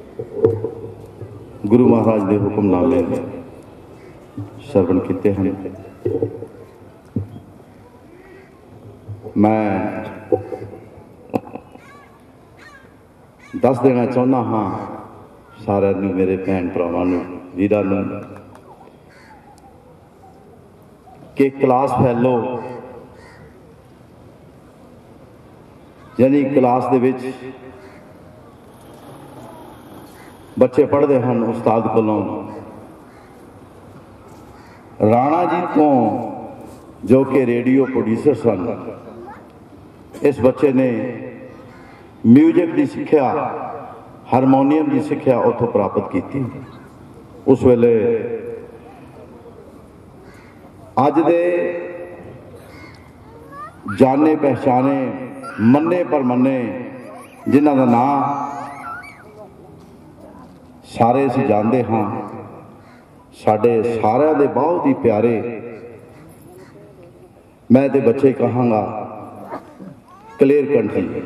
गुरु महाराज के हुक्मनामे श्रवण किए हैं। मैं दस देना चाहना हाँ सारे मेरे भैन भरावां नूं वीरां नूं कि क्लास फैलो यानी क्लास दे विच बच्चे पढ़ते हैं उस्ताद कोलों राणा जी तो जो कि रेडियो प्रोड्यूसर सन। इस बच्चे ने म्यूजिक की सिक्ख्या, हारमोनीयम की सिक्ख्या उत्थों प्राप्त की। उस वेले अज दे जाने पहचाने मन्ने पर मन्ने जिन्हां दा नाम सारे असीं जानते हाँ, साडे सारिਆਂ दे बहुत ही प्यारे, मैं तो बच्चे कहांगा कलेर कंठ जी,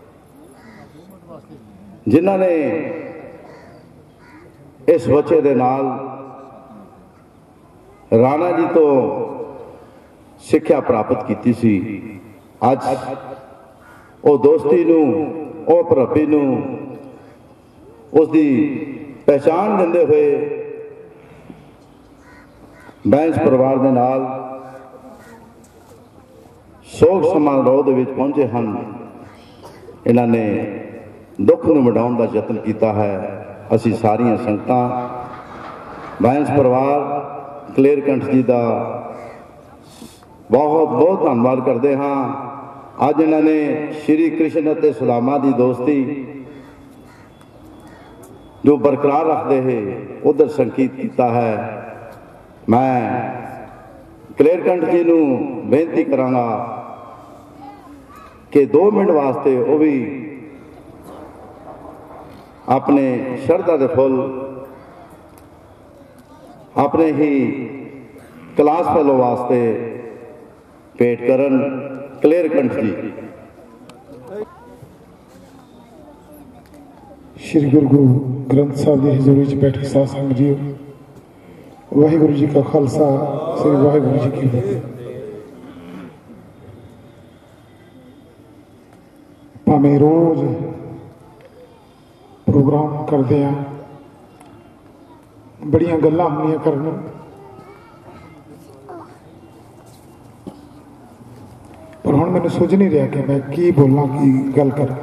जिन्हां ने इस बच्चे दे नाल राणा जी तो सिक्ख्या प्राप्त की सी। अज वो दोस्ती नूं, वो भरापी नूं, उसकी पहचान देंदे हुए बैंस परिवार दे नाल सोग समारोह दे विच पहुंचे हैं। इन्हां ने दुख नूं मिटाउण दा यतन कीता है। असीं सारियां संगतां बैंस परिवार कलेर कंठ जी का बहुत बहुत धन्यवाद करते हाँ। अज इन्होंने श्री कृष्ण और सुदामा की दोस्ती जो बरकरार रखते हैं उधर संकेत किया है। मैं कलेर कंठ जी को बेनती करांगा कि दो मिनट वास्ते वो भी अपने शरधा के फुल अपने ही क्लास फेलो वास्ते भेंट करन। कलेर कंठ जी। श्री गुरु ग्रंथ साहब की हजूरी च बैठे साध संगत जी, वाहिगुरु जी का खालसा, श्री वाहिगुरु जी की फतेह। भावें रोज प्रोग्राम करते हैं, बड़ियां गल्लां होंदियां करन, पर हुण मैनूं सोच नहीं रहा कि मैं की बोलां, की गल करां।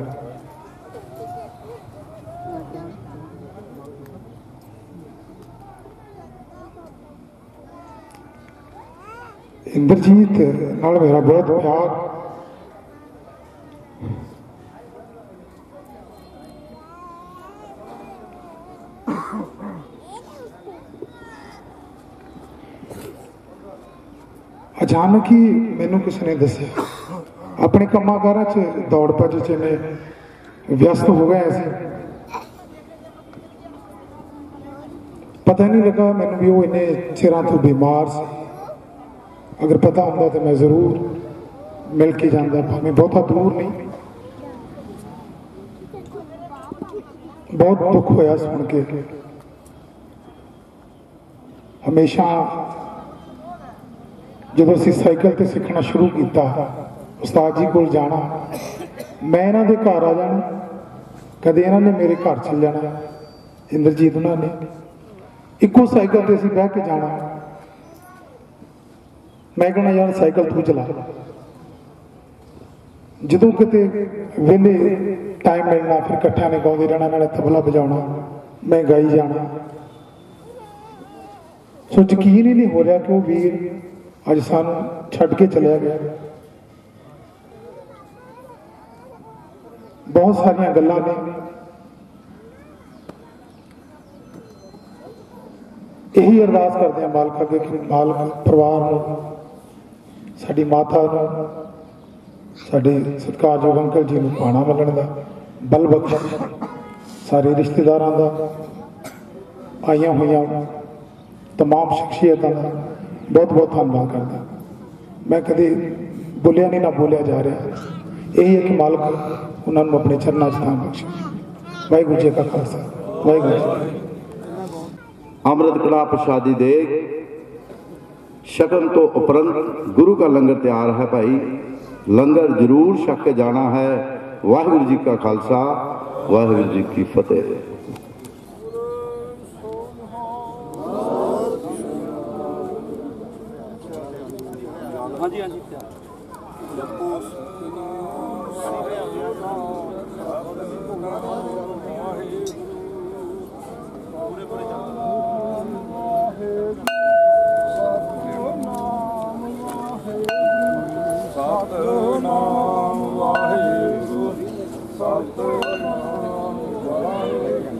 इंद्रजीत नाल मेरा बहुत प्यार, अचानक ही मैनू किसी ने दसिया, अपने कामां कारां च दौड़ भज च इन्ने व्यस्त हो गए सी, पता नहीं लगा मैनू भी वो इन्ने चिरां तो बीमार सी। अगर पता होंदा तो मैं जरूर मिल के जाता, भावें बहुता दूर नहीं। बहुत दुख होया सुन के। हमेशा जो असीं साइकिल ते सीखना शुरू किया, उस्ताद जी कोल जाना, मैं इन्हां दे घर आ जाना, कदे इन्हां ने मेरे घर चल जाना, इंद्रजीत उन्हां ने इक्को साइकिल ते असीं बह के जाना। मैं कहना यार साइकिल तू चला, जो किते वेले टाइम मिलना फिर कट्ठिया ने गाँदे रहना, नाले तबला बजाना, मैं गाई जाना। सो यकीन ही नहीं हो रहा कि वो वीर अज सानू छड्ड के चलिया गया। बहुत सारिया गल्लां ने, यही अरदास करते हैं मालक अगे कि मालक परिवार, साडी माता, साडे सत्कारयोग अंकल जी नूं पाणा मलण दा बल बख्श, सारे रिश्तेदारां दा, आईयां होईयां तमाम शख्सियतां दा बहुत बहुत धन्यवाद करदा। मैं कदे बोलिया नहीं ना बोलिया जा रहा, यही है कि मालक उन्होंने अपने चरनां च थां बख्शे। वाहिगुरू जी का खालसा, वाहिगुरू जी। अमृत कड़ा प्रसादी दे शकन तो उपरंत गुरु का लंगर तैयार है भाई, लंगर जरूर छक के जाना है। वाहिगुरू जी का खालसा, वाहिगुरू जी की फतेह। हाँ जी हाँ जी पूरे पूरे ਸਤਨਾਮ ਵਾਹਿਗੁਰੂ ਸਤਨਾਮ ਵਾਹਿਗੁਰੂ।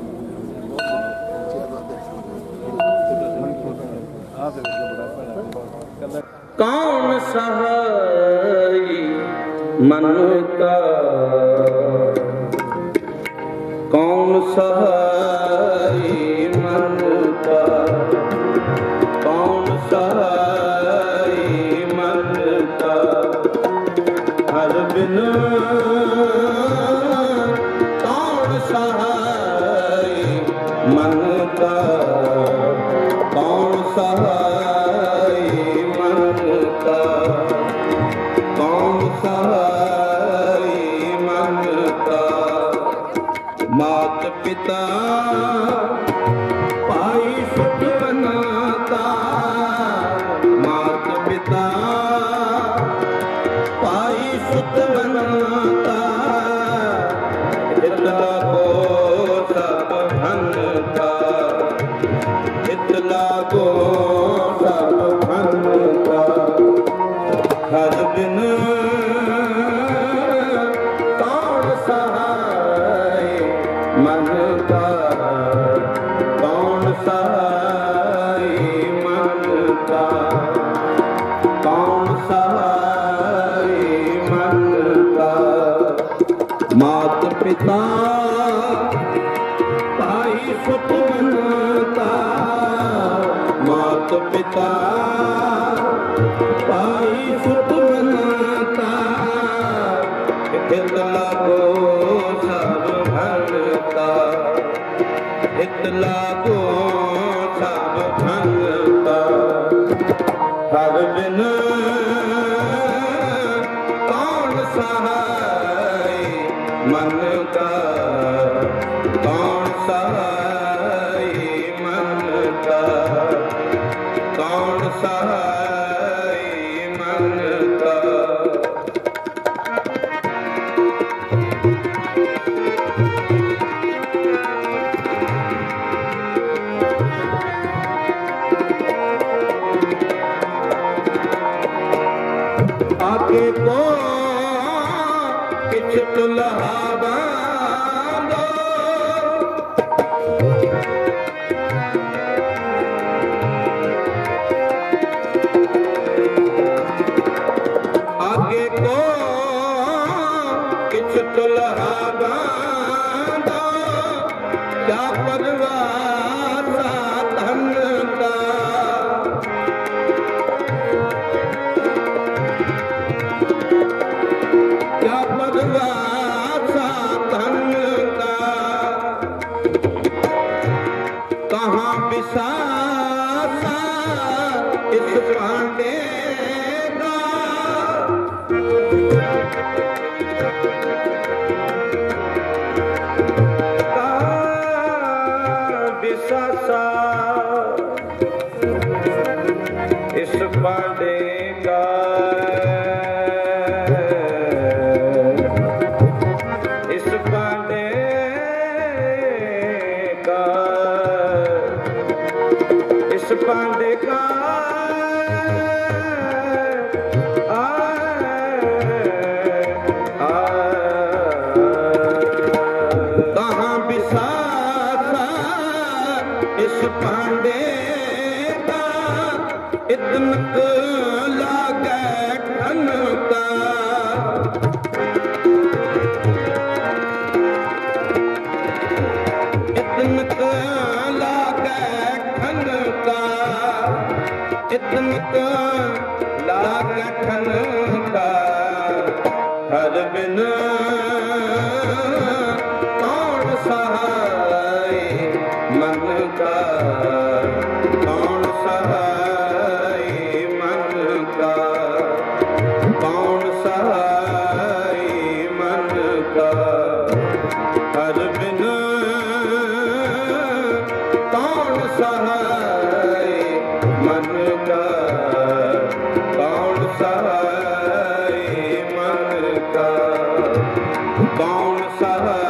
कौन सहाय मन का, कौन सहाय मन का, कौन सहाय मन का, हर बिन कौन सहाय मन का, कौन सहाय कौन सहाय मन का। मात पिता भाई सुख बनाता, मात पिता भाई सुख बनाता, हितला को सब धन का, हितला को सब धन का, हर बिन कौन सहाय मन का, कौन सहाय मन का, कौन सहाय मन का। मात पिता भाई सुत बनाता, मात पिता भाई सुत बनाता, हितला को सब धन का, हितला को सब धन का, हर बिन कौन सहाय मन का, कौन सहाय मन का, कौन सहाय मन का। आगे को किछ तुलहावा दो, आगे को किछ तुलहावा दो, क्या परवाह धन का, क्या पदवासा धन का, कहाँ बिसासा इस पांडे का, कहाँ बिसासा इस पांडे का, इस पांडे का, इस पांडे का, आ, आ, कहाँ बिसाता इस पांडे का, इतन लागे ठन का, इतन लागे ठन का, इतन लागे ठन का, हर बिन कौन सहाय मन का, कौन सहाय मन का, कौन सहाय मन का, हर बिन कौन सहाय मन का, कौन सहाय मन का, कौन सहाय